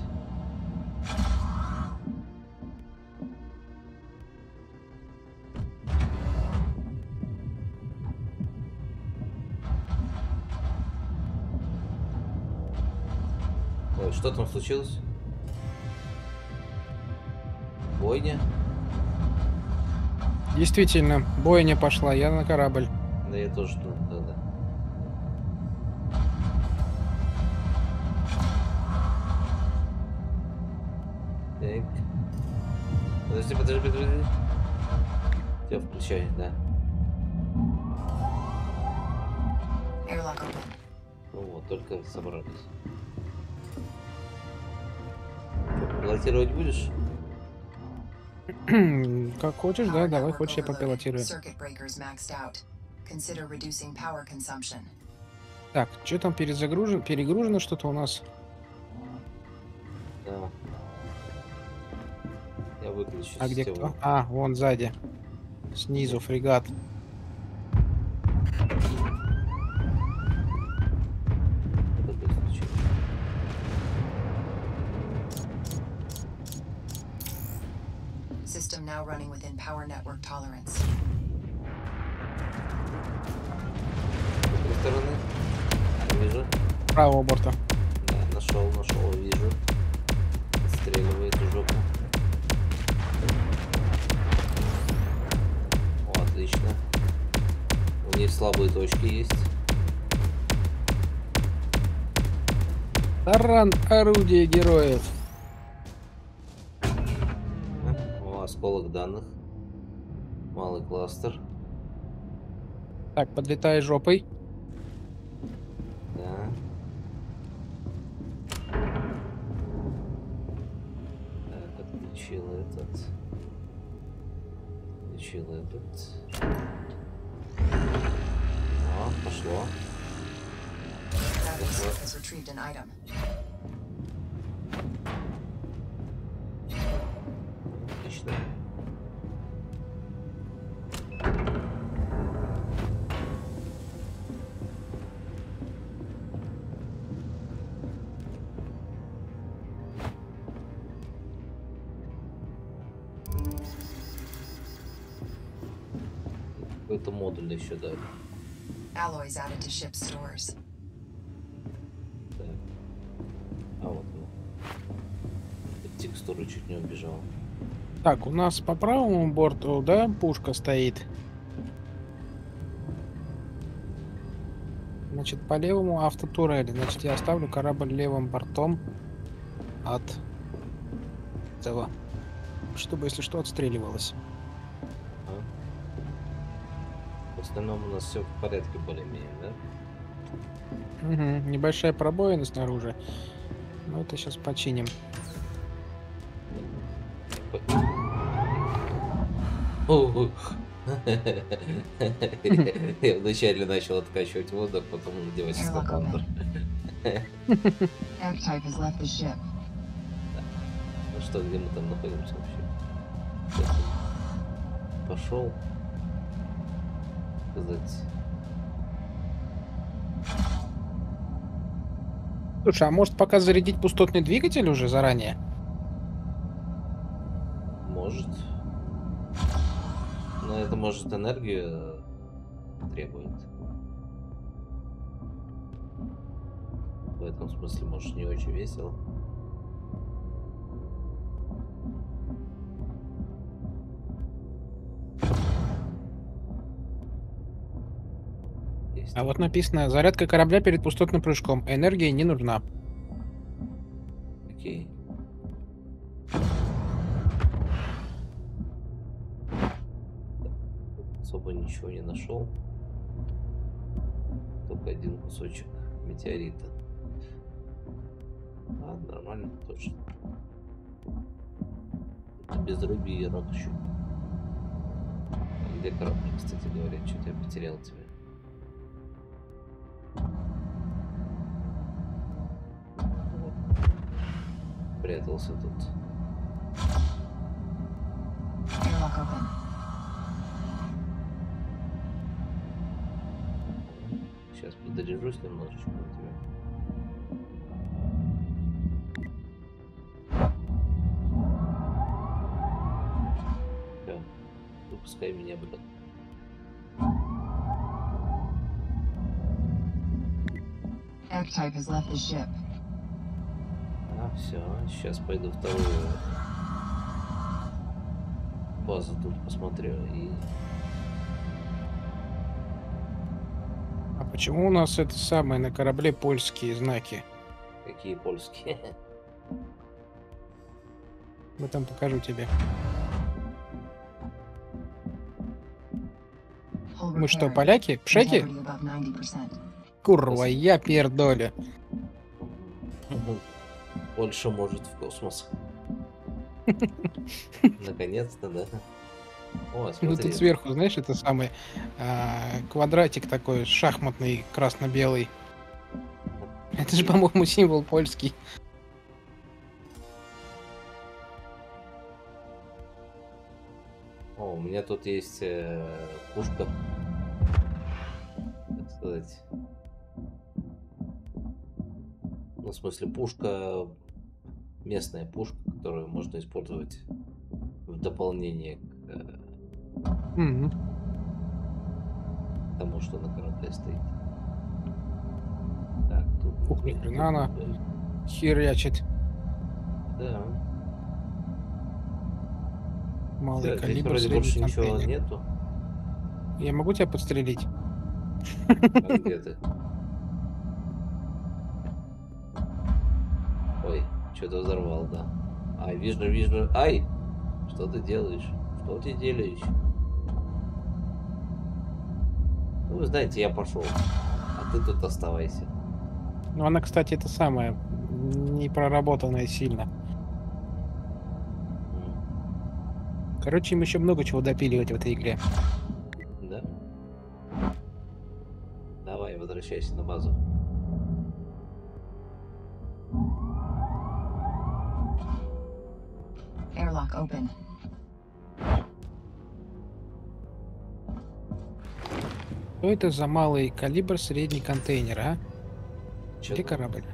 Ой, что там случилось? Бойня? Действительно, бойня пошла, я на корабль. Да я тоже тут тогда. Так. Подожди. Тебя включай, да. Airlock open. Ну вот, только собрались. Что, пилотировать будешь? Как хочешь, да, Power давай, network хочешь, я overloaded. попилотирую. Circuit breakers maxed out. Consider reducing power consumption. Так, что там перегружено что-то у нас? Да. Я выключу А где систему. кто? А, вон сзади. Снизу фрегат. Вот это исключу. System now running within power network tolerance. С этой стороны. Вижу. Правого борта. Да, нашел, вижу. Отстреливает в жопу. О, отлично. более-менее слабые точки есть. Таран, орудие героев. О, осколок данных. Малый кластер. Так, подлетай жопой. Да. Так, отключил этот. Отключил этот. О, пошло. Travis has retrieved an item. Отлично. Какой-то модуль еще дали. Alloys added to ship's stores. Так. А вот он. Текстуры чуть не убежал. Так, у нас по правому борту, да, пушка стоит. Значит, по левому автотурели. Значит, я оставлю корабль левым бортом от этого, чтобы, если что, отстреливалось. В остальном у нас все в порядке более-менее, да? Угу. Небольшая пробоина снаружи. Но это сейчас починим. Я вначале начал откачивать воздух, потом надевать скафандр. Archetype has left the ship. Ну что, где мы там находимся вообще? Пошел. Сказать. Слушай, а может пока зарядить пустотный двигатель уже заранее? Может. Но это может энергию требует. В этом смысле, может, не очень весело. Есть. А вот написано: зарядка корабля перед пустотным прыжком. Энергия не нужна. Окей. Особо ничего не нашел. Только один кусочек метеорита. А, нормально, точно. Это безрыбье и рак еще. Где корабль, кстати говоря? Что-то я потерял тебя. Вот. Прятался тут. Airlock open. Сейчас подзаряжусь немножечко на тебя. Всё. Выпускай меня, блин. Archetype has left the ship. А, все, сейчас пойду вторую базу тут посмотрю и... А почему у нас это самое на корабле польские знаки? Какие польские? Потом покажу тебе. Hull Мы что, repaired. поляки? Пшеки? Integrity above 90%. Курва, я пердоля. Польша может в космос. Наконец-то, да? О, Ну смотри. тут сверху, знаешь, это самый квадратик такой шахматный, красно-белый. Это же, по-моему, символ польский. О, у меня тут есть пушка. Так сказать. Ну, в смысле, пушка... Местная пушка, которую можно использовать в дополнение к Мгм. тому, что на корабле стоит. Так, тут... Ух, ни хрена она херячит. Да. Малый Всё, здесь калибр, вроде средний больше ничего контейнер. нету. Я могу тебя подстрелить? А где ты? Ой, что-то взорвал, да. Ай, вижу. Ай! Что ты делаешь? Что ты делаешь? Ну, вы знаете, я пошел. А ты тут оставайся. Ну, она, кстати, это самое, не проработанная сильно. Короче, им еще много чего допиливать в этой игре. Да? Давай, возвращайся на базу. Airlock open. Что это за малый калибр средний контейнер, а? Чё Где там? корабль?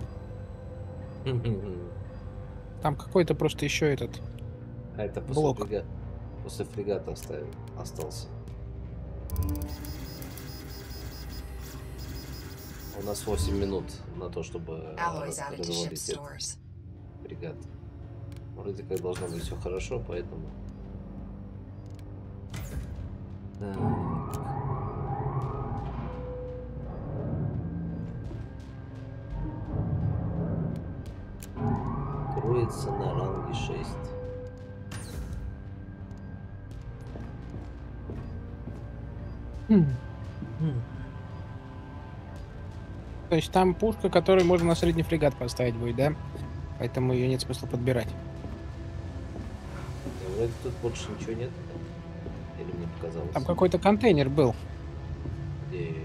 Там какой-то просто еще этот А это блок. после фрегата остался. У нас 8 минут на то, чтобы Alloys added to ship развалить этот stores. фрегат. Вроде как должно быть все хорошо, поэтому... Так. Кроется на ранге 6. То есть там пушка, которую можно на средний фрегат поставить будет, да? Поэтому ее нет смысла подбирать. Да, вроде тут больше ничего нет. Или мне показалось? Там какой-то контейнер был. Где...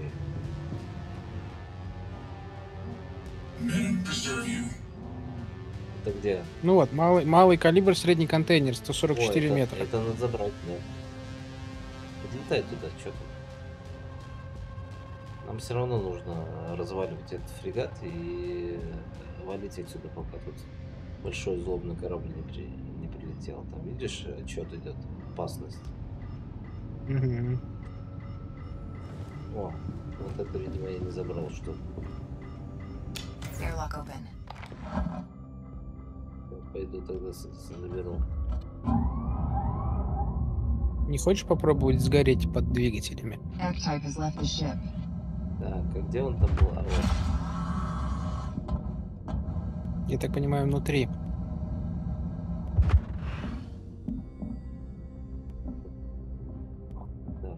Это где? Ну вот, малый калибр, средний контейнер, О, 144 метра. это надо забрать, да. Подлетай туда, что там. Нам все равно нужно разваливать этот фрегат и валить отсюда, пока тут большой злобный корабль не прилетел. Там, видишь, отчет идет. Опасность. Мгм. О, вот это, видимо, я не забрал, что. Airlock open. Я пойду тогда заберу. Не хочешь попробовать сгореть под двигателями? Archetype has left the ship. Так, а где он там был? А, вот. Я так понимаю, внутри. Да.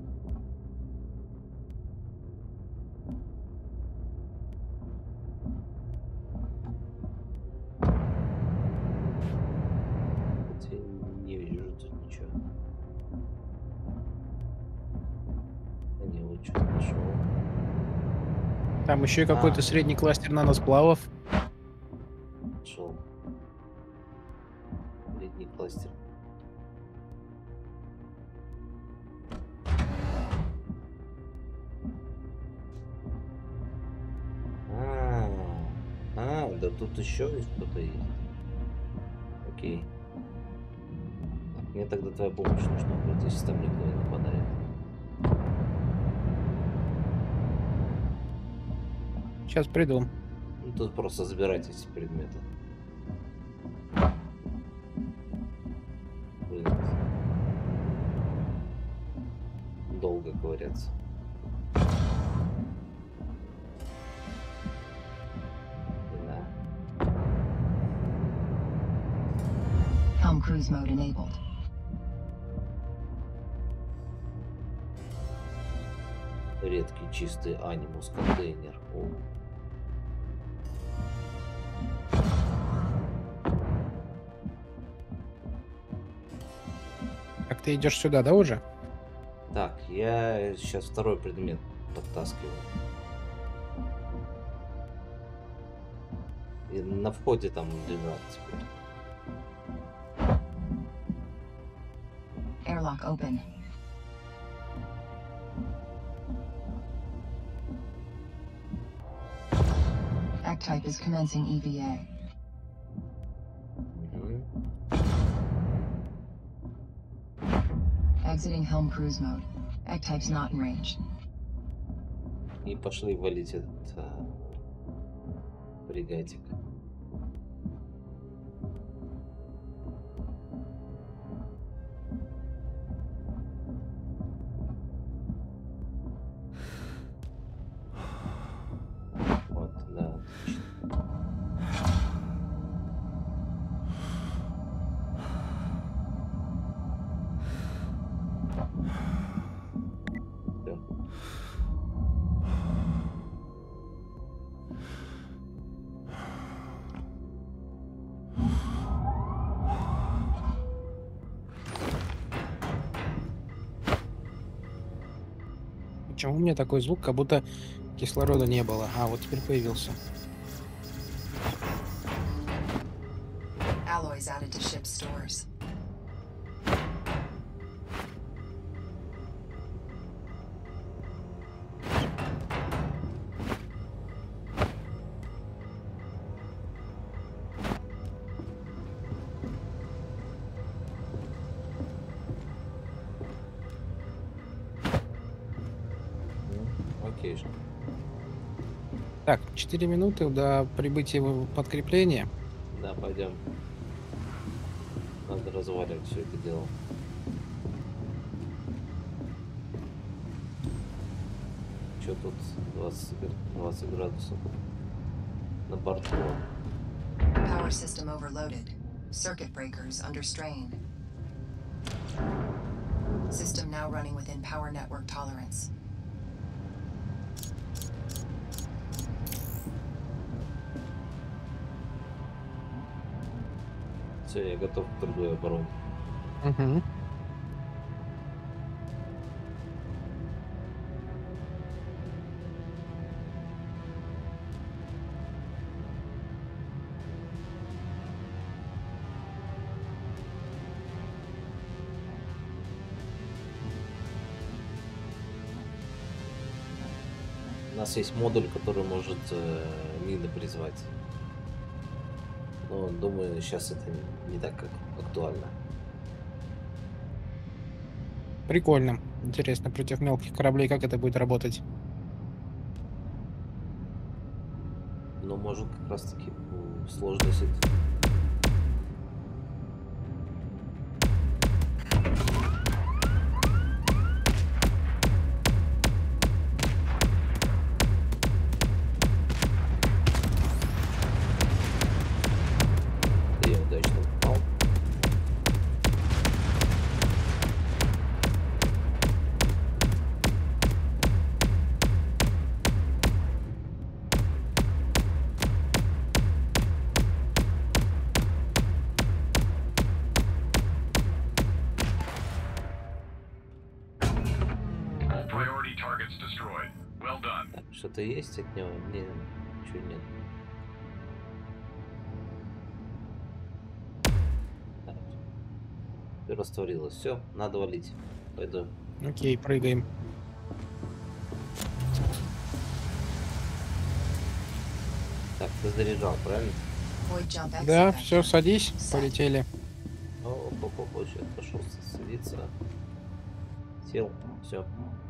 Хотя не вижу тут ничего. А не, вот что-то нашел. Там еще и какой-то средний кластер наносплавов. Нашел. Летний кластер. Да тут еще что-то есть. Окей. Так, мне тогда твоя помощь нужна будет, если там никто не нападает. Сейчас приду. Ну, тут просто забирайте эти предметы. Блин. Долго говорятся. Да. Helm cruise mode enabled. Редкий чистый анимус контейнер. О. Так ты идешь сюда, да, уже? Так, я сейчас второй предмет подтаскиваю. И на входе там лежат теперь. Airlock open. Archetype is commencing EVA. Мгм. Exiting Helm cruise mode. Archetype's not in range. И пошли валить этот фрегатик. Почему у меня такой звук, как будто кислорода не было? А, вот теперь появился. Alloys added to ship's stores. Окей же. Так, 4 минуты до прибытия подкрепления. Да, пойдем. Надо разваливать все это дело. Что тут 20 градусов на борту? Power system overloaded. Circuit breakers under strain. System now running within power network tolerance. Все, я готов к другой обороне. Угу. У нас есть модуль, который может мины призвать. Но думаю, сейчас это не так как актуально. Прикольно. Интересно, против мелких кораблей как это будет работать? Но может как раз таки сложность. Я удачно попал. All priority targets destroyed. Well done. Так, что-то есть от него? Не, ничего нет. Так. Всё растворилось. Все, надо валить. Пойду. Окей, прыгаем. Так, ты заряжал, правильно? Void jump exit Да, vector. все, садись, полетели. О, сейчас пошел садиться. Сел, все.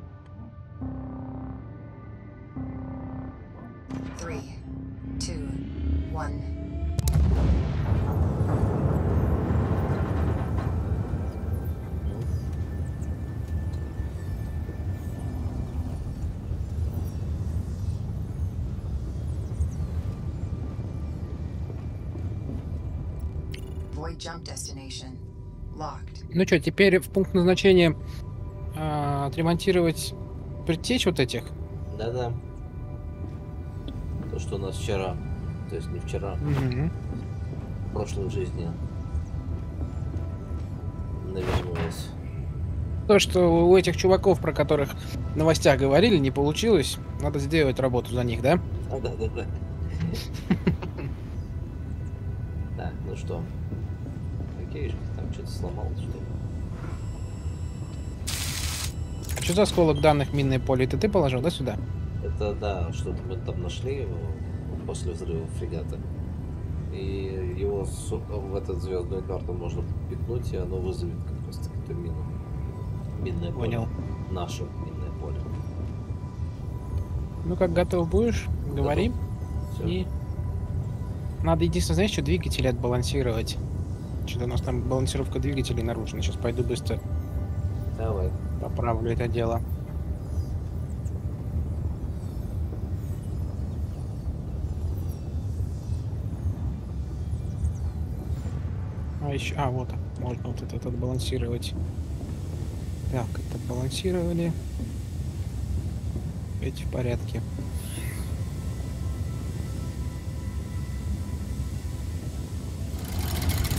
3, 2, 1. Void jump destination locked. Ну что, теперь в пункт назначения отремонтировать предтечь вот этих? Да-да. То, что у нас вчера, то есть не вчера, Мгм. в прошлой жизни навернулось. То, что у этих чуваков, про которых в новостях говорили, не получилось, надо сделать работу за них, да? Да. Так, ну что? Окей, там что-то сломалось, что ли? А что за осколок данных минное поле? Это ты положил, да, сюда? Это да, что-то мы там нашли после взрыва фрегата. И его в этот звездную карту можно пикнуть, и оно вызовет как раз таки эту мину. Минное поле. Понял. Наше минное поле. Ну как готов будешь? Говори. Всё. И надо единственное, знаешь, что двигатели отбалансировать. Что-то у нас там балансировка двигателей нарушена. Сейчас пойду быстро Давай. поправлю это дело. А еще, вот, можно вот этот отбалансировать. Так, это отбалансировали. Эти в порядке.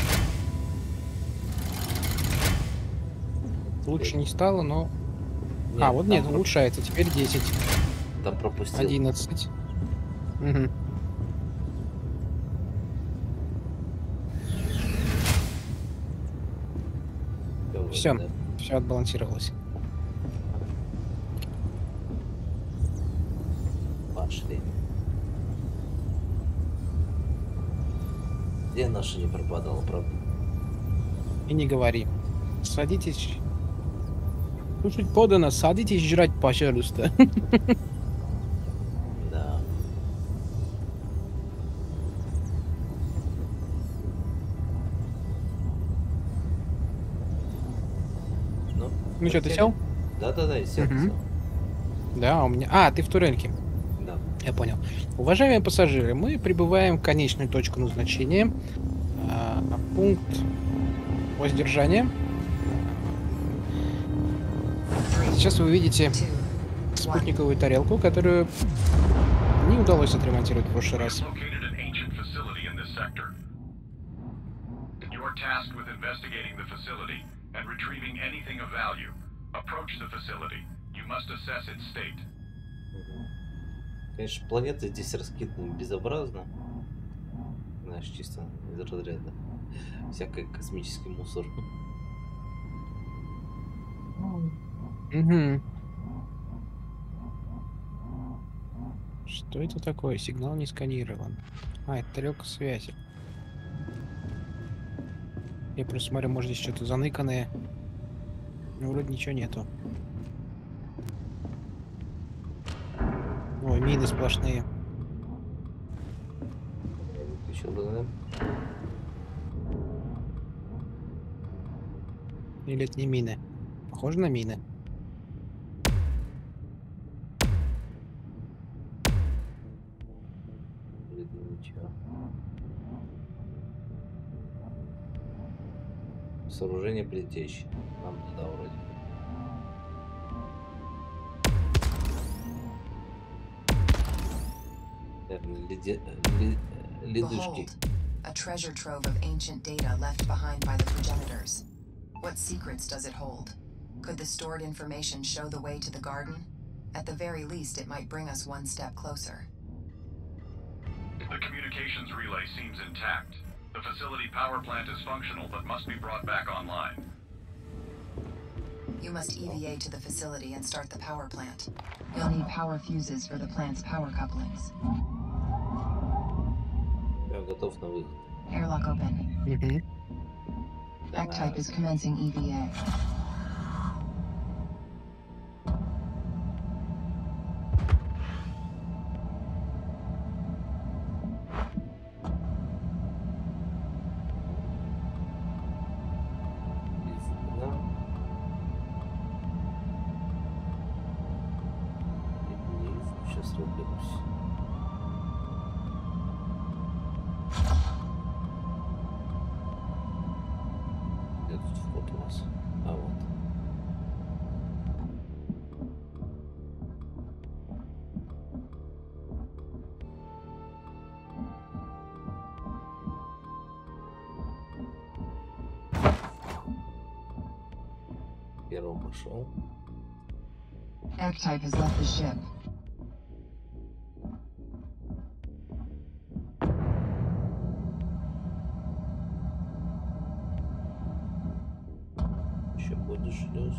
Лучше не стало, но А, вот нет, там, улучшается. Теперь 10. там пропустил. 11. Угу. Все. Да. Все отбалансировалось. Пошли. Где наша не пропадала, правда? И не говори. Садитесь. Кушать подано, садитесь жрать, пожалуйста. Да. Ну что, ты окей. сел? Да-да-да, я сел. Мгм. сел. Да, у меня... А, ты в турельке. Да. Я понял. Уважаемые пассажиры, мы прибываем в конечную точку назначения. Пункт воздержания. Сейчас вы увидите 2, 1. спутниковую тарелку, которую не удалось отремонтировать в прошлый раз. Located an ancient facility in this sector. You are tasked with investigating the facility and retrieving anything of value. Approach the facility. You must assess its state. Конечно, планеты здесь раскиданы безобразно. Знаешь, чисто из разряда. Всякий космический мусор. Угу. Что это такое? Сигнал не сканирован. А, это тарелка связи. Я просто смотрю, может здесь что-то заныканное. Ну, вроде ничего нету. Ой, мины сплошные. Еще да? Или это не мины? Похоже на мины. Вроде ничего. Сооружение плетящее. Нам туда вроде. Наверное, ледышки. Behold, a treasure trove of ancient data left behind by the progenitors. What secrets does it hold? Could the stored information show the way to the garden? At the very least, it might bring us one step closer. The communications relay seems intact. The facility power plant is functional but must be brought back online. You must EVA to the facility and start the power plant. You'll need power fuses for the plant's power couplings. Я готов на выход. Airlock open. Угу. Act-type is commencing EVA. Сейчас разберусь. Где тут вход у нас? А вот. Первый пошел. Act-type has left the ship. Еще будешь шлюз.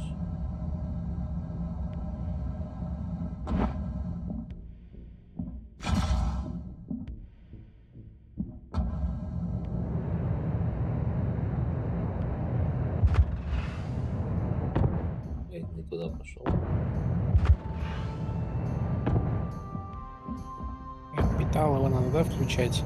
Я не туда пошел. Питалово надо, да, включать?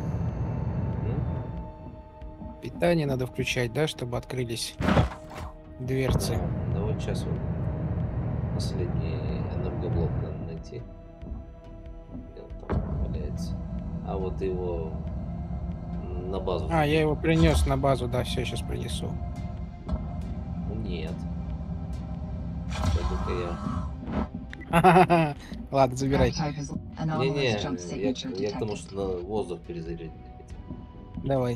Питание надо включать, да, чтобы открылись дверцы. Да вот сейчас вот последний энергоблок надо найти. Где он там валяется. А вот его на базу. А, я его принес на базу, да, все, сейчас принесу. Нет. Пойду-ка я. Ладно, забирай. Act-type is anomalous Не-не, jump signature я к тому, detected. что на воздух перезарядить хотел. Давай.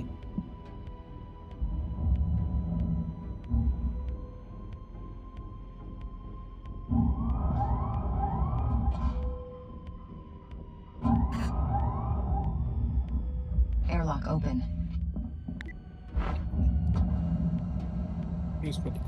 Airlock open. Господи.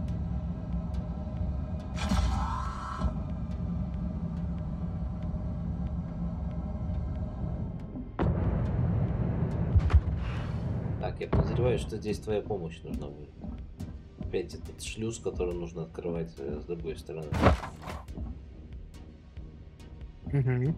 Так, я подозреваю, что здесь твоя помощь нужна будет. Опять этот шлюз, который нужно открывать с другой стороны. Угу.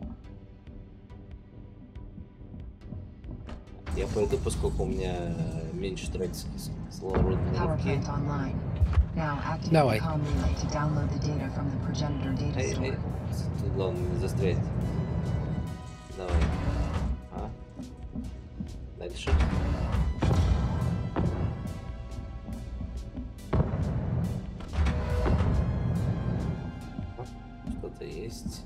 Я пойду, поскольку у меня меньше тратится кислородной Power руки. plant online. Now activate Давай. the comm relay to download the data from the progenitor data Эй, store. тут главное не застрять. Давай. А? Дальше. Что-то есть.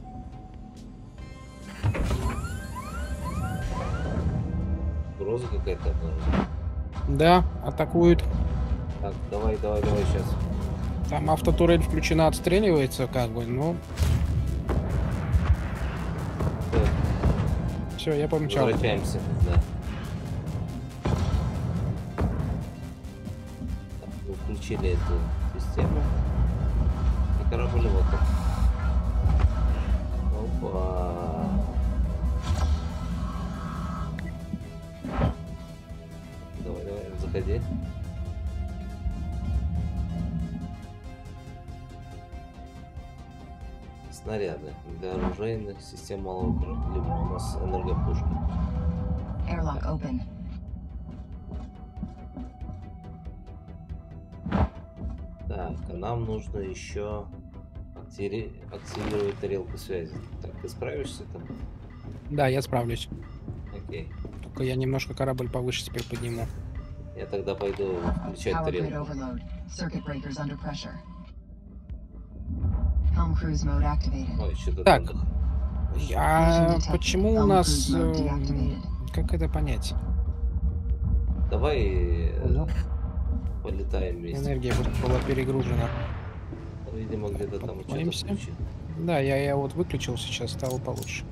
Угроза какая-то обнаружена. Да, атакуют. Так, давай, сейчас. Там автотурель включена, отстреливается, как бы, ну. Все, я помчал. Возвращаемся, да. Так, мы включили эту систему. И корабль вот он. Опа. Давай, заходи. Снаряды для оружейных систем малого калибра. У нас энергопушки. Airlock open. Так, а нам нужно еще активировать тарелку связи. Так, ты справишься там? Да, я справлюсь. Окей. Только я немножко корабль повыше теперь подниму. Я тогда пойду включать Power grid тарелку. overload. Circuit breakers under pressure. Helm cruise mode activated. Ой, что-то Так. там. А detected. почему у Helm нас... cruise mode deactivated. Как это понять? Давай Ну, полетаем вместе. энергия была перегружена. Видимо, где-то там что-то Поднимемся. включено. Да, я вот выключил сейчас, стало получше.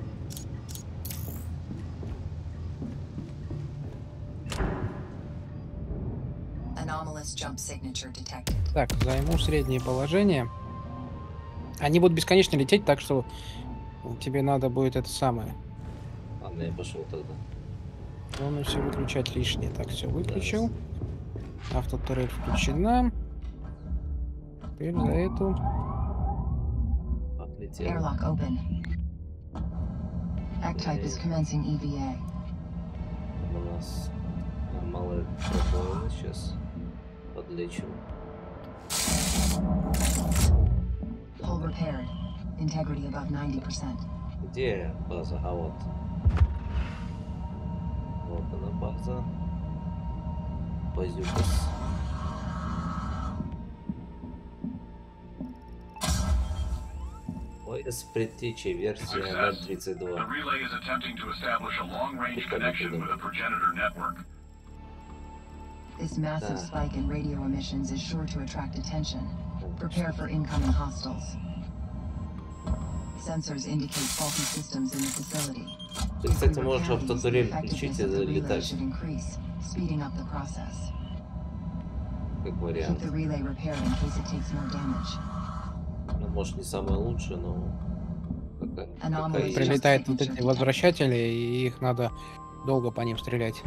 Anomalous jump signature detected. Так, займу среднее положение. Они будут бесконечно лететь, так что тебе надо будет это самое. Ладно, я пошел тогда. Он все выключать лишнее. Так, все выключил. Автотурель включена. Теперь за эту. Отлетел. Airlock open. Act-type is commencing EVA. У нас малая проплавила. Сейчас подлечим. Hull repaired. Integrity above 90%. Где база? А вот. Вот она база. Базюкас. ОС предтечи версия Success. 0.32. The relay is attempting to establish a long-range connection with a progenitor network. This massive Ah. spike in radio emissions is sure to attract attention. Prepare for incoming hostiles. Sensors indicate faulty systems in the facility. Ты, If we кстати, можешь repair these, the автотурель effectiveness включить и of the relay залетать, should increase, speeding up the process. как Keep вариант. the relay repaired in case it takes more damage. Ну, может, не самое лучшее, но какая есть. Прилетают вот эти возвращатели, и их надо долго по ним стрелять.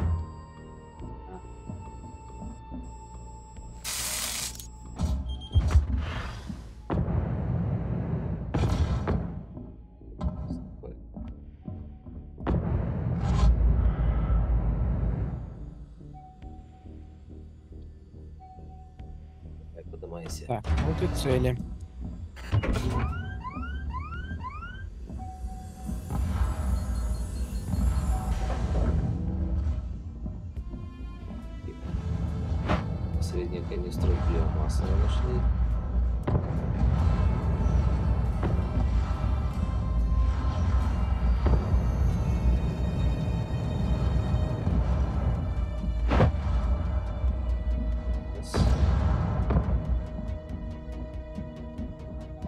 Давай, поднимайся. Так, вот и цели. Средняя канистра биомассы нашли. Yes.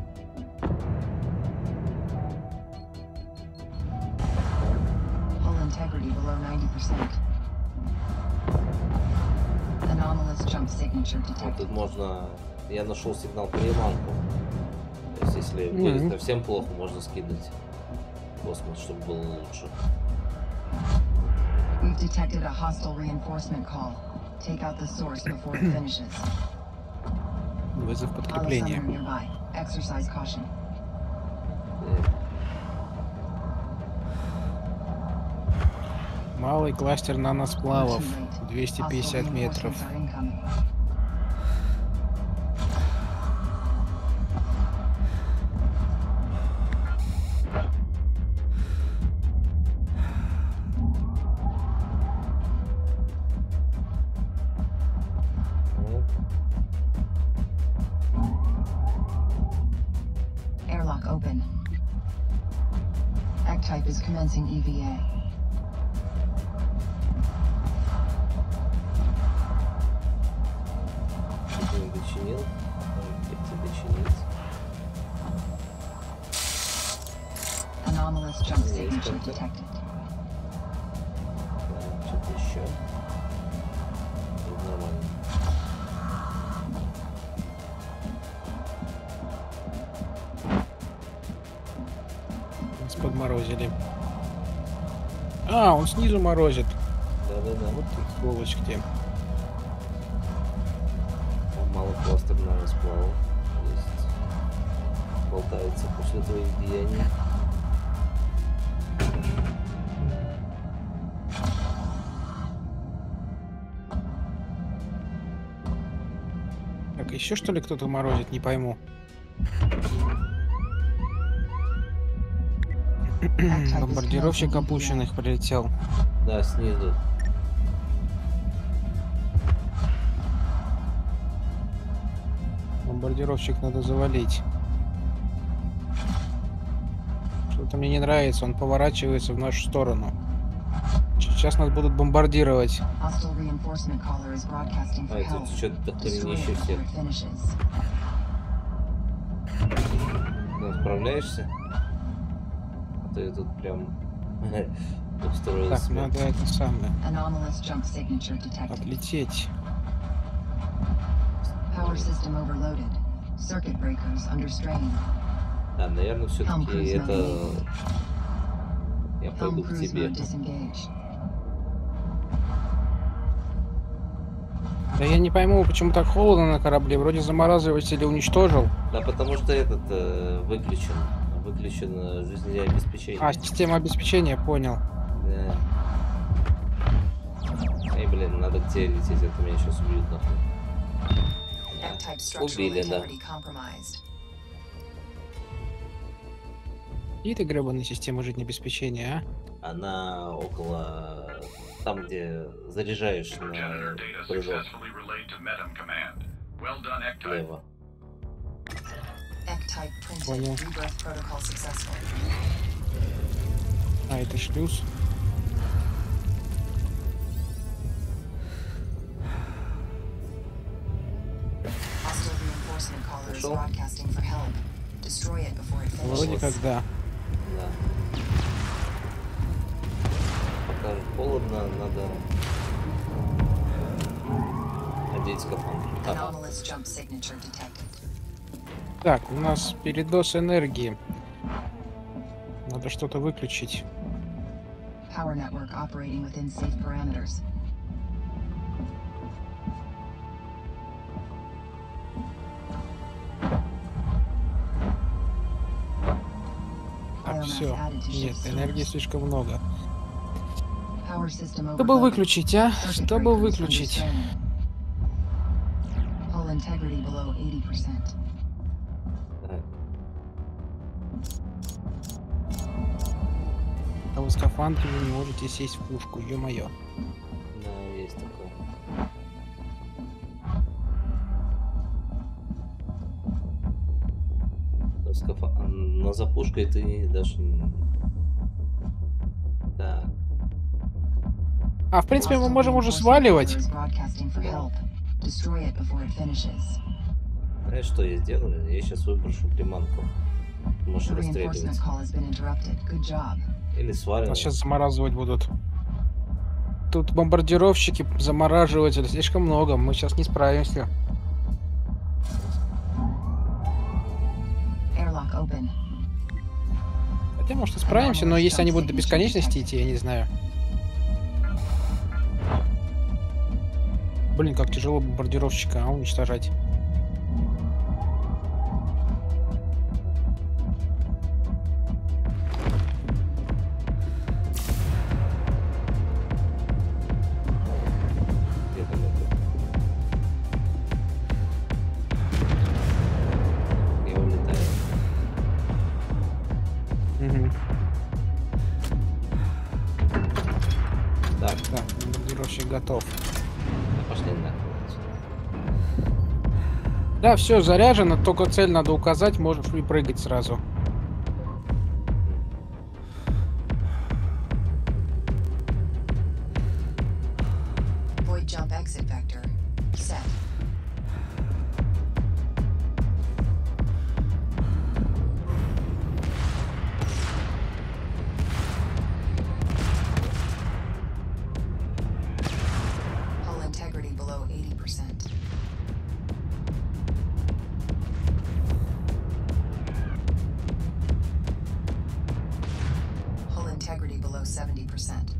Hull integrity below 90%. Anomalous jump signature Вот detected. тут можно... Я нашел сигнал приманку. То есть, если будет совсем плохо, можно скинуть в космос, чтобы было лучше. We've detected a hostile reinforcement call. Take out the source before it finishes. Вызов Hollow подкрепления. summoner nearby. Exercise caution. Малый кластер наносплавов. Too late. 250 Hostile метров. reinforcements are incoming. Airlock open. Act-type is commencing EVA. Ты не дочинил. Как тебе дочинить? Anomalous jump Есть signature как-то. detected. Ладно, что-то еще. Нормально. Нас подморозили. А, он снизу морозит. Да-да-да. Вот ты, сволочь, где. Мало кластер на расплаву. Есть. Болтается после твоих деяний. Так, еще что ли кто-то морозит, не пойму. Бомбардировщик опущенных прилетел. Да, снизу. Бомбардировщик надо завалить. Что-то мне не нравится, он поворачивается в нашу сторону. Сейчас нас будут бомбардировать. Hostile reinforcement caller is broadcasting for А, это help. что-то Destroy еще it всех. before it finishes. Ну, справляешься? А то я тут прям устроил Так, себе. надо это самое. Anomalous jump signature detected. Отлететь. Power system overloaded. Circuit breakers under strain. Да, наверное, Helm все-таки cruise это... mode Я Helm пойду к cruise тебе. mode disengaged. Да я не пойму, почему так холодно на корабле. Вроде замораживатель уничтожил. Да, потому что этот выключен. Выключено жизнеобеспечение. А, система обеспечения, понял. Да. Эй, блин, надо к тебе лететь, это меня сейчас убьют нахуй. F-type structural Убили, да. integrity compromised. И ты гребаная система жизнеобеспечения, Она около... Там, где заряжаешь на Progenitor data прыжок successfully relayed to Metam Command. Well done, Ectype. влево. F-type printed. Понял. Rebirth protocol successful. а? А, это шлюз. Hostile reinforcement caller is Ушел? broadcasting for help. Destroy it before it Вроде finishes. как да. Да. Пока холодно, надо одеть скафандр. Ага. Anomalous jump signature detected. Так, у нас передоз энергии. Надо что-то выключить. Power network operating within safe parameters. Так, Biomass все. added to Нет, ship's энергии source. слишком много. Power system Чтобы overloaded. выключить, а? Circuit Чтобы breakers under выключить. strain. Hull integrity below 80%. Так. А вы в скафандре вы не можете сесть в пушку, ё-моё. Да, есть такое. Но за пушкой ты даже не... Так. А, в принципе, мы Hostile можем уже reinforcement сваливать. caller is broadcasting for help. Destroy it before it finishes. Знаешь, что я сделаю? Я сейчас выброшу приманку. Можешь The расстреливать. reinforcement call has been interrupted. Good job. Или свалим. Нас сейчас замораживать будут. Тут бомбардировщики, замораживатели, слишком много. Мы сейчас не справимся. Airlock open. Хотя, может, и справимся, но если они будут до бесконечности идти, я не знаю. Блин, как тяжело бомбардировщика уничтожать. Где там это? Я улетаю. Угу. Так, Да, бомбардировщик готов. пошли нахуй отсюда. Да, все заряжено, только цель надо указать, можешь и прыгать сразу. Void jump exit vector. Set. Hull integrity below 80%. Hull integrity below 70%.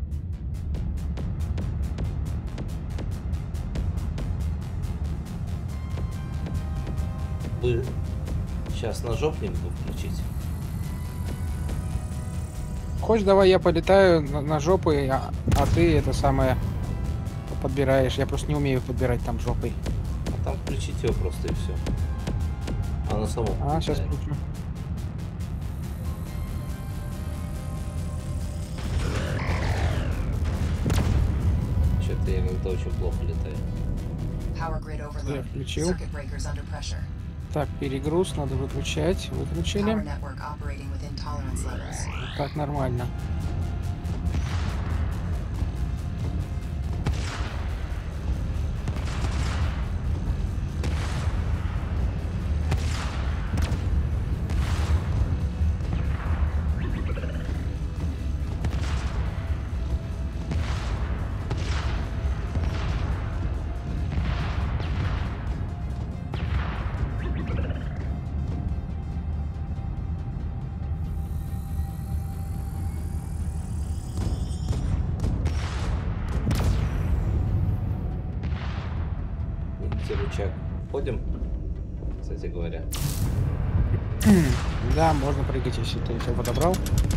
Вы сейчас ножовник буду включить. Хочешь, давай я полетаю на жопы, а ты это самое подбираешь. Я просто не умею подбирать там жопой. А там включить его просто и все. Оно само. Сейчас включает. включу. Что-то я как-то очень плохо летаю. Power grid Я overload. включил. Circuit breakers under pressure. Так, перегруз надо выключать. Power Выключили. network operating within tolerance levels. Так, нормально. Видите рычаг? Ходим, кстати говоря. Да, можно прыгать, если ты все подобрал.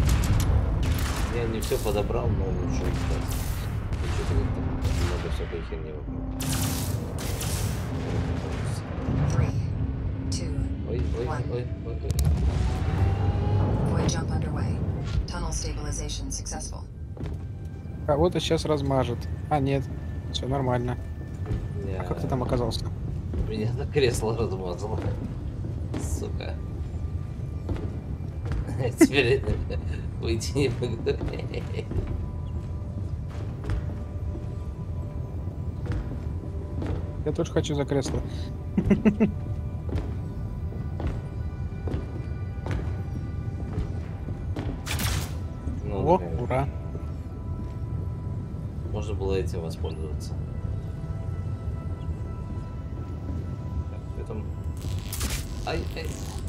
Я не все подобрал, но лучше сейчас. Что-то там много всякой херни вокруг. 3, 2, Ой, ой, One. ой, ой, ой. void jump underway. Tunnel stabilization successful. Кого-то сейчас размажет. А, нет. Все нормально. Я- А как ты там оказался? Меня на кресло размазало. Сука. Теперь выйти не могу. Я тоже хочу за кресло. Ну, О, наконец. ура. Можно было этим воспользоваться. Так, что там? Ай, ай.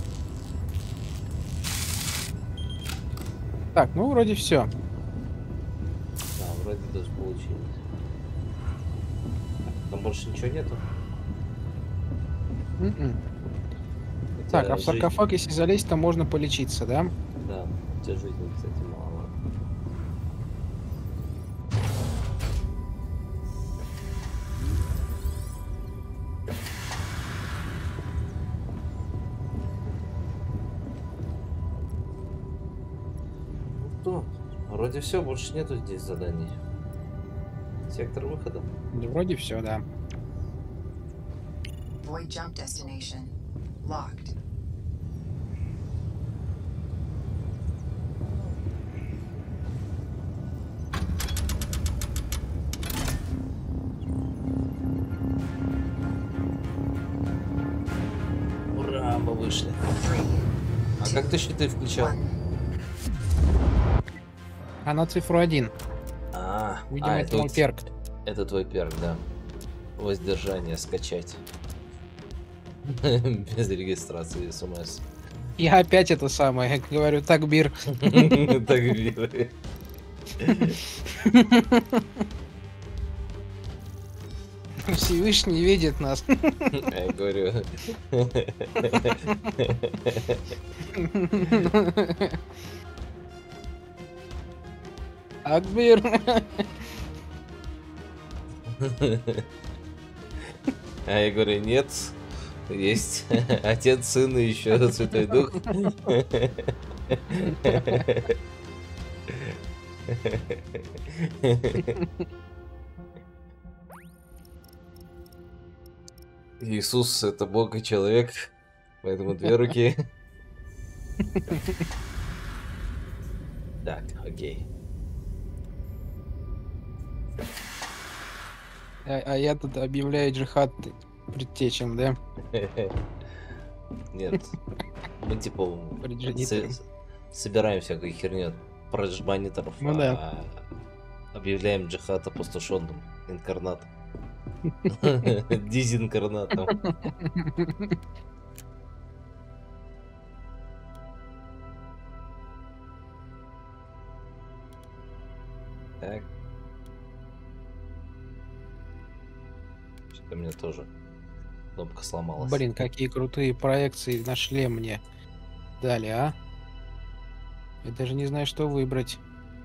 Так, ну вроде все. Да, вроде даже получилось. Так, там больше ничего нету. Так, а в жизнь- саркофаг, если залезть, то можно полечиться, да? Да, у тебя жизни, кстати, мало. Ну что, вроде все, больше нету здесь заданий. Сектор выхода. Да, вроде все, да. Void jump destination. Locked. Ура, мы вышли. 3, А как ты щиты включал? 1. А на цифру 1. Видимо, это мой перк. Это твой перк, да. Воздержание скачать. Без регистрации СМС. Я опять это самое, говорю, такбир. Такбир. Всевышний видит нас. Я говорю. Акбир. А я говорю, нет, есть Отец, Сын и еще Святой Дух. Иисус — это Бог и человек, поэтому 2 руки. Так, окей. А я тут объявляю джихад предтечам, да? Нет. Мы типа Преджонитором. собираем всякую херню от преджбаниторов, Ну да. объявляем джихад опустошенным инкарнатом. Дизинкарнатом. Так. Что-то у меня тоже кнопка сломалась. Блин, какие крутые проекции на шлем мне дали, а? Я даже не знаю, что выбрать.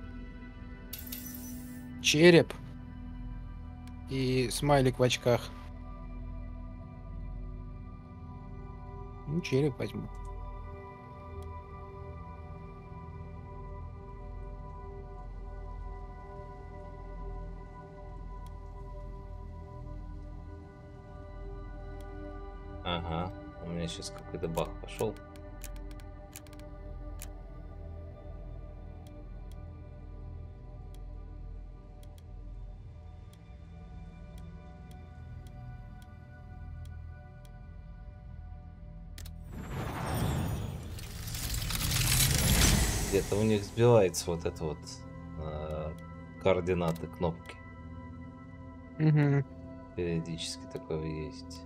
Череп и смайлик в очках. Ну, череп возьму. Ага, у меня сейчас какой-то баг пошел. Где-то у них сбивается вот это вот координаты кнопки. Угу. Периодически такое есть.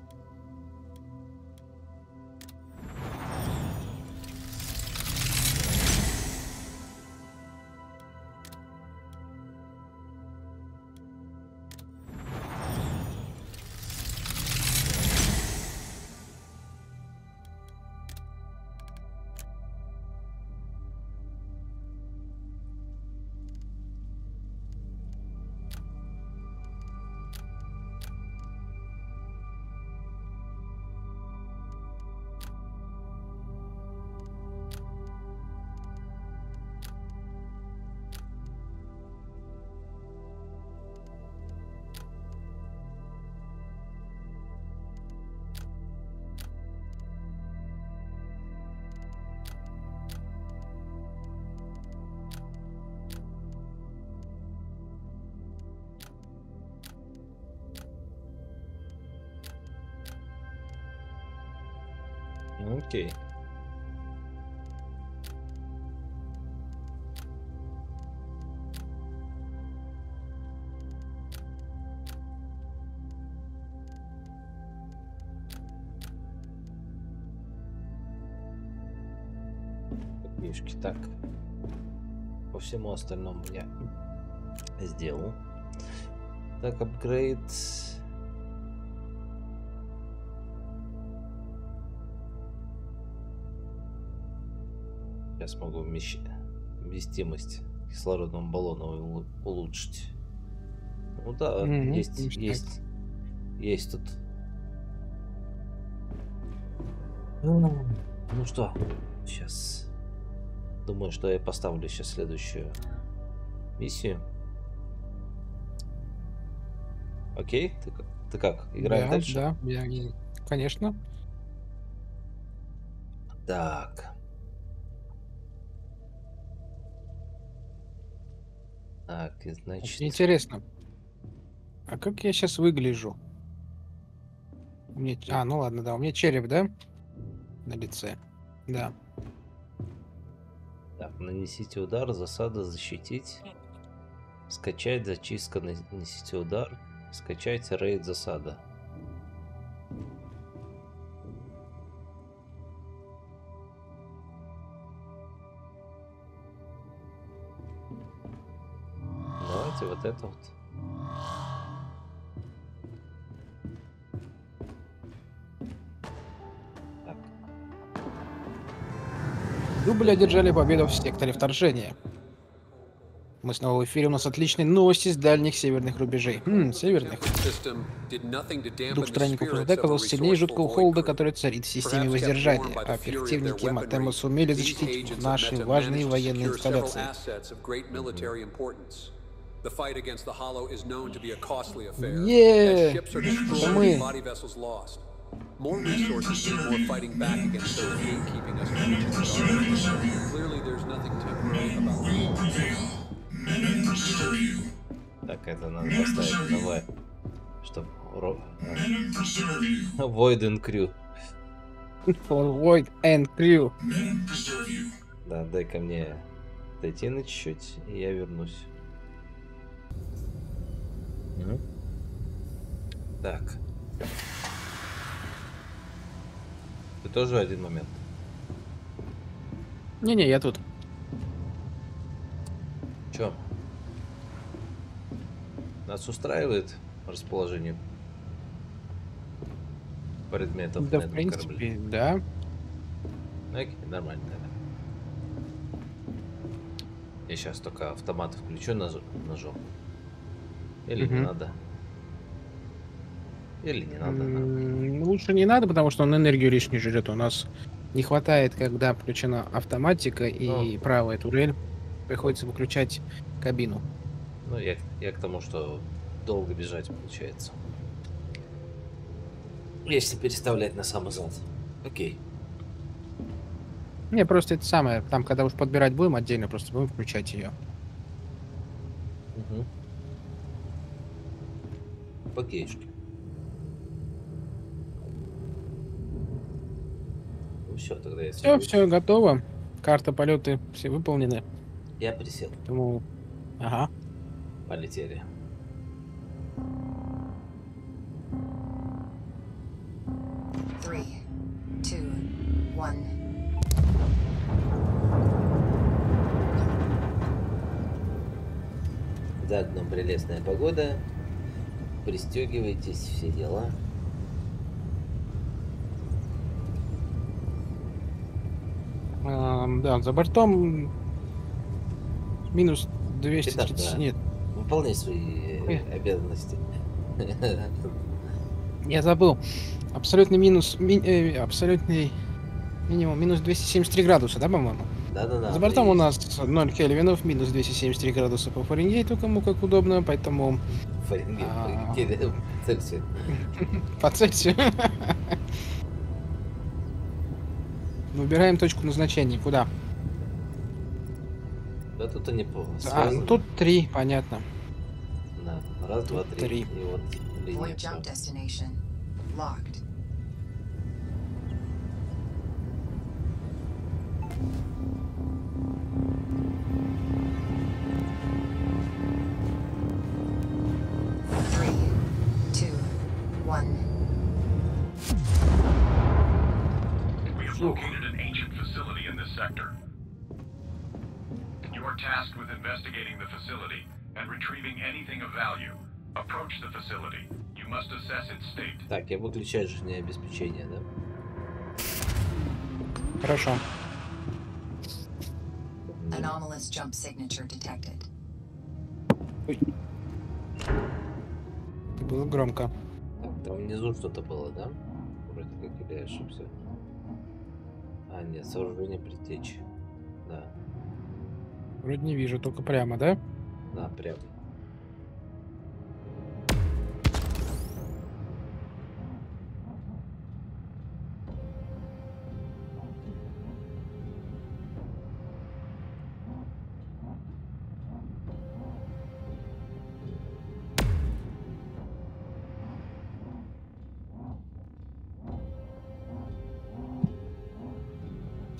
Окей. Книжки. Так. По всему остальному я сделал. Так, апгрейд. Сейчас могу вместимость кислородного баллона улучшить. Ну да, есть тут. Ну что, сейчас думаю, что я поставлю сейчас следующую миссию. Окей, ты как? Играем дальше? Да, конечно. Так. Так, и значит... Интересно. А как я сейчас выгляжу? Ну ладно, да, у меня череп, да? На лице. Да. Да. Так, нанесите удар, засада, защитить. Скачать, зачистка, нанесите удар. Скачать, рейд, засада. Давайте вот это вот. Так. Дубль одержали победу в секторе вторжения. Мы снова в эфире, у нас отличные новости с дальних северных рубежей. Северных. Дух странников УЗД оказался сильнее жуткого холода, который царит в системе воздержания. А оперативники Матема сумели защитить наши важные военные инсталляции. Это мы. More resources and more fighting back against those gatekeeping us from reaching the Dark. Clearly, there's nothing temporary about it. Так, это надо поставить новое, чтоб Void and Crew. For Void and Crew. Да, дай-ка мне дойти на чуть-чуть, и я вернусь. Так. Ты тоже один момент. Не-не, я тут. Чё? Нас устраивает расположение предметов Да, на в этом принципе, корабле? да. Окей, нормально, да. Я сейчас только автомат включу ножом. Или не надо? Или не надо? Лучше не надо, потому что он энергию лишнюю жрет. У нас не хватает, когда включена автоматика и правая турель. Приходится выключать кабину. Ну, я к тому, что долго бежать получается. Если переставлять на самый зад. Окей. Не, просто это самое. Там, когда уж подбирать будем отдельно, просто будем включать ее. Угу. Окейшки. Ну все, тогда я Все готово. Карта полеты все выполнены. Я присел. Поэтому... Ага. Полетели. Three, two, one. За окном прелестная погода. Пристегивайтесь, все дела. Да, за бортом минус 230. Итак, да. Нет, Выполняй свои обязанности. я забыл. Абсолютный минус... абсолютный минимум минус 273 градуса, да, по-моему? Да-да-да. За бортом у нас 0 кельвинов, минус 273 градуса по Фаренгейту, кому как удобно, поэтому... Фаренгейт, по Цельсию. По Цельсию. Выбираем точку назначения. Куда? Да тут они Ну тут 3, понятно. Да, раз, два, Тут три. 3. И вот линия. Void jump destination locked. Three, two, one. We have located an ancient facility in this sector. You are tasked with investigating the facility and retrieving anything of value. Approach the facility. You must assess its state. Так, я выключаю жизнеобеспечение, да? Хорошо. Anomalous jump signature detected. Ой. Это было громко. Так, там внизу что-то было, да? Вроде как, или я ошибся. А, нет, сооружение предтечи. Да, Вроде не вижу, только прямо, да? да, прям.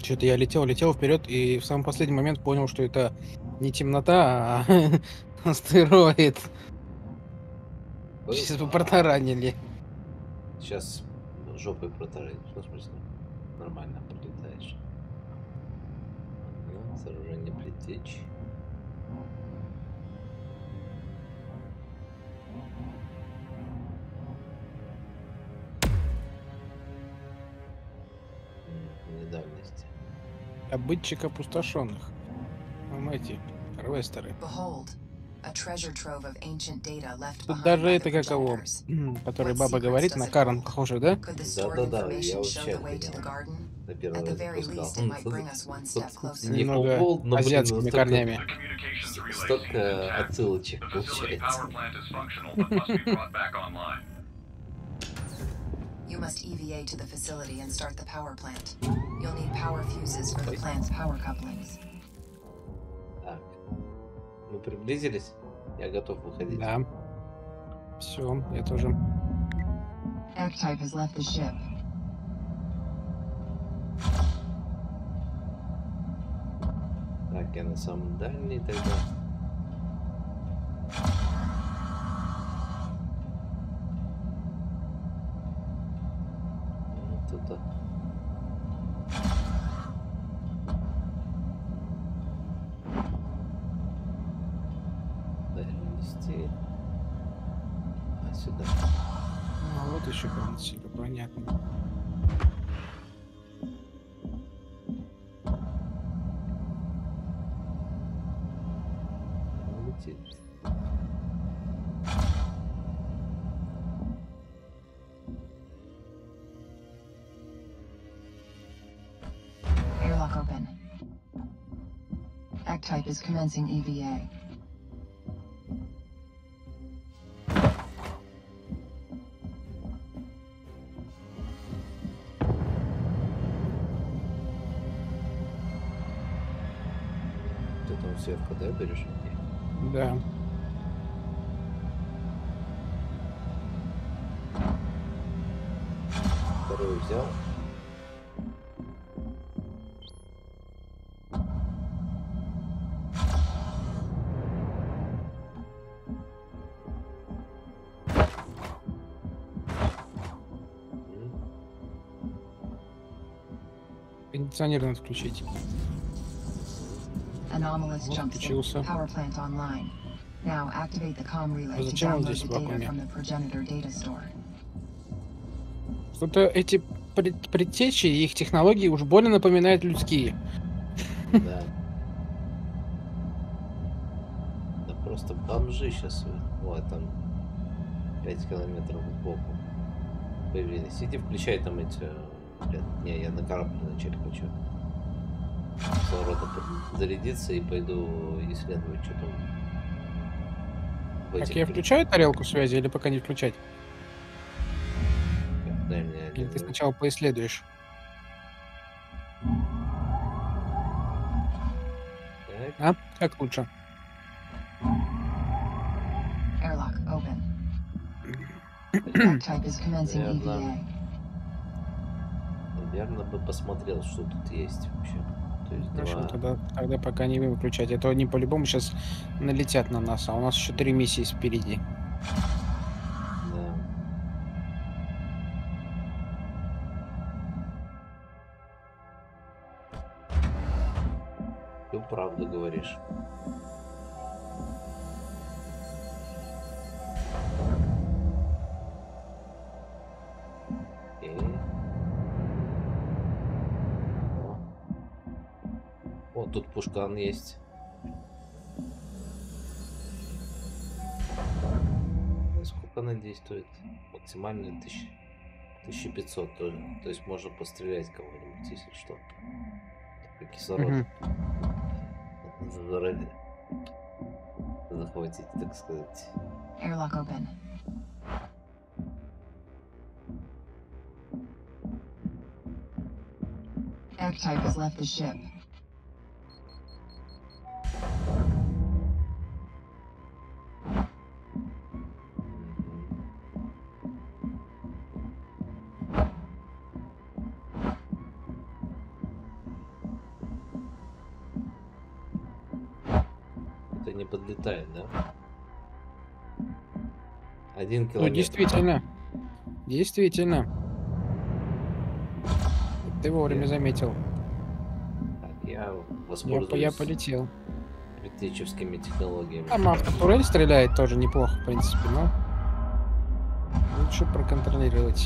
Что-то я летел вперед и в самый последний момент понял, что это не темнота, а астероид. Сейчас бы протаранили. Сейчас жопой протаранишь. Ну, в смысле, нормально пролетаешь. Ага, сооружение предтечь. Недавности. Обидчик опустошенных. Там эти квестеры. Behold, a treasure trove of ancient data left Тут behind даже by это the как его, progenitors. который What баба secrets говорит, does на it Карен hold? похоже, да? Could the stored Да-да-да, я information show вообще the way to the охренел. garden? На первый At the раз very запускал. least, it might bring us one step closer. Не Немного Homeworld, но, блин, азиатскими настолько, корнями. The communications relay seems столько intact. отсылочек The facility получается. power plant is functional, but must be brought back online. You must EVA to the facility and start the power plant. You'll need power fuses for the plant's power couplings. Так, мы приблизились. Я готов выходить. Да. Все, я тоже. F-Type has left the ship. Так, я на самом дальний тогда. Вот это. Дальности. А сюда. А вот еще себе, понятно. Летит. Airlock open. F-Type is commencing EVA. Ты там сверху, да, берешь? Да. Второй взял. Кондиционер надо включить. Anomalous Вот, jump включился. power plant online. Now activate the comm relay to Зачем он download здесь the в data вакууме? from the progenitor data store. Что-то эти предтечи и их технологии уж больно напоминают людские. Да. Да просто бомжи сейчас. Вот там 5 километров сбоку появились. Иди включай там эти. Блин, не, я на корабль вначале хочу. Кислорода зарядиться и пойду исследовать, что там. в Так, этих я включаю тарелку связи или пока не включать? Дай мне Или один ты сначала поисследуешь? Так, А? Как лучше? Airlock open. F-Type is commencing Наверно. EVA. наверное, бы посмотрел, что тут есть вообще. То есть Хорошо, два. тогда пока не выключать. А то они по-любому сейчас налетят на нас, а у нас еще 3 миссии впереди. Да. Ты правду говоришь. Окей. О, тут пушкан есть. Сколько она действует? Максимально 1500 тоже. То есть можно пострелять кого-нибудь, если что. Только кислород Мгм. захватить, так сказать. Airlock open. F-Type has left the ship. это не подлетает, да? 1 Ну, километр. действительно. Действительно. Ты вовремя Я- заметил. Так, я Я воспользуюсь полетел. предтечевскими технологиями. Там автотурель стреляет тоже неплохо, в принципе, но лучше проконтролировать.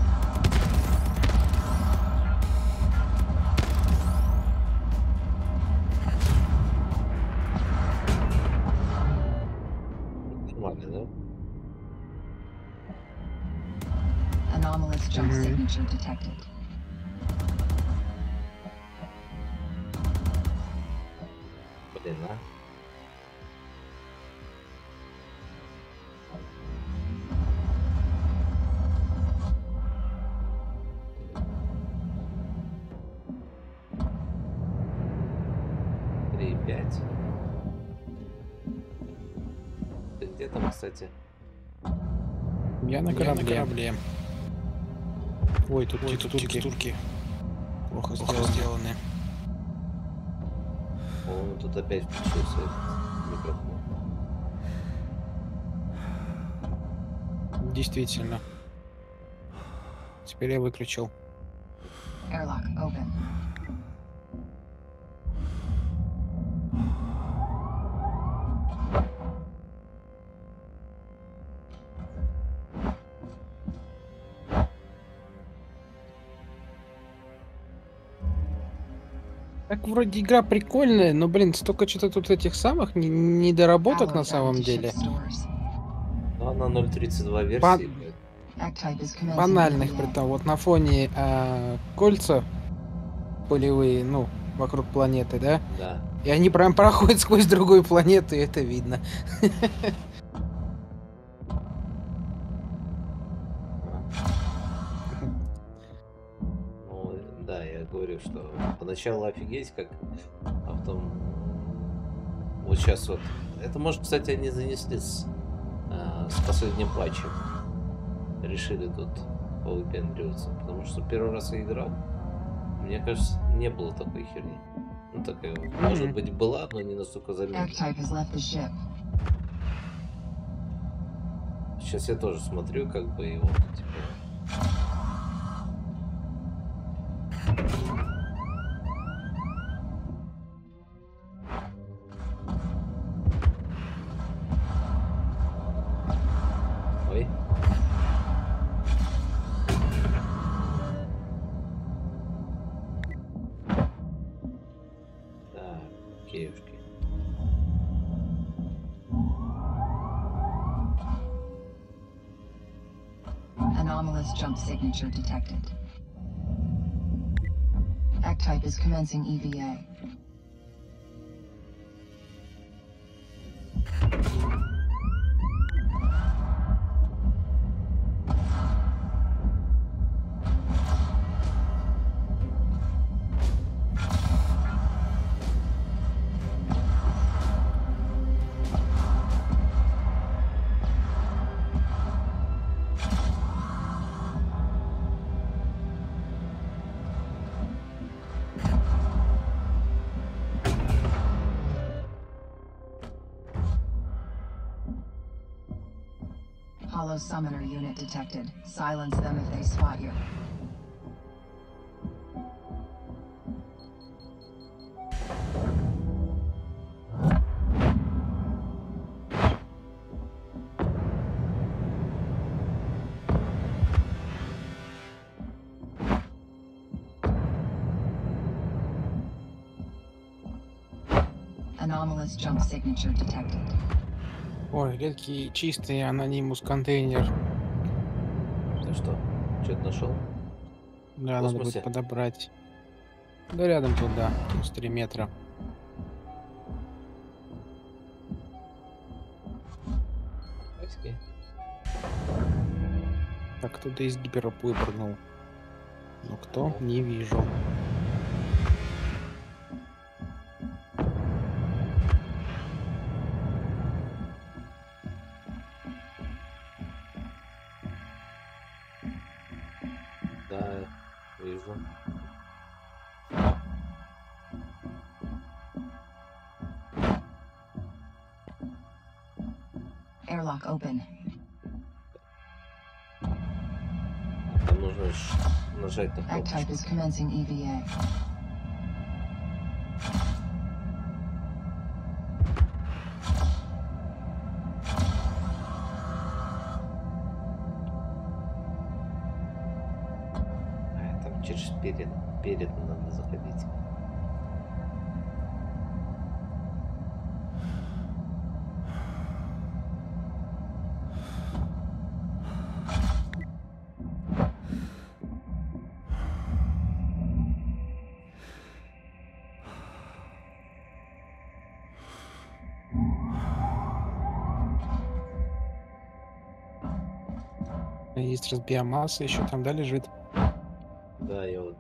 Нормально, да? Anomalous jump Mhm. signature detected. Блин, а? Три, пять. Ты где там, кстати? Я на корабле. Ой, тут текстурки плохо сделаны. По-моему, тут опять включился этот микрофон. Действительно. Теперь я выключил. Airlock open. Так вроде игра прикольная, но, блин, столько что-то тут этих самых недоработок на Alloy самом added to деле. ship stores. Ну, она 0.32 версии. Бан- блядь. Archetype is commencing Банальных, EVA. при том, вот на фоне кольца полевые, ну, вокруг планеты, да? Да. И они прям проходят сквозь другую планету, и это видно. Ну, да, я говорю, что поначалу офигеть как, а потом вот сейчас вот. Это, может, кстати, они занесли с последним патчем. Решили тут повыпендриваться. Потому что первый раз я играл, мне кажется, не было такой херни. Ну, такая, может быть, была, но не настолько заметна. Archetype has left the ship. Сейчас я тоже смотрю, как бы его, типа. Ой. Так, киевки. Anomalous jump signature detected. Archetype is commencing EVA. Hollow summoner unit detected. Silence them if they spot you. Anomalous jump signature detected. Ой, редкий чистый анонимус контейнер. Ты что? Что-то нашел? Да, В надо космосе? будет подобрать. Да рядом тут, да, плюс 3 метра. Окей. Так, кто-то из гипероп выпрыгнул. Но кто? Не вижу. Да, вижу. Airlock open. Там нужно нажать на Ag type кнопочку. is commencing EVA. Там через перед надо заходить. Есть биомасса еще там, да, лежит. Да, я вот...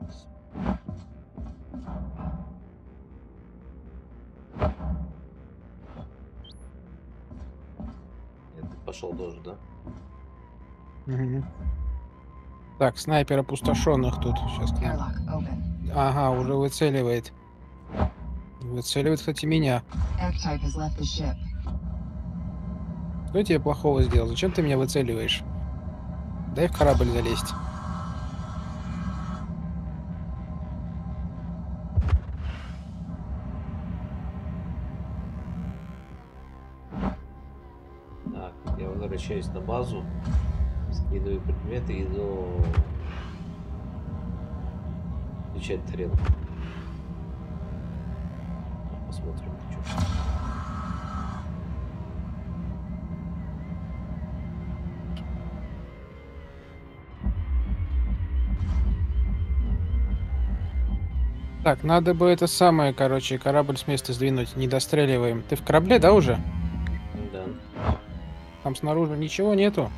Нет, ты пошел тоже, да? Мгм. Так, снайпер опустошенных тут. Сейчас к нам. Airlock open. Ага, уже выцеливает. Выцеливает, кстати, меня. Ag type has left the ship. Что я тебе плохого сделал? Зачем ты меня выцеливаешь? Дай в корабль залезть. Так, я возвращаюсь на базу, скидываю предметы и иду включать тарелку. Посмотрим, что. Так, надо бы это самое, короче, корабль с места сдвинуть. Не достреливаем. Ты в корабле, да, уже? Да. Там снаружи ничего нету.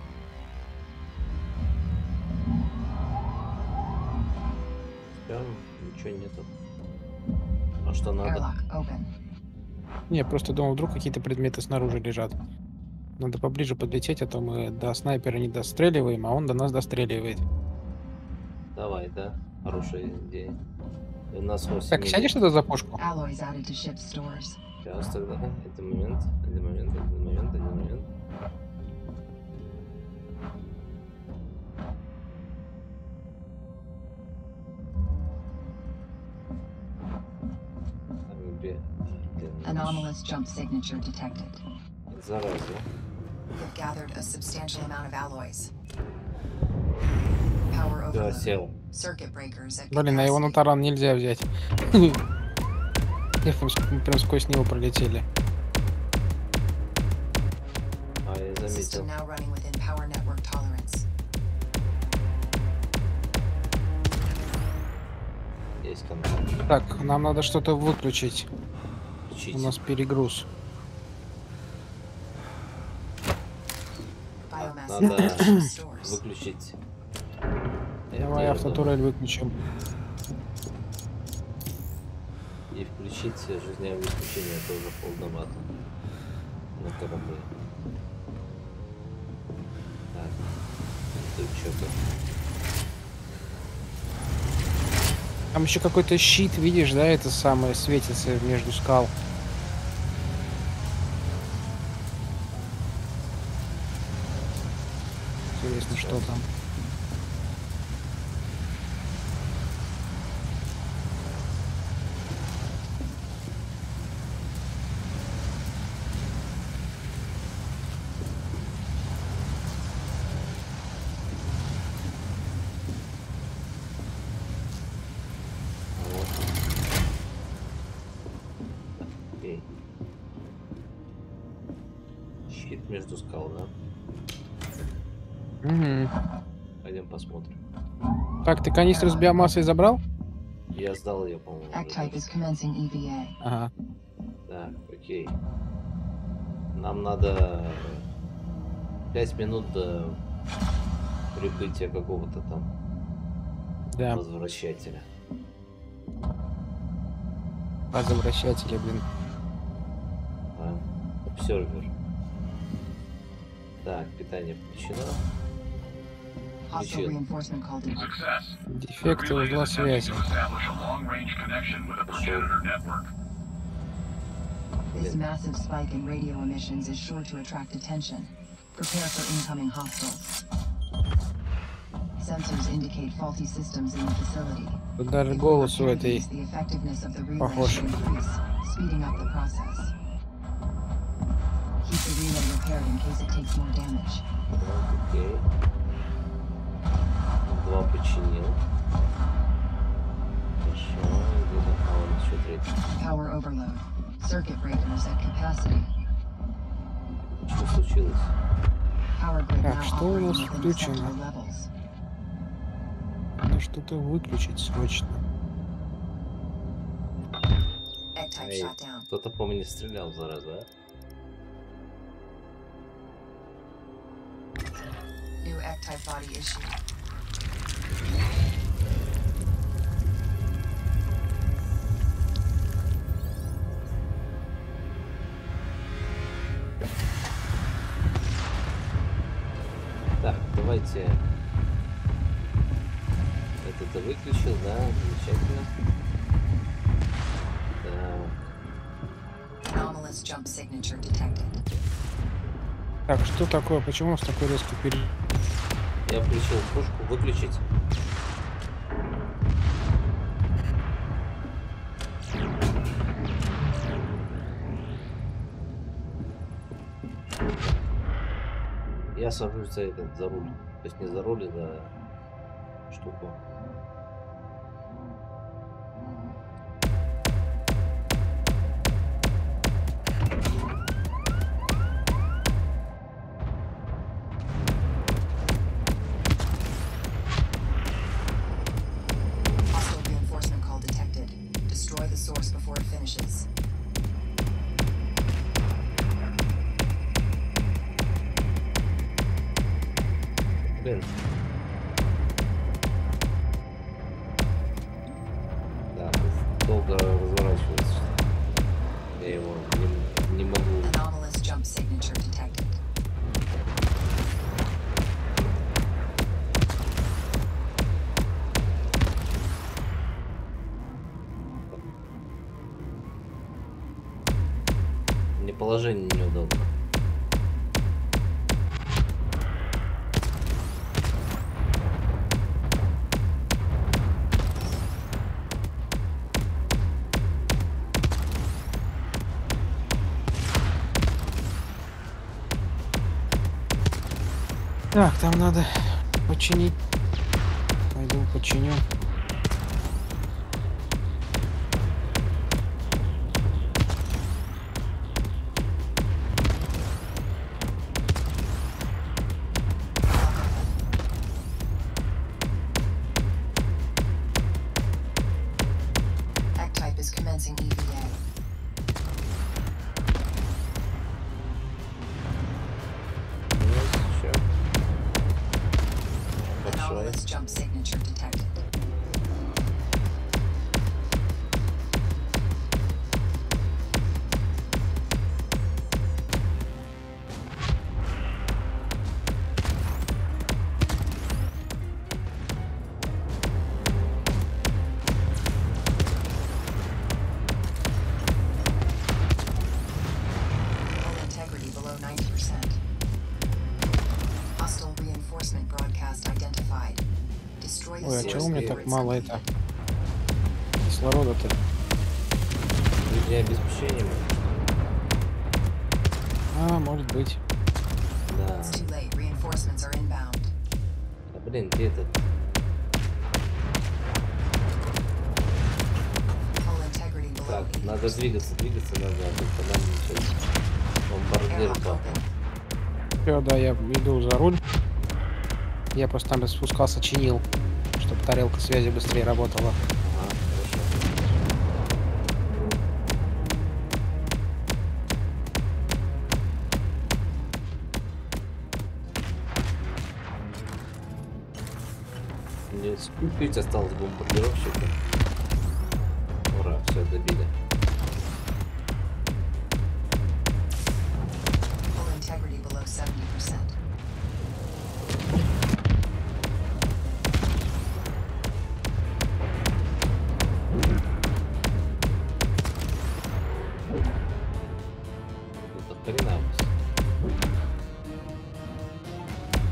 Прям ничего нету. А что надо? Airlock open. Не, просто думал, вдруг какие-то предметы снаружи лежат. Надо поближе подлететь, а то мы до снайпера не достреливаем, а он до нас достреливает. Давай, да? Хорошая идея. И у нас 8 Так, сядешь туда за пушку? Alloys added to ship stores. Сейчас тогда. Один момент. Так, где наш? Anomalous jump signature detected. Зараза. We've gathered a substantial amount of alloys. Power Да, overload. сел. Circuit breakers at Блин, а его на capacity. таран нельзя взять. Мы прям сквозь него пролетели. А, я System заметил. now running within power network tolerance. Есть контакт. Так, нам надо что-то выключить. Включить. У нас перегруз. Biomass Надо added to ship stores. выключить. Давай Это автотурель выключим. И включить жизнеобеспечение тоже полновато на корабле. Так, тут что-то. Там еще какой-то щит, видишь, да, это самое светится между скал. Интересно, что там. Вот. Окей. Щит между скал, да? Мгм. Пойдем посмотрим. Так, ты канистру с биомассой забрал? Я сдал ее, по-моему. Ag type is commencing EVA. Ага. Так, окей. Нам надо 5 минут до прибытия какого-то там Да, возвращателя. возвращатели, блин. А? Обсервер. Так, питание включено. Hostile Включил. reinforcement called in. Success. Дефекты Relay is узла attempting связи. to establish a long-range connection with a progenitor network. This massive spike in radio emissions is sure to attract attention. Prepare for incoming hostiles. Sensors indicate faulty systems in the facility. Тут даже If we голос у repair этой these, the effectiveness of the relay похож. should increase, speeding up the process. Keep the relay repaired in case it takes more damage. Так, окей. 2 починил. Хорошо. Где-то... А, вон еще третий. Power overload. Circuit breakers at capacity. Что случилось? Power grid Так, now что у нас operating within включено? acceptable levels. Надо что-то выключить срочно. Egg-type Эй, shot down. кто-то по мне стрелял, зараза, New egg-type body issue. Так, давайте... Это ты выключил, да? Замечательно. Так. Anomalous jump signature detected. Так, что такое? Почему у нас такой резкий период? Я включил пушку. Выключить. Я сажусь за руль. То есть не за руль, а за штуку. Hostile reinforcement call detected. Destroy the source before it finishes. Блин. Да, долго разворачивается. Я его не могу. Anomalous jump signature detected. Мне положение неудобно. Так, там надо починить. Пойду починю. Egg-type is commencing EVA. Сейчас. Большой. Anomalous jump signature detected. Hull integrity below 90%. Hostile reinforcement broadcast identified. Destroy the Ой, а source чего у меня before так it's мало complete. это кислорода-то? Жизнеобеспечением. А, может быть. Да. It's too late. Reinforcements are inbound. А, блин, где этот? Hull integrity below Так, 80%. надо двигаться надо, а то по нам сейчас бомбардир Airlock по... open. Все, да, я иду за руль. Я просто там спускался, чинил, чтобы тарелка связи быстрее работала. Ага, хорошо. Мне чуть осталось бомбардировщика. Ура, все, добили. Hull integrity below 70%.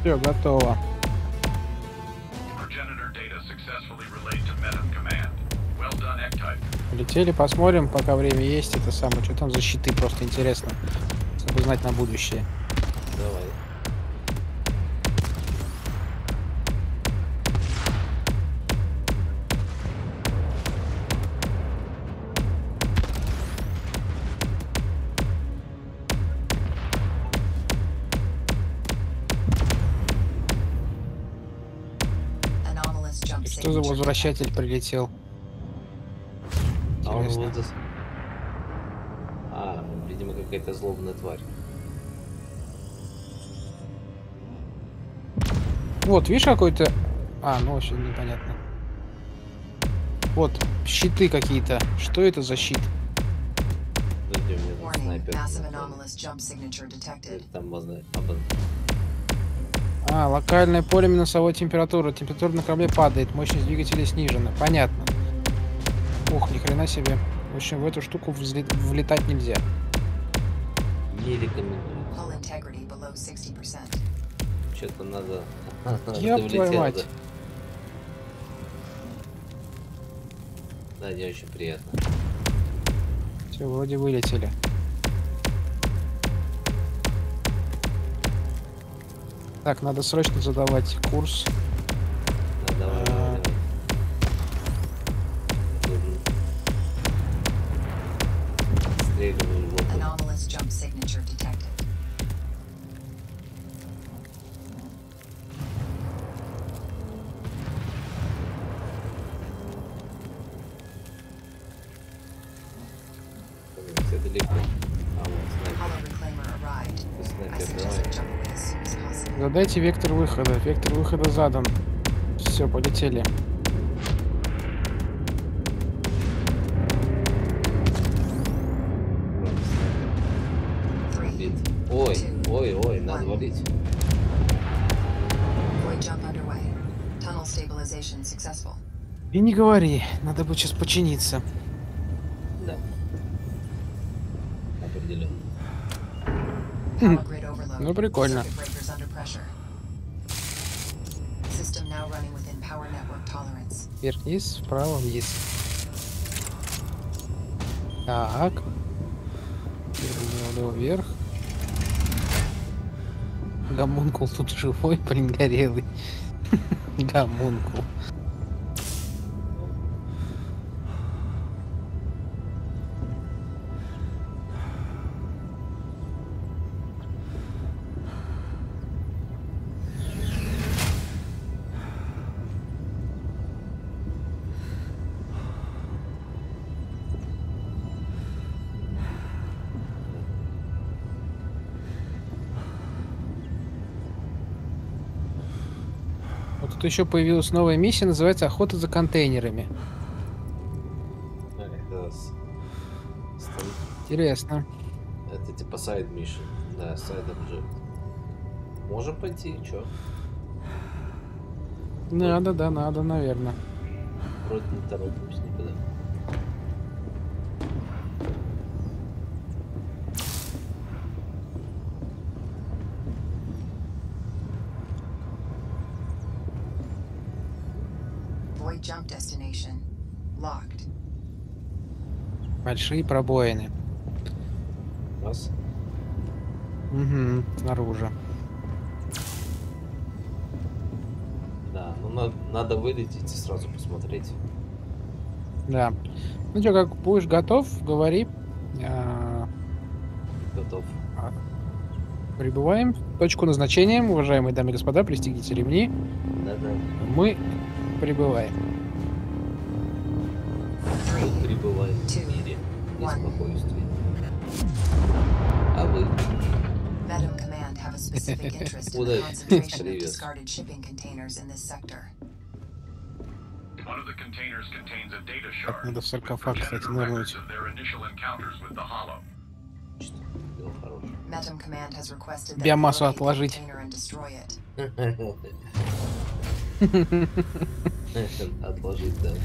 Все, готово. Progenitor data successfully relayed to Metam Command. Well done, Ectype. Полетели, посмотрим, пока время есть. Это самое, что там за щиты, просто интересно. Чтобы знать на будущее. Давай. Anomalous jump Что за signature возвращатель прилетел? А он Интересно. вот... А, видимо, какая-то злобная тварь. Вот, видишь, какой-то... А, ну вообще непонятно. Вот, щиты какие-то. Что это за щит? Подожди, у меня там Warning, снайпер. massive anomalous jump signature detected. Там можно... А, локальное поле минусовой температуры. Температура на корабле падает, мощность двигателя снижена. Понятно. Ух, ни хрена себе. В общем, в эту штуку влетать нельзя. Не рекомендую. Hull integrity below 60%. Что-то надо... Ёб Ты твою влетел, мать. Да, не очень приятно. Все, вроде вылетели. Так, надо срочно задавать курс. Да, давай, давай, давай. Стреливаю в воду. Anomalous jump signature detected. Все далеко. А вот Hollow reclaimer arrived. I снайпер, suggest давай. we jump away as soon as possible. Задайте вектор выхода. Вектор выхода задан. Все, полетели. Three. Бит. Ой, ой, ой, надо валить. Void jump underway. Tunnel stabilization successful. И не говори, надо будет сейчас починиться. Да. Определенно. Power grid overload. Ну, прикольно. Circuit breakers under pressure. System now running within power network tolerance. Вверх, вниз, вправо, вниз. Так. Влево, вверх. Гомункул тут живой, блин, горелый. Гомункул. Вот тут еще появилась новая миссия, называется «Охота за контейнерами». Это, Интересно. это типа сайд миссион. Да, сайд обжект. Можем пойти, чё? Надо, да, надо, наверное. Вроде не торопимся никуда. Void jump destination. Locked. Большие пробоины. Раз. Угу, снаружи. Да, ну надо вылететь и сразу посмотреть. Да. Ну что, как будешь готов, говори. Готов. Прибываем в точку назначения. Уважаемые дамы и господа, пристегните ремни. Да-да. Мы прибываем. Мы прибываем в мире и спокойствии. А вы? Metam Command have a specific interest in Well, the that- concentration of serious. discarded shipping containers in this sector. One of the containers contains a data Так, shard надо в with саркофаг, кстати, progenitor нырнуть. records of their initial encounters with the Hollow. Что? Дело хорошее. Metam Command has requested that Биомассу we locate the отложить. container and destroy it. Отложить, да.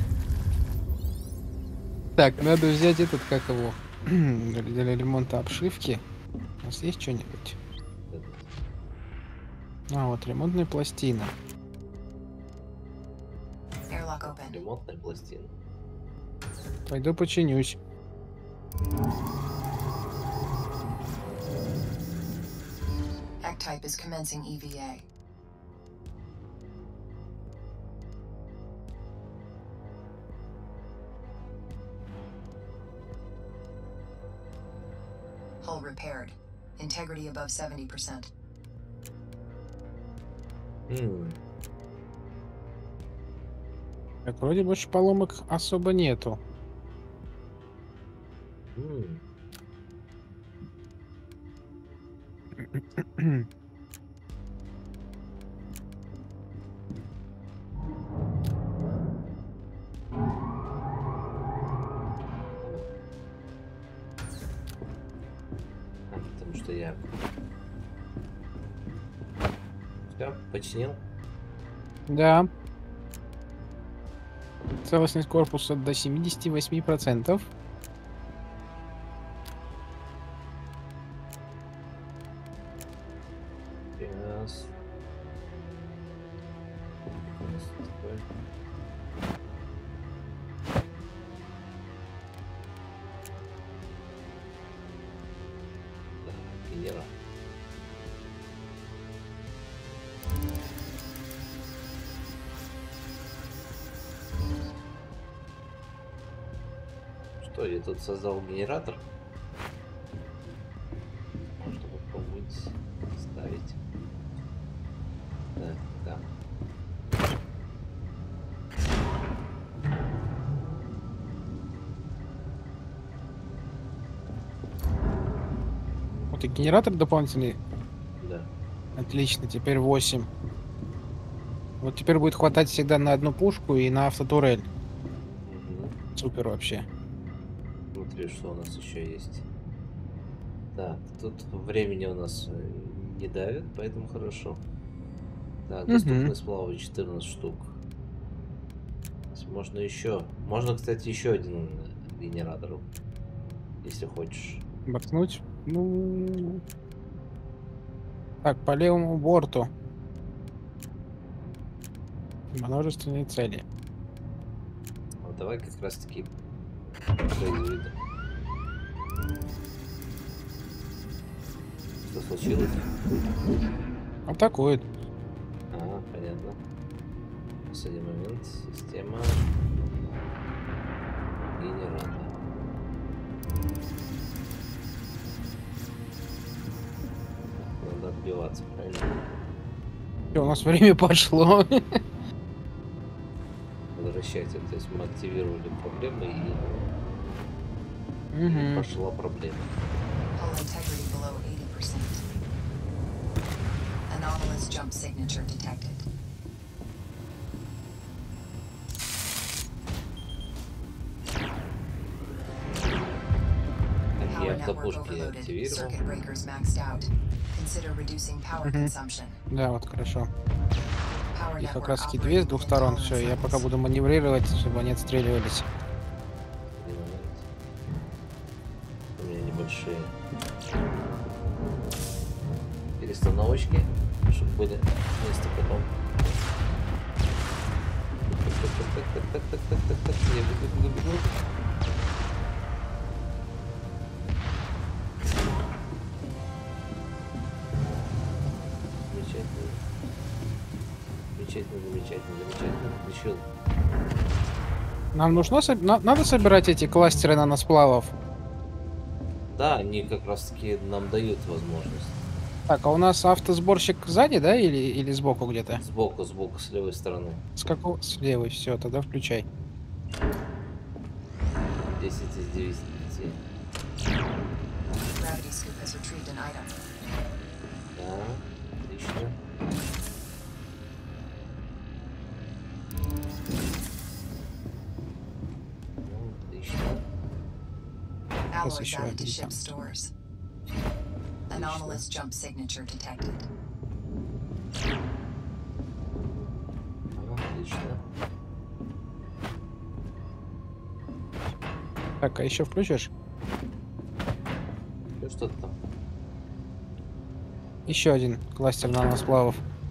Так, надо взять этот, как его, для ремонта обшивки. У нас есть что-нибудь? Этот. А, вот ремонтные пластины. Airlock open. Ремонтная пластина. Пойду починюсь. Ectype is commencing EVA. Hull repaired. Integrity above 70%. Так, вроде больше поломок особо нету. Потому что я... Все, починил. Да. Целостность корпуса до 78%. Yes. Генератор. Что, я тут создал генератор? Можно попробовать ставить. Да. Вот и генератор дополнительный. Да. Отлично, теперь 8. Вот теперь будет хватать всегда на одну пушку и на автотурель. Супер вообще. Смотри, что у нас еще есть. Так, тут времени у нас не давит, поэтому хорошо. Так, доступны сплавы 14 штук. Можно еще. Можно, кстати, еще один генератор, если хочешь. Бахнуть. Ну. Так, по левому борту. Множественные цели. Вот давай как раз таки произведем. Что случилось? Атакует. А, понятно. Последний момент. Система генератора. Надо отбиваться, правильно? Всё, у нас время пошло. Возвращать. То есть мы активировали проблемы и пошла проблема. Hull integrity below 80%. Anomalous jump signature detected. Я Power network автопушки overloaded. активировал. Circuit breakers maxed out. Consider reducing power consumption. Да, вот хорошо. Power Их как network раз таки две с operating двух within сторон. tolerance Все, я пока levels. буду маневрировать, чтобы они отстреливались. Один момент. У меня небольшие перестановочки, чтобы были вместо потом. Так, я бегу. Замечательно, включил. Нам нужно надо собирать эти кластеры наносплавов. Да, они как раз таки нам дают возможность. Так, а у нас автосборщик сзади, да, или сбоку где-то? Сбоку, с левой стороны. С какого? С левой, все, тогда включай. 10 из 9. Gravity scoop has retrieved an item. Да, отлично. Ну, отлично. Alloys еще added to один ship там. stores. Anomalous jump signature detected. Отлично. Так, а еще включишь? Ну что-то там. Еще один кластер наносплавов.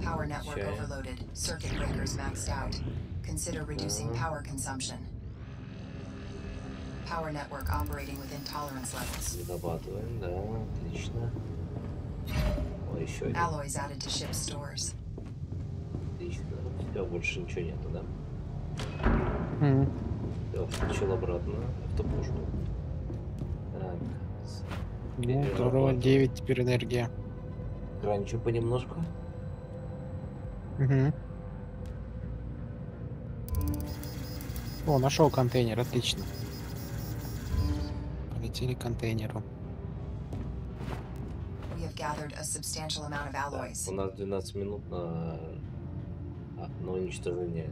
Power network Чая. overloaded. Circuit breakers maxed out. Consider reducing power consumption. Power network operating within tolerance levels. Дорабатываем, да, отлично. О, еще один. Alloys added to ship stores. Отлично. Все, больше ничего нету, да? Мгм. Все, включил обратно автопушку. Так. Ну, здорово, 9 теперь энергия. Раньше понемножку. Мгм. О, нашел контейнер, отлично. Полетели к контейнеру. We have gathered a substantial amount of Так, alloys. у нас 12 минут на уничтожение.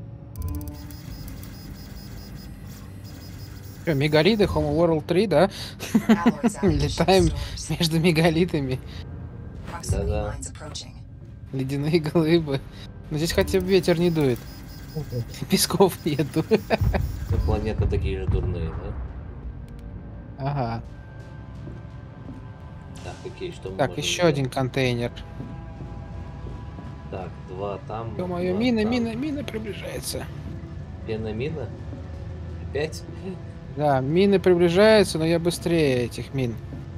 Что, мегалиты, Homeworld 3, да? Alloys added to ship Летаем stores. между мегалитами. Proximity Да-да. lines approaching. Ледяные глыбы. Но здесь хотя бы ветер не дует. Песков нету. Ну, планеты такие же дурные, да? Ага. Так, окей, что мы Так, можем еще сделать? один контейнер. Так, 2 там. Ё-моё, 2 мина, там. мина приближается. Пена-мина? Опять? Да, мины приближаются, но я быстрее этих мин.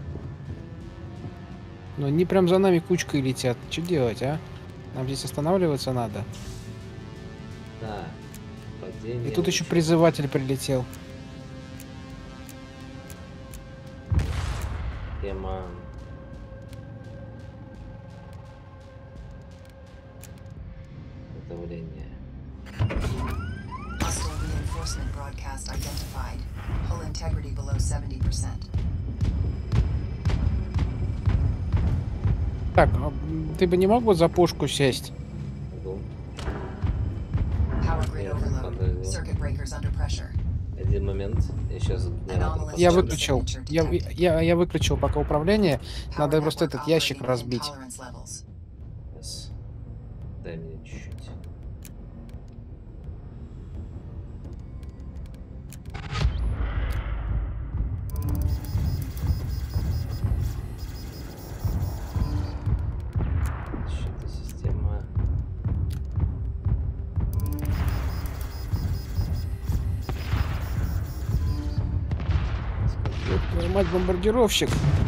Ну, они прям за нами кучкой летят. Что делать, а? Нам здесь останавливаться надо. Да. Падение. И тут еще лучше. призыватель прилетел. Тема. Давление. Hostile reinforcement broadcast identified. Hull integrity below 70%. Так, ты бы не мог бы за пушку сесть? Ну, Power grid Yeah, overload. under- Circuit breakers under pressure. один момент. Я сейчас Anomalous Я Change выключил. signature detected. Я выключил пока управление. Power Надо просто network этот ящик operating within разбить. tolerance levels. Дай мне чуть-чуть. Защита система. Твою мать, бомбардировщик.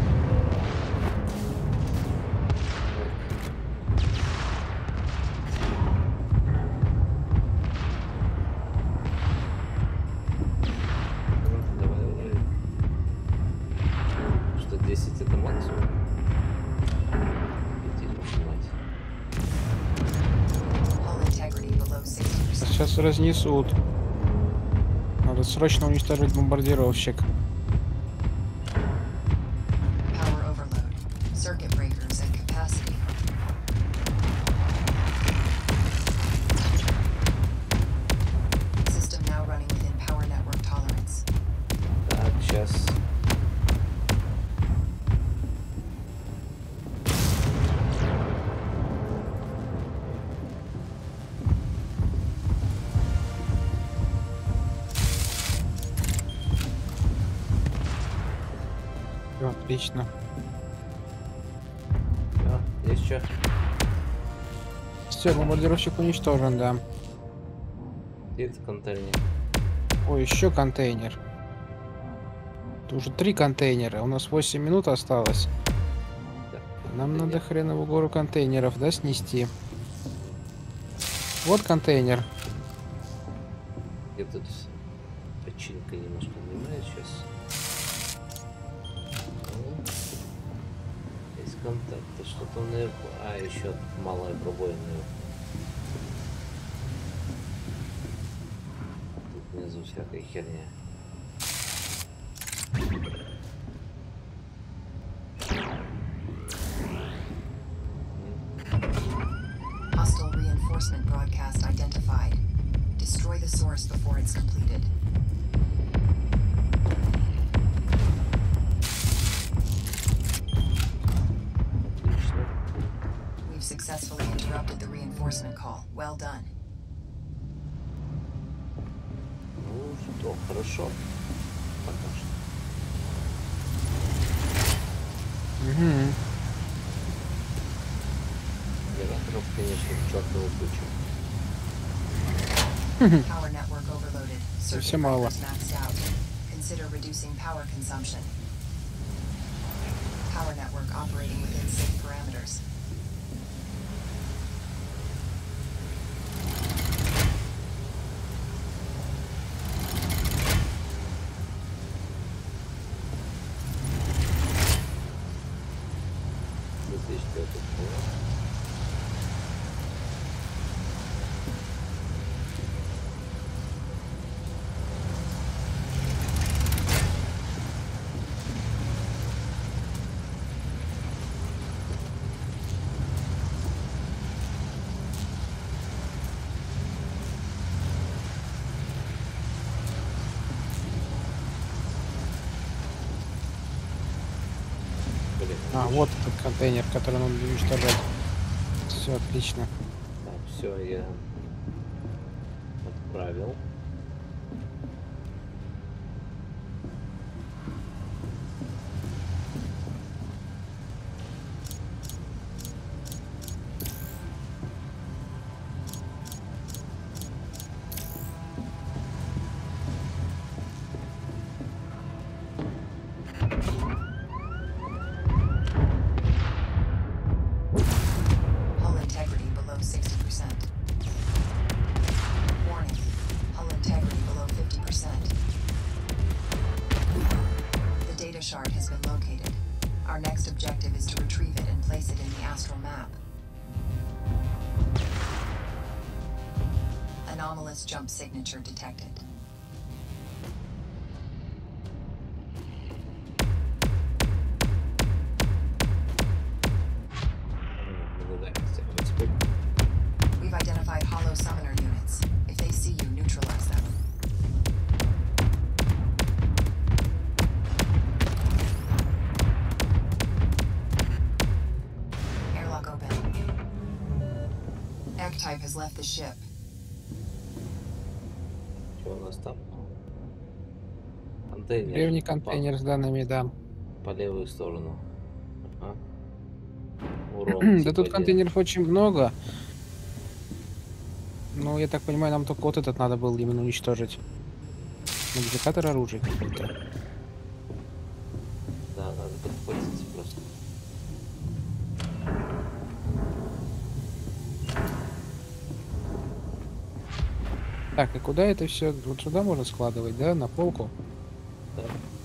Давай. Что 10 это максимум? Идите, мать. Hull integrity below 60%. Сейчас разнесут. Надо срочно уничтожить бомбардировщик. Power overload. Circuit breakers at capacity. System now running within power network tolerance. Так, сейчас. Всё, отлично. Есть что? Все, бомбардировщик уничтожен, да. Где это контейнер? Ой, еще контейнер. Это уже 3 контейнера. У нас 8 минут осталось. Так, Нам контейнер. надо хреновую гору контейнеров, да, снести. Вот контейнер. Я тут починкой немножко занимаюсь сейчас. Есть контакты, что-то наверху. А, еще малая пробоина. Тут внизу всякая херня. Hostile reinforcement broadcast identified. Destroy the source before it's completed. Отлично. We've successfully interrupted the reinforcement call. Well done. Ну что, хорошо. Пока что. Угу. Генераторов, конечно, к чертову кучу. Power network overloaded. Все Circuit мало. breakers maxed out. Consider reducing power consumption. Power network operating within safe parameters. Здесь что это было? Блин, А, вот этот контейнер, который надо уничтожать. Все отлично. так, все, я отправил. Hull integrity below 60%. Warning. Hull integrity below 50%. The data shard has been located. Our next objective is to retrieve it and place it in the astral map. Anomalous jump signature detected. We've identified hollow summoner units. If they see you, neutralize them. Airlock open. Egg-type has left the ship. Что у нас там? Контейнер. Древний контейнер с данными, да. По левую сторону. Ага. Урон. Да тут типа контейнеров очень много. Ну, я так понимаю, нам только вот этот надо было именно уничтожить. Модификатор оружия какой-то. Да, надо подхватить просто. Так, и куда это все? Вот сюда можно складывать, да? На полку? Да.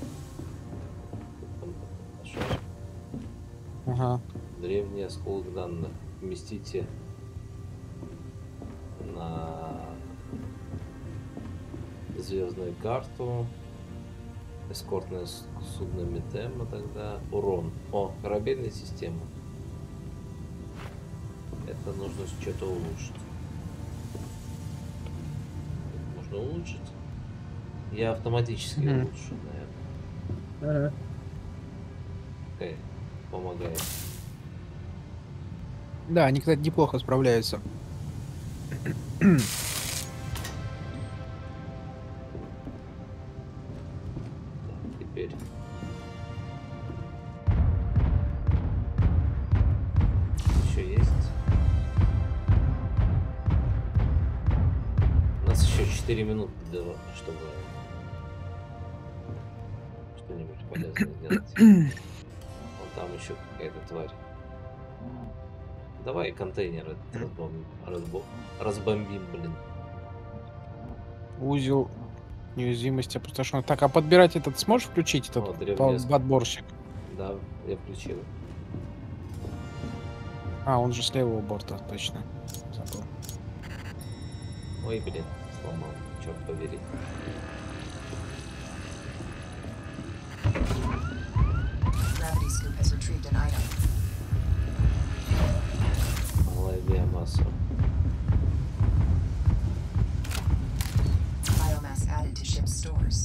Там нашел. Ага. Древний осколок данных. Вместите на звездную карту. Эскортное судно Метема тогда. Урон. О, корабельная система. Это нужно что-то улучшить. Можно улучшить. Я автоматически Мгм. улучшу, наверное. Ага. Окей. Помогает. Да, они, кстати, неплохо справляются. Так, теперь. Еще есть. У нас еще 4 минуты, чтобы что-нибудь полезное сделать. Вон там еще какая-то тварь. Давай контейнер этот разбомбим, блин. Узел неуязвимости опустошен. Так, а подбирать этот сможешь включить, этот О, древний осколок. подборщик? Да, я включил. А, он же с левого борта, точно. Забыл. Ой, блин, сломал. Черт побери. Gravity scoop has retrieved an item. Малая биомасса. Biomass added to ship's stores.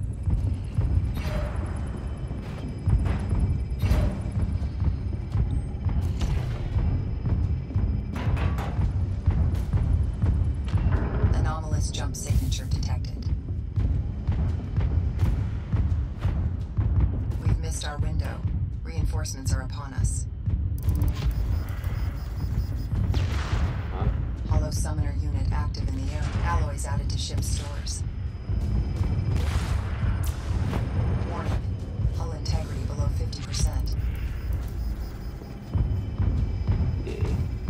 Anomalous jump signature detected. We've missed our window. Reinforcements are upon us. ship's stores. Warning. Hull integrity below 50%. Окей.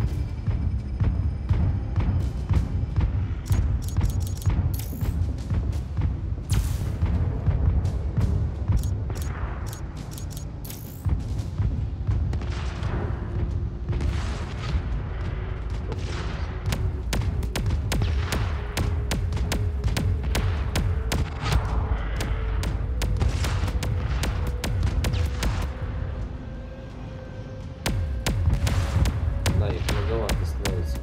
Да, их многовато становится.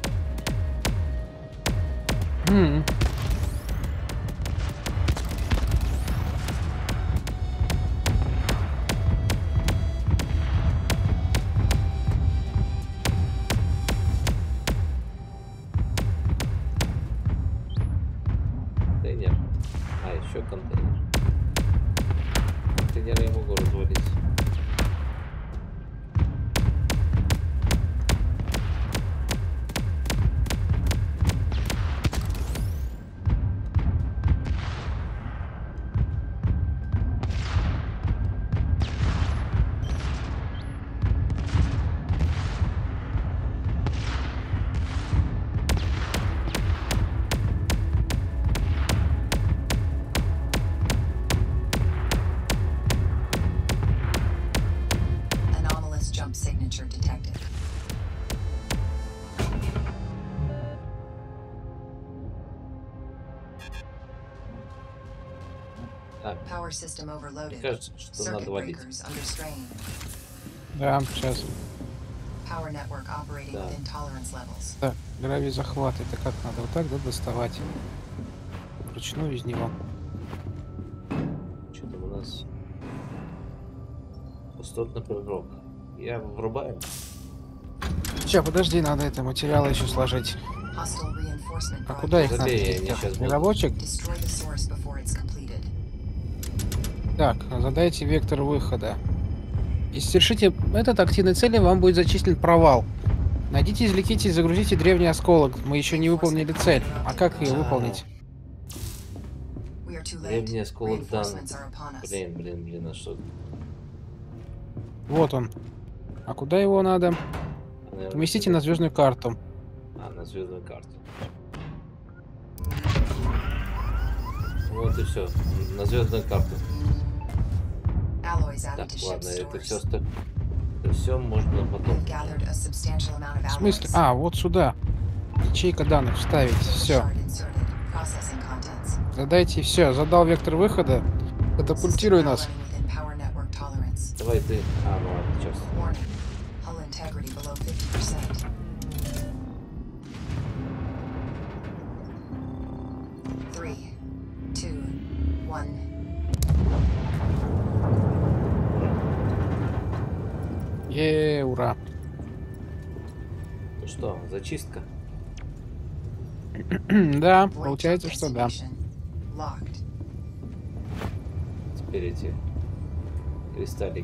М. Контейнер. А, еще контейнер. Контейнер я могу развалить. Anomalous jump signature detected. Так, Power system overloaded. кажется, что Circuit надо валить. breakers under strain. Да, сейчас. Power network operating Да. within tolerance levels. Так, гравий захват. Это как надо? Вот так, да, доставать? Вручную из него. Что там у нас? Пустотный прыжок. Я врубаю. Сейчас, подожди, надо это материалы еще сложить. Hostile reinforcement А куда их broadcast. надо? Забей, они сейчас будут. Рабочих? Destroy the source before it's completed. Так, задайте вектор выхода. Если совершите этот активной цели, вам будет зачислен провал. Найдите, извлеките и загрузите древний осколок. Мы еще не выполнили цель. А как ее выполнить? We are too late. Древний осколок данных. Reinforcements are upon us. Блин, а что? Вот он. А куда его надо? Наверное, Поместите сюда. на звездную карту. А, на звездную карту. Вот и все. На звездную карту. Alloys Так, added to ладно, ship's это все, stores. это все можно потом. We've gathered a substantial amount of В смысле? alloys. А, вот сюда. Ячейка данных вставить. Все. Shard inserted. Processing contents. Задайте все. Задал вектор выхода. Катапультируй System now нас. running within power network tolerance. Давай ты. А, ну ладно, сейчас. Warning. Hull integrity below 50%. Three, two, one. Ура. Ну что, зачистка? Да, Void получается, jump что да. destination locked. Теперь эти кристаллики.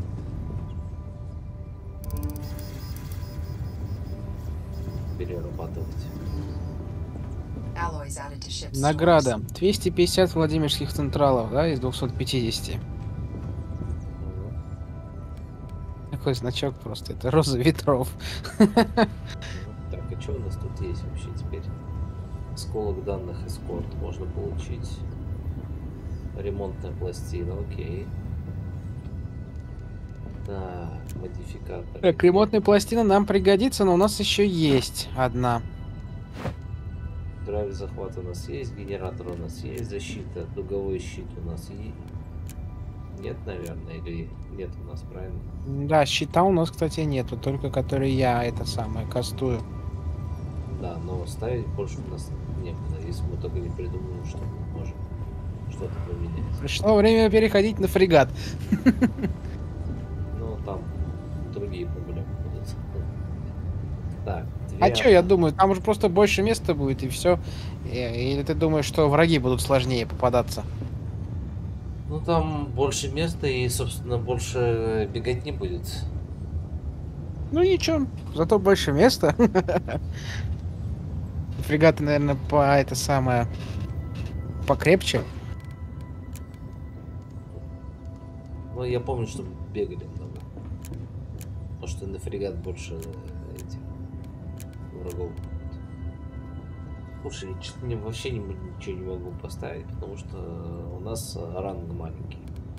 Перерабатывать. Alloys added to ship's Награда. stores. 250 Владимирских централов, да, из 250. Такой значок просто. Это роза ветров. Так, а что у нас тут есть вообще теперь? Осколок данных эскорт можно получить. Ремонтная пластина, окей. Так, модификатор. Так, ремонтная пластина нам пригодится, но у нас еще есть одна. Драйв захват у нас есть, генератор у нас есть, защита, дуговой щит у нас есть. Нет, наверное, или нет у нас, правильно? Да, щита у нас, кстати, нету, только который я это самое кастую. Да, но ставить больше у нас некуда, если мы только не придумаем, что мы можем что-то поменять. Пришло время переходить на фрегат. Ну, там другие проблемы будут. Так, А чё, я думаю, там уже просто больше места будет и все. Или ты думаешь, что враги будут сложнее попадаться? Ну, там больше места и, собственно, больше бегать не будет. Ну ничего, зато больше места. Фрегаты, наверное, по это самое покрепче. Ну, я помню, что бегали много. Может, и на фрегат больше этих врагов. Слушай, я что-то вообще ничего не могу поставить, потому что у нас ранг маленький.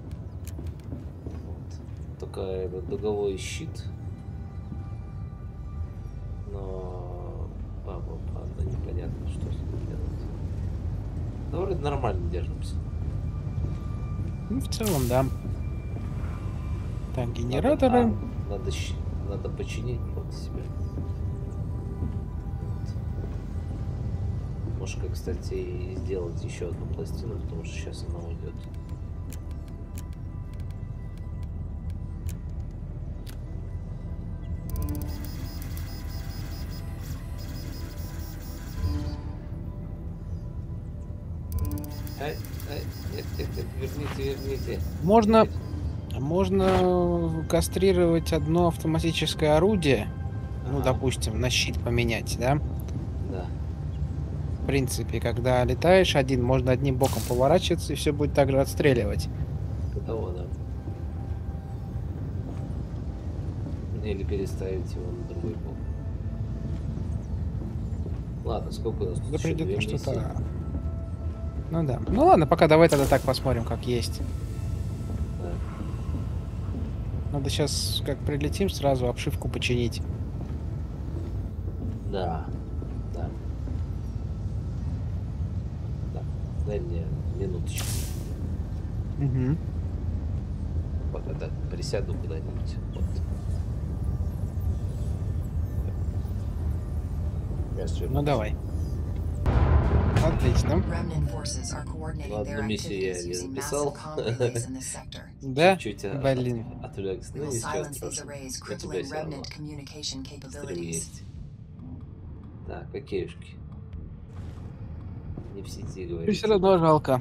Вот. Только этот дуговой щит. Но непонятно, что с ним делать. Да, вроде нормально держимся. Ну, в целом, да. Так, генераторы. Надо починить под себя. Вот. Можно, кстати, и сделать еще одну пластину, потому что сейчас она уйдет. Верните. Можно кастрировать одно автоматическое орудие. Ну, Ага. допустим, на щит поменять, да? Да. В принципе, когда летаешь один, можно одним боком поворачиваться, и все будет так же отстреливать. Того, да. Или переставить его на другой бок. Ладно, сколько у нас тут Да еще? придет Две на миссии? что-то. Ну да. Ну ладно, пока давай тогда так посмотрим, как есть. Да. Надо сейчас, как прилетим, сразу обшивку починить. Да. Дай мне минуточку. Угу. Пока так присяду куда-нибудь. Вот. Ну давай. Отлично. Remnant forces are coordinating Ладно, their миссию я activities не using записал. massive comm relays in this sector. Да? Чуть-чуть Блин. отвлекся. We Ну will ничего silence these страшного. arrays, На тебя crippling все равно. remnant communication Стрим capabilities. есть. Так, окейшки. Не в сети И говорится. все равно жалко.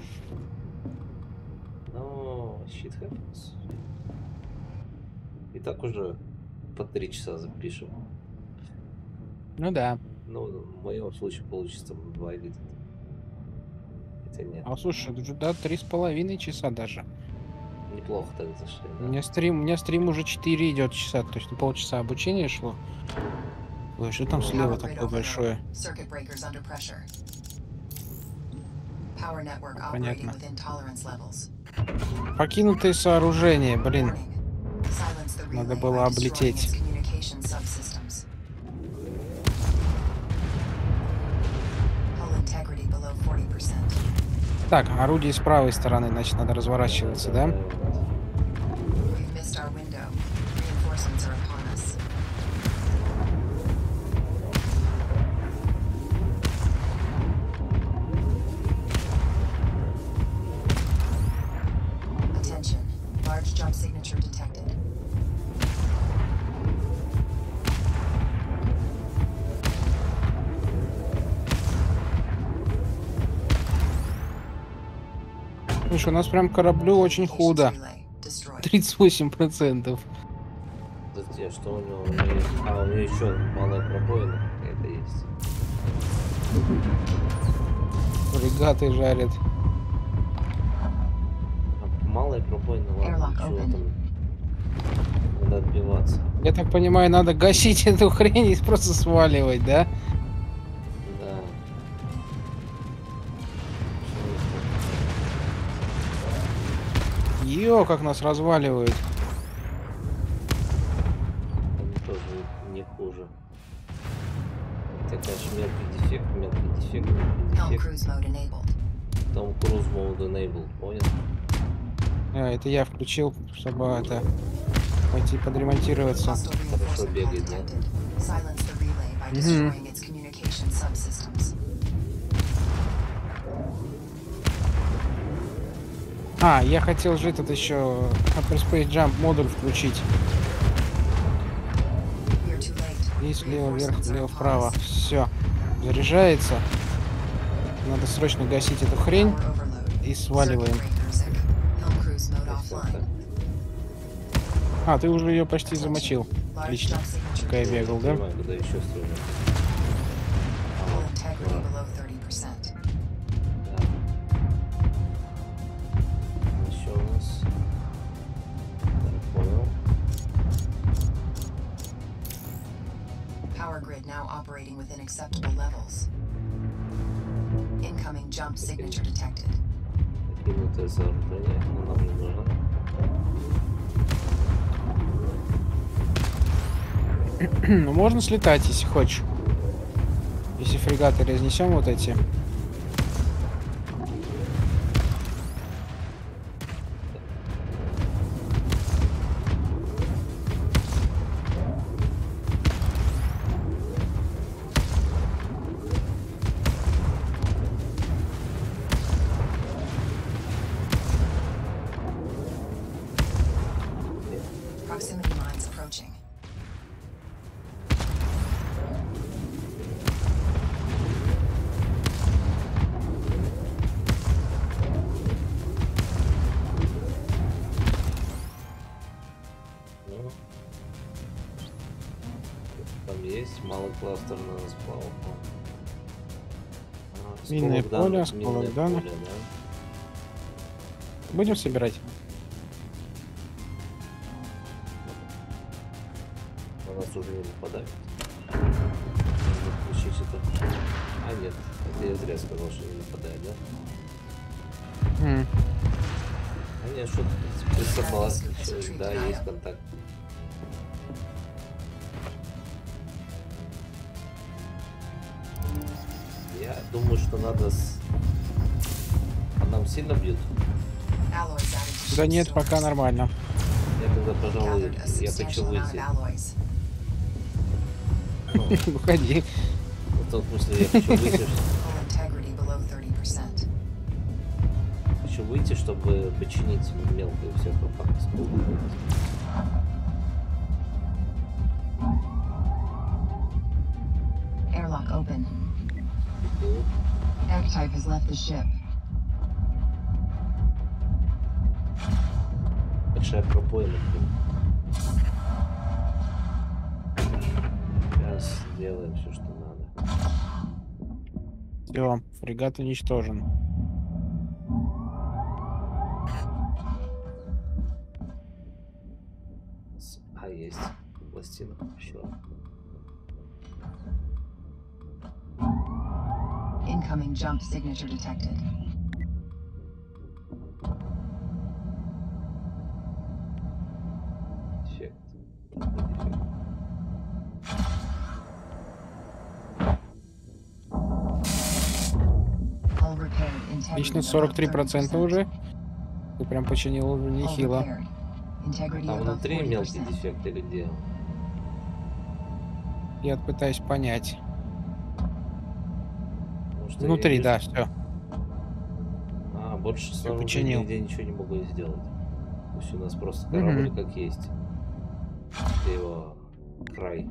Но shit happens. И так уже по 3 часа запишем. Ну да. Ну, в моем случае получится 2 где-то. Хотя нет. А слушай, это уже, да, 3,5 часа даже. Неплохо так зашли, У да? меня стрим уже 4 идет часа, то есть полчаса обучения шло. Ой, что там слева Power grid такое overload. большое? Circuit breakers under pressure. Power network operating Понятно. within tolerance levels. Покинутые сооружения, блин. Warning. Silence the Надо relay было by destroying облететь. its communication subsystems. Hull integrity below 40%. Так, орудие с правой стороны, значит, надо разворачиваться, да? We've missed our window. Reinforcements are upon us. Attention. Large jump signature detected. Слушай, у нас прям кораблю очень худо. Relay destroyed. 38%. Подожди, а что у него? У него еще малая пробоина какая-то есть. Фрегаты жарят. А малая пробоина, ладно, Airlock чего open. там? Надо отбиваться. Я так понимаю, надо гасить эту хрень и просто сваливать, да? Да. Ё, как нас разваливают. Они тоже не хуже. Хотя, конечно, мелкий дефект. Helm cruise mode enabled. Том Cruise Mode Enable, понял? А, это я включил, чтобы это пойти подремонтироваться. Hostile reinforcement hull бегает, да? detected. Silence the relay by destroying its communication subsystems. А, я хотел же этот еще Hyperspace Jump модуль включить. We are too late. И слева вверх, Reinforcements are влево upon вправо. us. Все. Заряжается. Надо срочно гасить эту хрень. Power overload. И сваливаем. Circuit breakers and Helm cruise mode Если offline. так. А, ты уже ее почти замочил. Large Отлично. jump signature Пока я detected. бегал, да? Понимаю, куда еще стреляют. Hull integrity below 30%. Да. Плюс. Так, понял. Power grid now operating within acceptable levels. Incoming jump signature detected. Кинутое сооружение, но нам не нужно. Ну, можно слетать, если хочешь. Если фрегаты разнесем вот эти. Proximity mines approaching. Ну, там есть малокластерное сплава. Минное поле, осколок данных. Да. Будем собирать? На нас уже не нападают. Нужно включить это. А нет, это я зря сказал, что не нападает, да? А нет, что-то присобалось. Да, есть контакт. Я думаю, что надо с... А нам сильно бьют? Alloys added to Да ship нет, stores. пока нормально. Я тогда, пожалуй, Gathered a я хочу substantial amount выйти. of alloys. Выходи. В том смысле, я хочу выйти, Hull integrity below 30%. хочу выйти, чтобы починить мелкую всякую пакость. Airlock open. X-Type has left the ship. Большая пробоина. Сейчас сделаем все, что надо. Все, фрегат уничтожен. А, есть пластина еще. Incoming jump signature detected. Эффект. Hull repaired. Integrity Отлично, above 43% 30%. уже. Ты прям починил уже Hull нехило. repaired. Integrity А above внутри мелкий 40%. дефект или где? Я пытаюсь понять. Потому что я Внутри, вижу- да, все. А, больше снаружи починил. нигде ничего не могу сделать. Пусть у нас просто Мгм. корабль как есть. Это его край.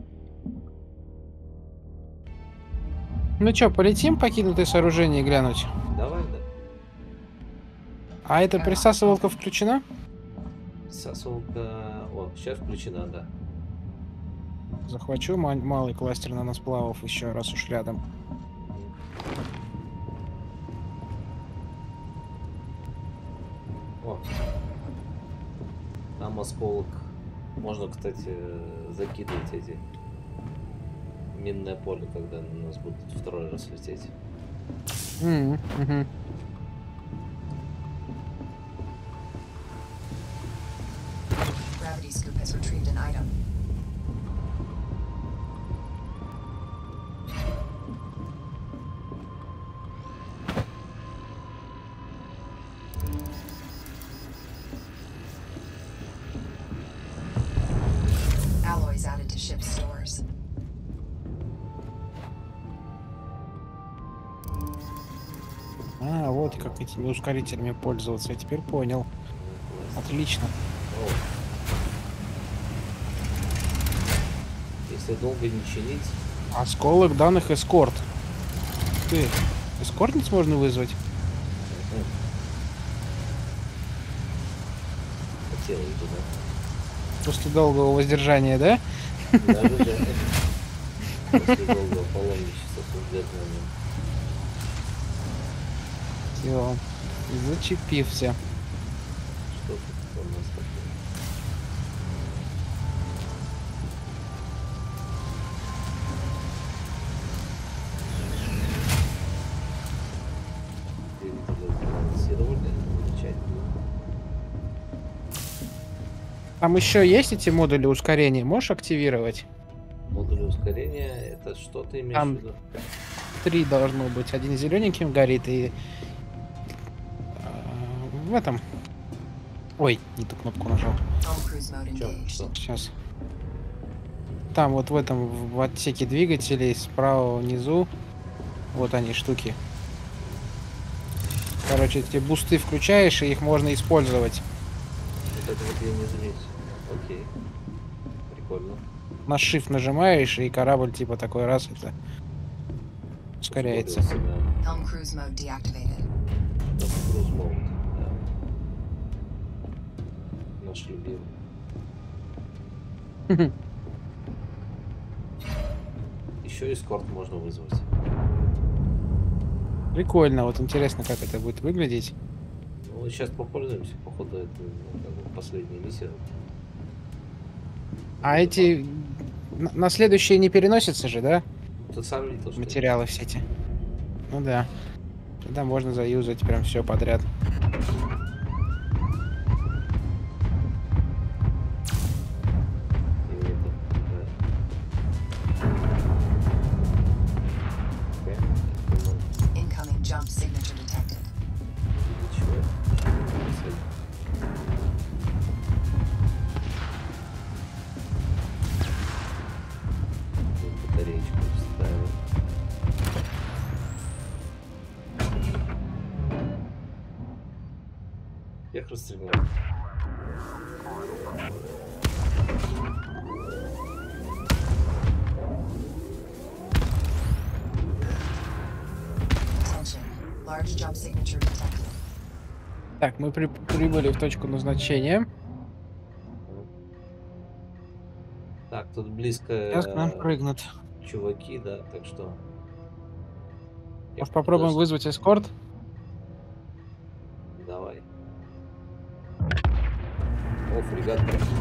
Ну чё, полетим покинутое сооружение глянуть? Давай, да. А эта присасывалка включена? Сосулка... О, сейчас включена, да. Захвачу малый кластер наносплавов еще раз уж рядом. О. Там осколок. Можно, кстати, закидывать эти минное поле, когда у нас будут второй раз лететь. Мгм. Gravity scoop has retrieved an item. Alloys added to ship stores. А, вот как этими ускорителями пользоваться. Я теперь понял. Отлично. О. Если долго не чинить, Осколок данных эскорт. Ты, эскортниц можно вызвать? хотелось бы, да. После долгого воздержания, да? Даже да. После долгого паломничества с удержанием. Все. Зачепився. Что-то Там еще есть эти модули ускорения? Можешь активировать? Модуль ускорения, это что ты имеешь Там в виду? 3 должно быть. Один зелененьким горит и в этом. Ой, не ту кнопку нажал. Home cruise mode Чё? engaged. Что? Сейчас. Там вот в этом, в отсеке двигателей, справа внизу. Вот они, штуки. Короче, эти бусты включаешь, и их можно использовать. Вот это вот я не заметил. Окей. Прикольно. На shift нажимаешь, и корабль типа такой раз это ускоряется. Ускорился, да. Helm cruise mode deactivated. Это cruise mode, да. Наш любимый. Еще эскорт можно вызвать. Прикольно, вот интересно, как это будет выглядеть. Ну, сейчас попользуемся, походу, это как бы последняя миссия. А эти на следующие не переносятся же, да? Ты сам видел, что Материалы все эти. Ну да. Тогда можно заюзать прям все подряд. и это, да. Окей. Ну, Incoming jump signature detected. ничего. Батареечку вставил. Всех расстрелял. Attention. Large jump signature detected. Так, мы прибыли в точку назначения. Так, тут близко Сейчас к нам прыгнут. чуваки, да, так что... Я Может, попробуем даже- вызвать эскорт? Давай. О, фрегат.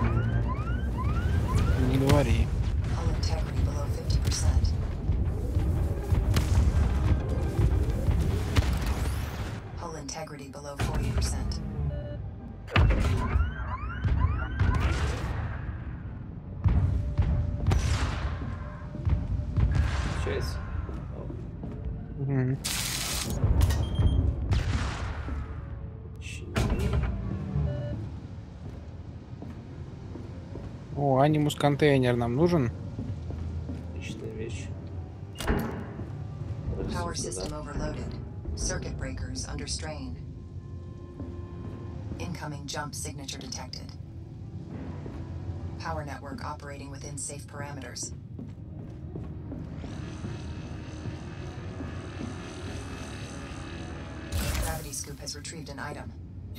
Не говори. Hull integrity below 50%. Hull integrity below 40%. Получается. Мгм. Чини. О, анимус контейнер нам нужен. Отличная вещь. Power Разница, system да. overloaded. Circuit breakers under strain. Incoming jump signature detected. Power network operating within safe parameters. Gravity scoop has retrieved an item.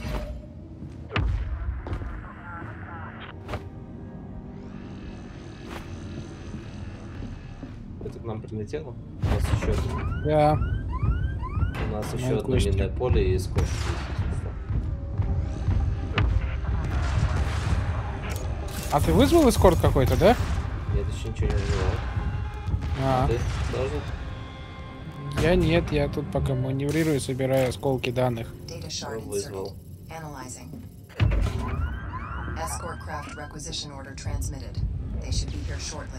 Это к нам прилетело? У нас еще, Да. одно кости. минное поле и скорость. А ты вызвал эскорт какой-то, да? Нет, еще ничего не называл. А, Ты должен? я нет, я тут пока маневрирую, собираю осколки данных. Data shard Вызвал. inserted. Analyzing. Escort craft requisition order transmitted. They should be here shortly.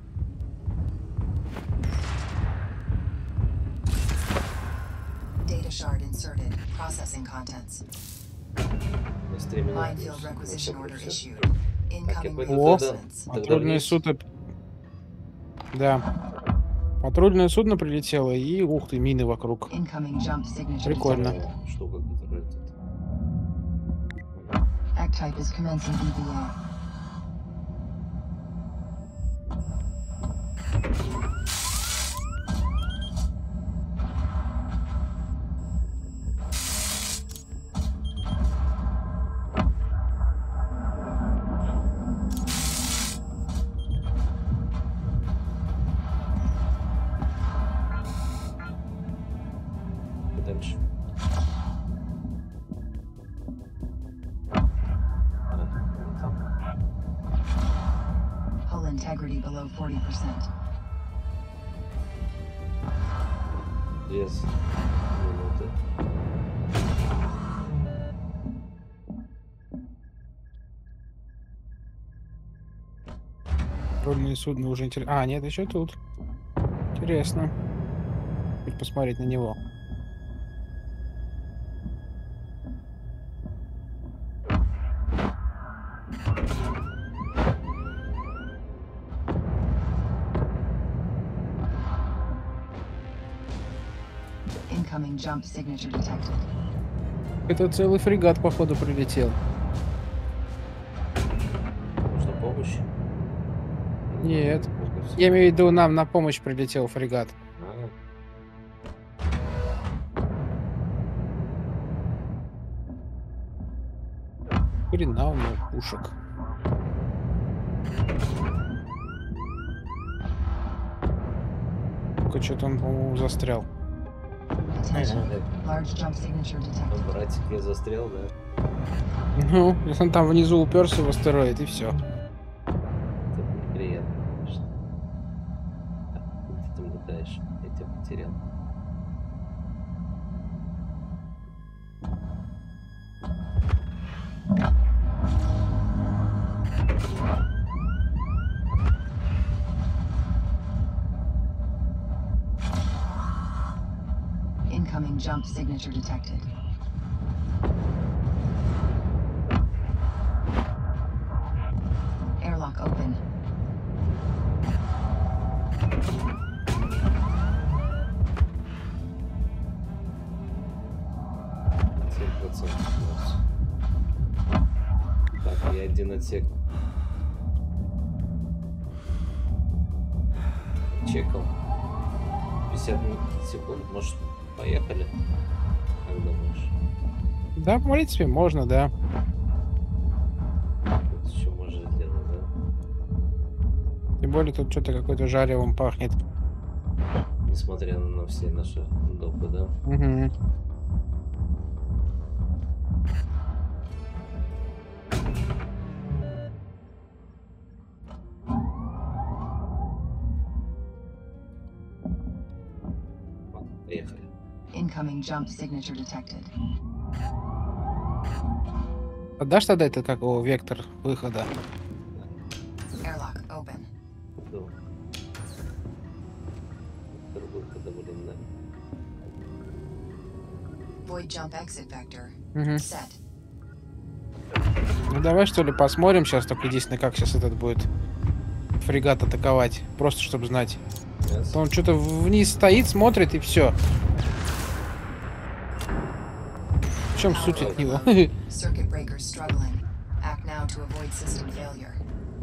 Data shard inserted. Processing contents. На стриме. Minefield requisition order issued. Incoming понял, О, reinforcements. патрульное вниз. судно... Да. Патрульное судно прилетело, и ух ты, мины вокруг. Incoming jump signature Прикольно. detected. Штука, которая тут. Act type is commencing EVA. И дальше. Hull integrity below 40%. Без минуты. Патрульное судно уже интересно. А, нет, еще тут. Интересно. Хоть посмотреть на него. Incoming jump signature detected. Это целый фрегат, походу, прилетел. Нужна помощь? Нет. Только всё. Я имею в виду, нам на помощь прилетел фрегат. А, Хрена у него пушек. Только что-то он, по-моему, застрял. Attention. Large jump signature detected. братик, я застрял, да? Ну, если он там внизу уперся в астероид, и все. Это неприятно, конечно. Так, ты там летаешь, я тебя потерял. Incoming jump signature detected. Airlock open. Так, я один отсек чекал. 50 секунд, может, поехали? Как думаешь? Да, в принципе, можно, да. Тут еще можно сделать, да? Тем более тут что-то какой-то жаревым пахнет. Несмотря на все наши допы, да? Угу. Ладно, поехали. Incoming jump signature detected. Отдашь тогда это как его вектор выхода? Airlock open. Да. Другой выхода, блин, да. Void jump exit vector. Угу. Set. Ну давай что ли посмотрим сейчас, только единственное, как сейчас этот будет фрегат атаковать. Просто чтобы знать. Сейчас. Он что-то вниз стоит, смотрит и все. В чем суть от него? Circuit breakers struggling. Act now to avoid system failure.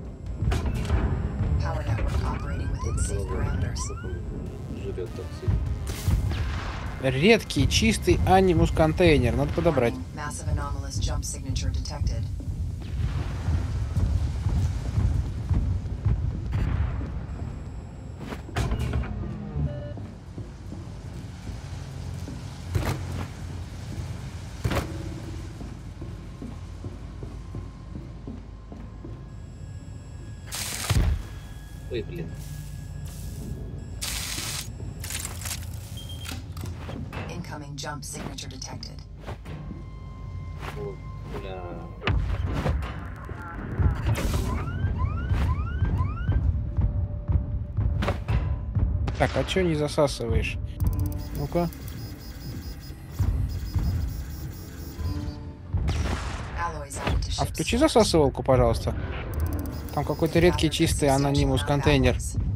Power network operating within safe parameters. Жрет так сильно. Редкий, чистый анимус контейнер. Надо подобрать. Warning, massive anomalous jump signature detected. Ой, блин. Incoming jump signature detected. Вот, бля. Так, а чё не засасываешь? Ну-ка. Alloys added to А ship's включи stores. засасывалку, пожалуйста. Там какой-то редкий чистый анонимус контейнер.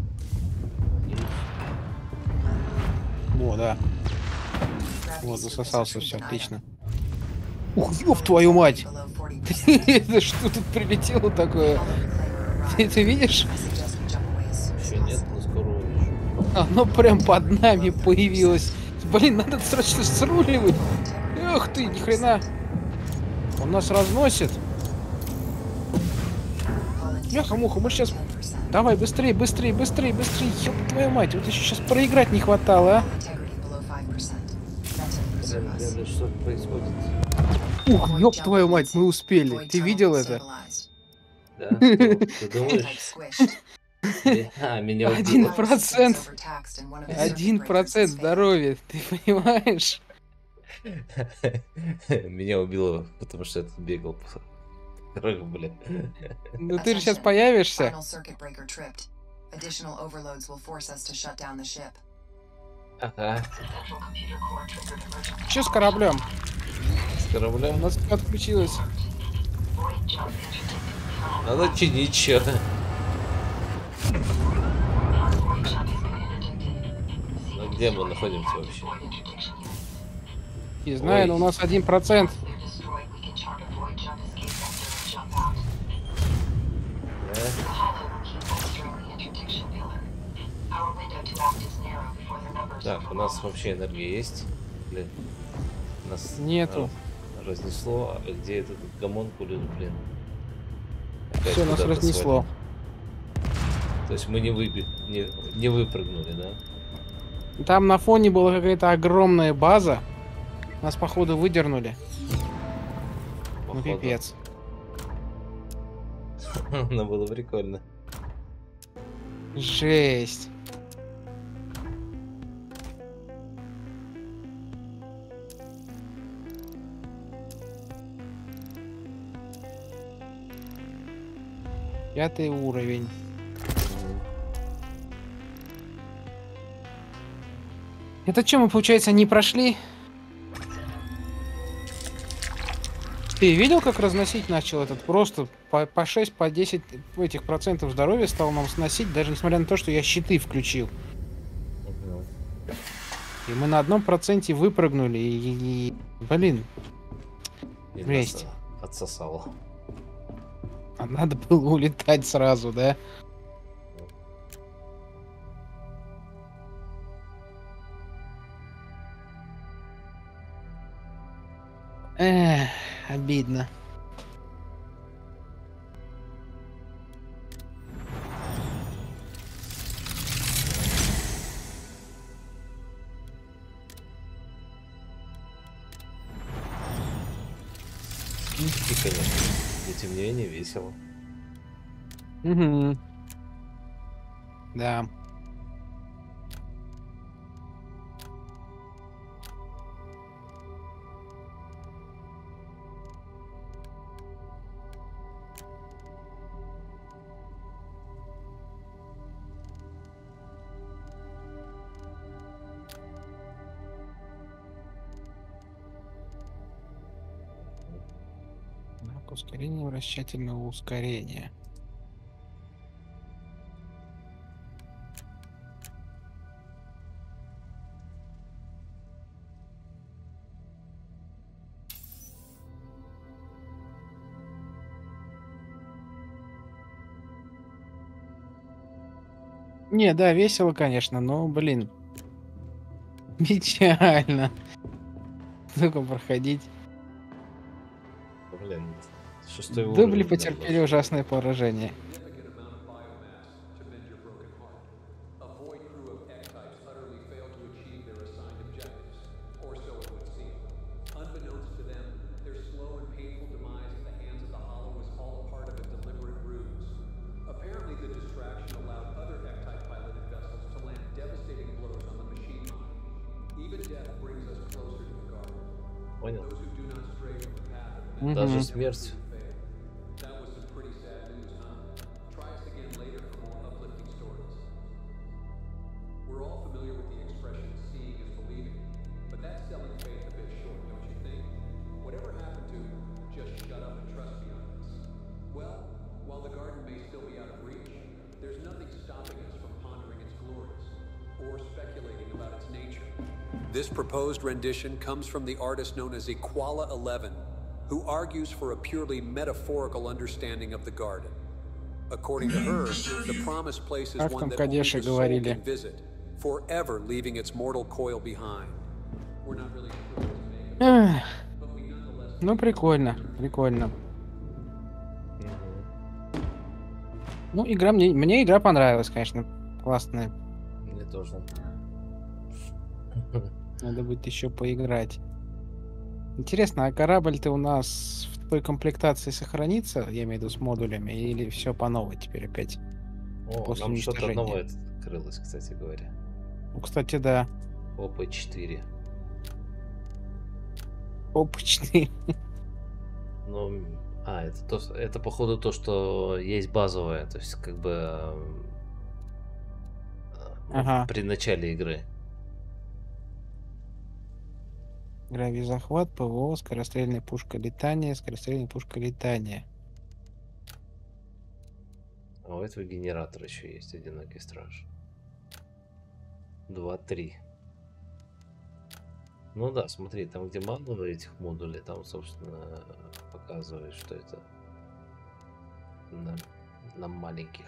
О, да. Вот, засосался, все, отлично. Ух, ёб твою мать! Это что тут прилетело такое? Ты видишь? Еще нет, но скоро увижу. Оно прям под нами появилось. Блин, надо срочно сруливать. Эх ты, ни хрена. Он нас разносит. Муха, мы сейчас... Давай, быстрее, быстрее, быстрее, быстрее. Ёб твою мать, вот еще сейчас проиграть не хватало, а? Блин, что происходит? Ух, ёб твою мать, мы успели. Ты видел это? Да? Ты думаешь? А, меня убило. 1%. 1% здоровья, ты понимаешь? Меня убило, потому что я тут бегал Корабля. Ну ты же сейчас появишься. Final circuit breaker tripped. Additional overloads will force us to shut down the ship. Ага, Че с кораблем? с У кораблем. нас отключилось. Надо чинить чё. Ну где мы находимся вообще? Не знаю, Ой. но у нас 1%. Да? Так, у нас вообще энергия есть? Блин. Нас Нету. разнесло. А где этот гомункулус, блин? Опять Все нас куда-то разнесло. свалил. То есть мы не выпрыгнули, да? Там на фоне была какая-то огромная база. Нас, походу, выдернули. Ну, Походу. пипец. Ну, было прикольно. Жесть. Пятый уровень. Это что, мы, получается, не прошли? Ты видел, как разносить начал этот? Просто по 6, по 10 этих процентов здоровья стал нам сносить, даже несмотря на то, что я щиты включил. Мгм. И мы на 1% выпрыгнули, блин, И жесть. нас отсосало. А надо было улетать сразу, да? Эх, обидно. И, конечно, но тем не менее весело. Угу. Да. Так, ускорение вращательного ускорения. Не, да, весело, конечно, но, блин, печально. Только проходить. Блин, 6-й Дубли уровень. потерпели да, ужасное поражение. Significant amount of biomass to mend your broken heart. A void crew of X-types utterly failed to achieve their assigned objectives, or so it would seem. Unbeknownst to them, their slow and painful demise at the hands of the Hollow was all part of a deliberate ruse. Apparently, the distraction allowed other X-type piloted vessels to land devastating blows on the machine line. Even death brings us closer to the Garden. Понял. Those who do not stray from the path of Мгм. Даже смерть. That was some pretty sad news, huh? Try us again later for more uplifting stories. We're all familiar with the expression seeing is believing, but that's selling faith a bit short, don't you think? Whatever happened to just shut up and trust me on this? Well, while the garden may still be out of reach, there's nothing stopping us from pondering its glories or speculating about its nature. This proposed rendition comes from the artist known as Equala 11, who argues for a purely metaphorical understanding of the garden. According to her, the promised place is Как one там that only Кадеши the soul говорили? can visit, forever leaving its mortal coil behind. We're not really sure what to make of it, Эх, but we nonetheless ну, прикольно, прикольно. Мгм. Ну, игра мне игра понравилась, конечно. Классная. Мне тоже. Надо будет еще поиграть. Интересно, а корабль-то у нас в той комплектации сохранится, я имею в виду с модулями, или все по новой теперь опять? О, После нам что-то уничтожения. новое открылось, кстати говоря. Ну, кстати, да. ОП-4. Опачный. Ну, Это походу то, что есть базовое, то есть как бы Ага. при начале игры. Гравий захват, ПВО, скорострельная пушка летания, скорострельная пушка летания. А у этого генератора еще есть одинокий страж. 2-3. Ну да, смотри, там где мало этих модулей, там, собственно, показывает, что это на маленьких.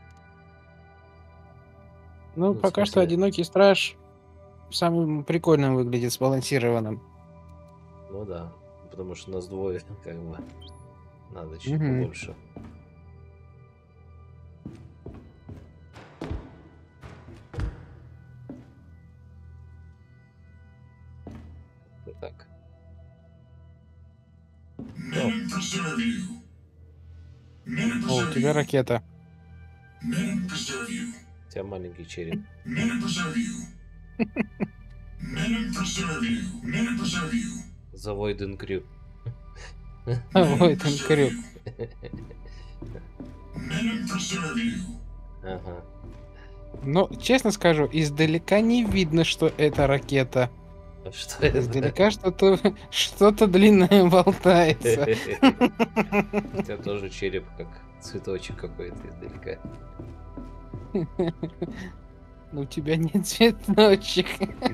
Ну, Ну, в пока что смысле, одинокий страж самым прикольным выглядит, сбалансированным. ну да, потому что нас двое, как бы, надо чуть Мгм. побольше. Так. Men preserve you. Men О, у preserve тебя you. ракета. Men preserve you. У тебя маленький череп. Men preserve you. Men preserve you. Men preserve you. The Void Crew. Ой, там крюк. Men preserve you. Ага. Но, честно скажу, издалека не видно, что это ракета. А что это? Издалека что-то длинное болтается. У тебя тоже череп, как цветочек какой-то издалека. Но у тебя нет цветочек.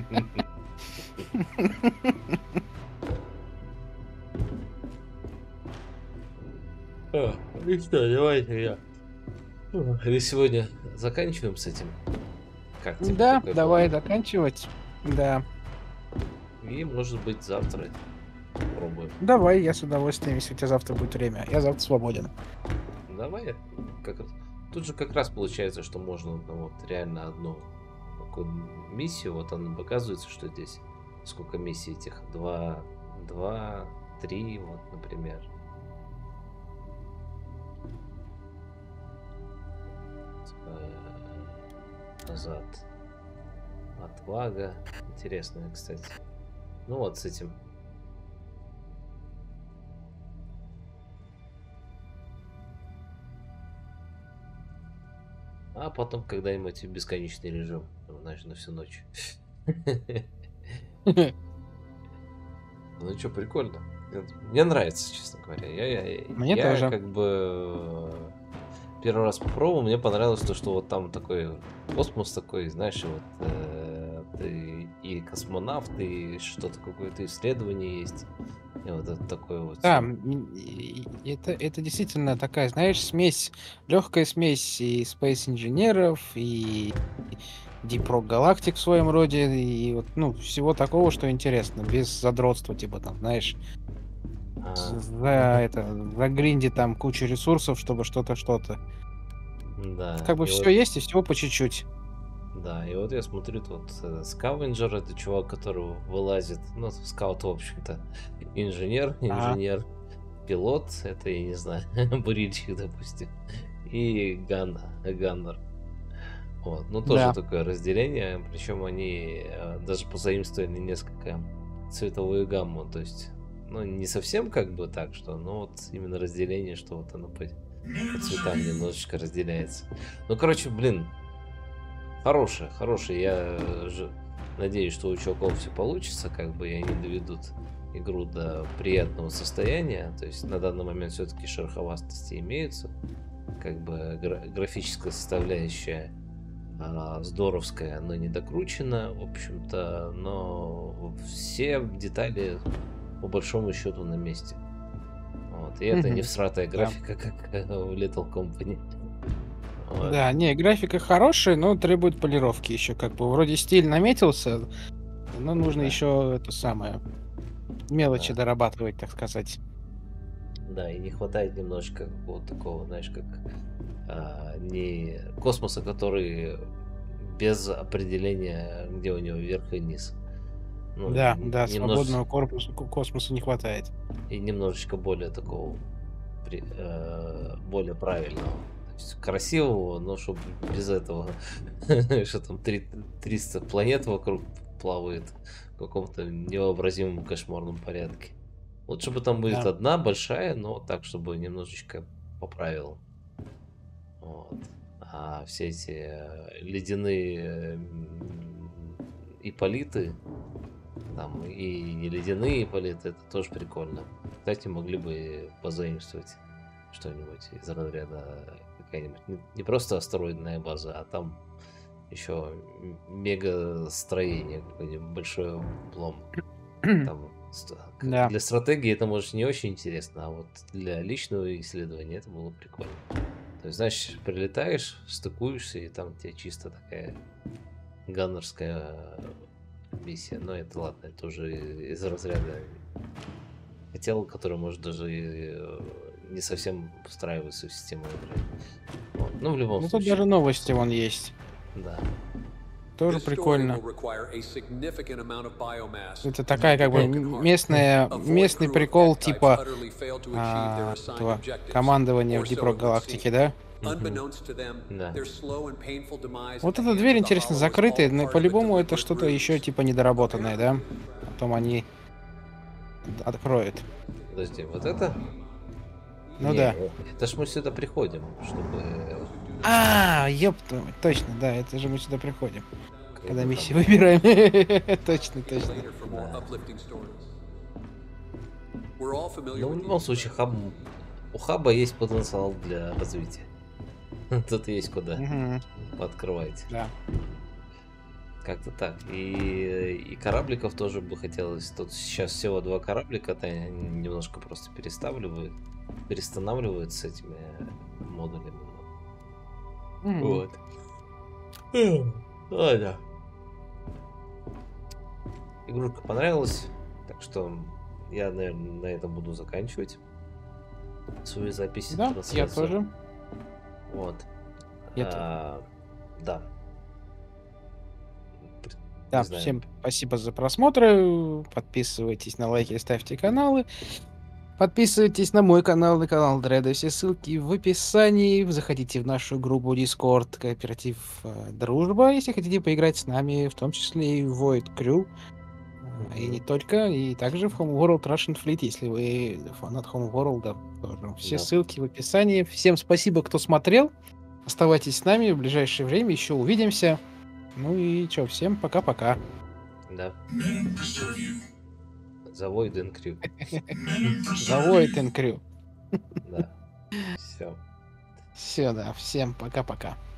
И что, давайте я. Или сегодня заканчиваем с этим? Как тебе Да, такой давай план? заканчивать. Да. И может быть завтра попробуем. Давай, я с удовольствием, если у тебя завтра будет время. Я завтра свободен. Давай. Тут же как раз получается, что можно вот реально одну такую миссию. Вот она показывается, что здесь сколько миссий этих. 2, 3, вот, например. Назад. Отвага. Интересная, кстати. Ну вот с этим. А потом когда-нибудь в бесконечный режим. Знаешь, на всю ночь. Ну что, прикольно. Мне нравится, честно говоря. Мне Я тоже. как бы первый раз попробовал, мне понравилось то, что вот там такой космос такой, знаешь, и вот ты и космонавт, и что-то какое-то исследование есть. И вот это такое вот. Да, всё. это действительно такая, знаешь, смесь, легкая смесь и Space инженеров, и Deep Rock Galactic в своем роде, и вот, ну, всего такого, что интересно, без задротства, типа там, знаешь, А, загринди там кучу ресурсов, чтобы что-то. да. Как бы И все вот, есть, и всего по чуть-чуть. да, и вот я смотрю, тут Скавенджер, это чувак, которого вылазит, ну, скаут, в общем-то, инженер, пилот, это, я не знаю, бурильщик, допустим, и Ганнер. Вот, ну, тоже Да. такое разделение, причем они даже позаимствовали несколько цветовую гамму, то есть, ну, не совсем как бы так, что, ну, вот именно разделение, что вот оно по цветам немножечко разделяется. Ну, короче, блин, хорошая. Я надеюсь, что у чуваков все получится, как бы, и они доведут игру до приятного состояния. То есть на данный момент все-таки шероховатости имеются. Как бы графическая составляющая здоровская, но не докручена, в общем-то, но все детали по большому счету на месте. Вот. И это не всратая графика, как в Little Company. Вот. Да, не, графика хорошая, но требует полировки еще. Как бы вроде стиль наметился, но нужно Да. еще это самое мелочи Да. дорабатывать, так сказать. Да, и не хватает немножко какого-то такого, знаешь, как не космоса, который без определения, где у него верх и низ. Ну, Да, немножечко, свободного космоса не хватает. и немножечко более такого, более правильного. То есть красивого, но чтобы без этого, что там 300 планет вокруг плавает в каком-то невообразимом кошмарном порядке. Лучше бы там будет Да. одна большая, но так, чтобы немножечко поправил. Вот. А все эти ледяные ипполиты, там и не ледяные ипполиты, это тоже прикольно. Кстати, могли бы позаимствовать что-нибудь из разряда какая-нибудь не просто астероидная база, а там еще мега строение, какой-нибудь большой облом. Там, Да. для стратегии это может не очень интересно, а вот для личного исследования это было прикольно. То есть, знаешь, прилетаешь, стыкуешься, и там у тебя чисто такая ганнерская миссия. Но это ладно, это уже из разряда хотел, который может даже не совсем встраиваться в систему игры. Вот. Ну, в любом Ну тут случае. даже новости вон есть. Да. Тоже This story прикольно. will require a significant amount of biomass. Это такая как бы местный прикол типа этого командования в Дипрок Галактике, да? Unbeknownst to them, Да. their slow and painful demise Вот at the эта hands дверь, of the интересно, Hollow is закрытая, all но part of a по-любому это deliberate что-то ruse. еще типа недоработанное, да? Потом они откроют. Подожди, вот это? Ну Не, да. это ж мы сюда приходим, чтобы... Ёпта, точно, да, это же мы сюда приходим. Когда там- миссию выбираем. Точно, точно. Later for more uplifting stories. We're all familiar Ну, в with любом the случае, у хаба есть потенциал для развития. Тут есть куда Мгм, пооткрывать. да. Как-то так. И корабликов тоже бы хотелось. Тут сейчас всего 2 кораблика, то они немножко просто перестанавливают с этими модулями. Мгм. Вот. Ладно. Игрушка понравилась, так что я, наверное, на этом буду заканчивать свою запись. Да, я трансляцию. тоже. Вот. Я тоже. Да. Да, Не знаю. всем спасибо за просмотр. Подписывайтесь на лайки, ставьте каналы. Подписывайтесь на мой канал, на канал Дреда. Все ссылки в описании. Заходите в нашу группу Discord, кооператив Дружба, если хотите поиграть с нами, в том числе и в Void Crew. И не только, и также в Homeworld Russian Fleet, если вы фанат Homeworld, тоже. Все Да. ссылки в описании. Всем спасибо, кто смотрел. Оставайтесь с нами в ближайшее время, еще увидимся. Ну и чё, всем пока-пока. Да. Men preserve you. За Void and Crew. Men preserve За you. Void and Crew. Да. Все. Все, да, всем пока-пока.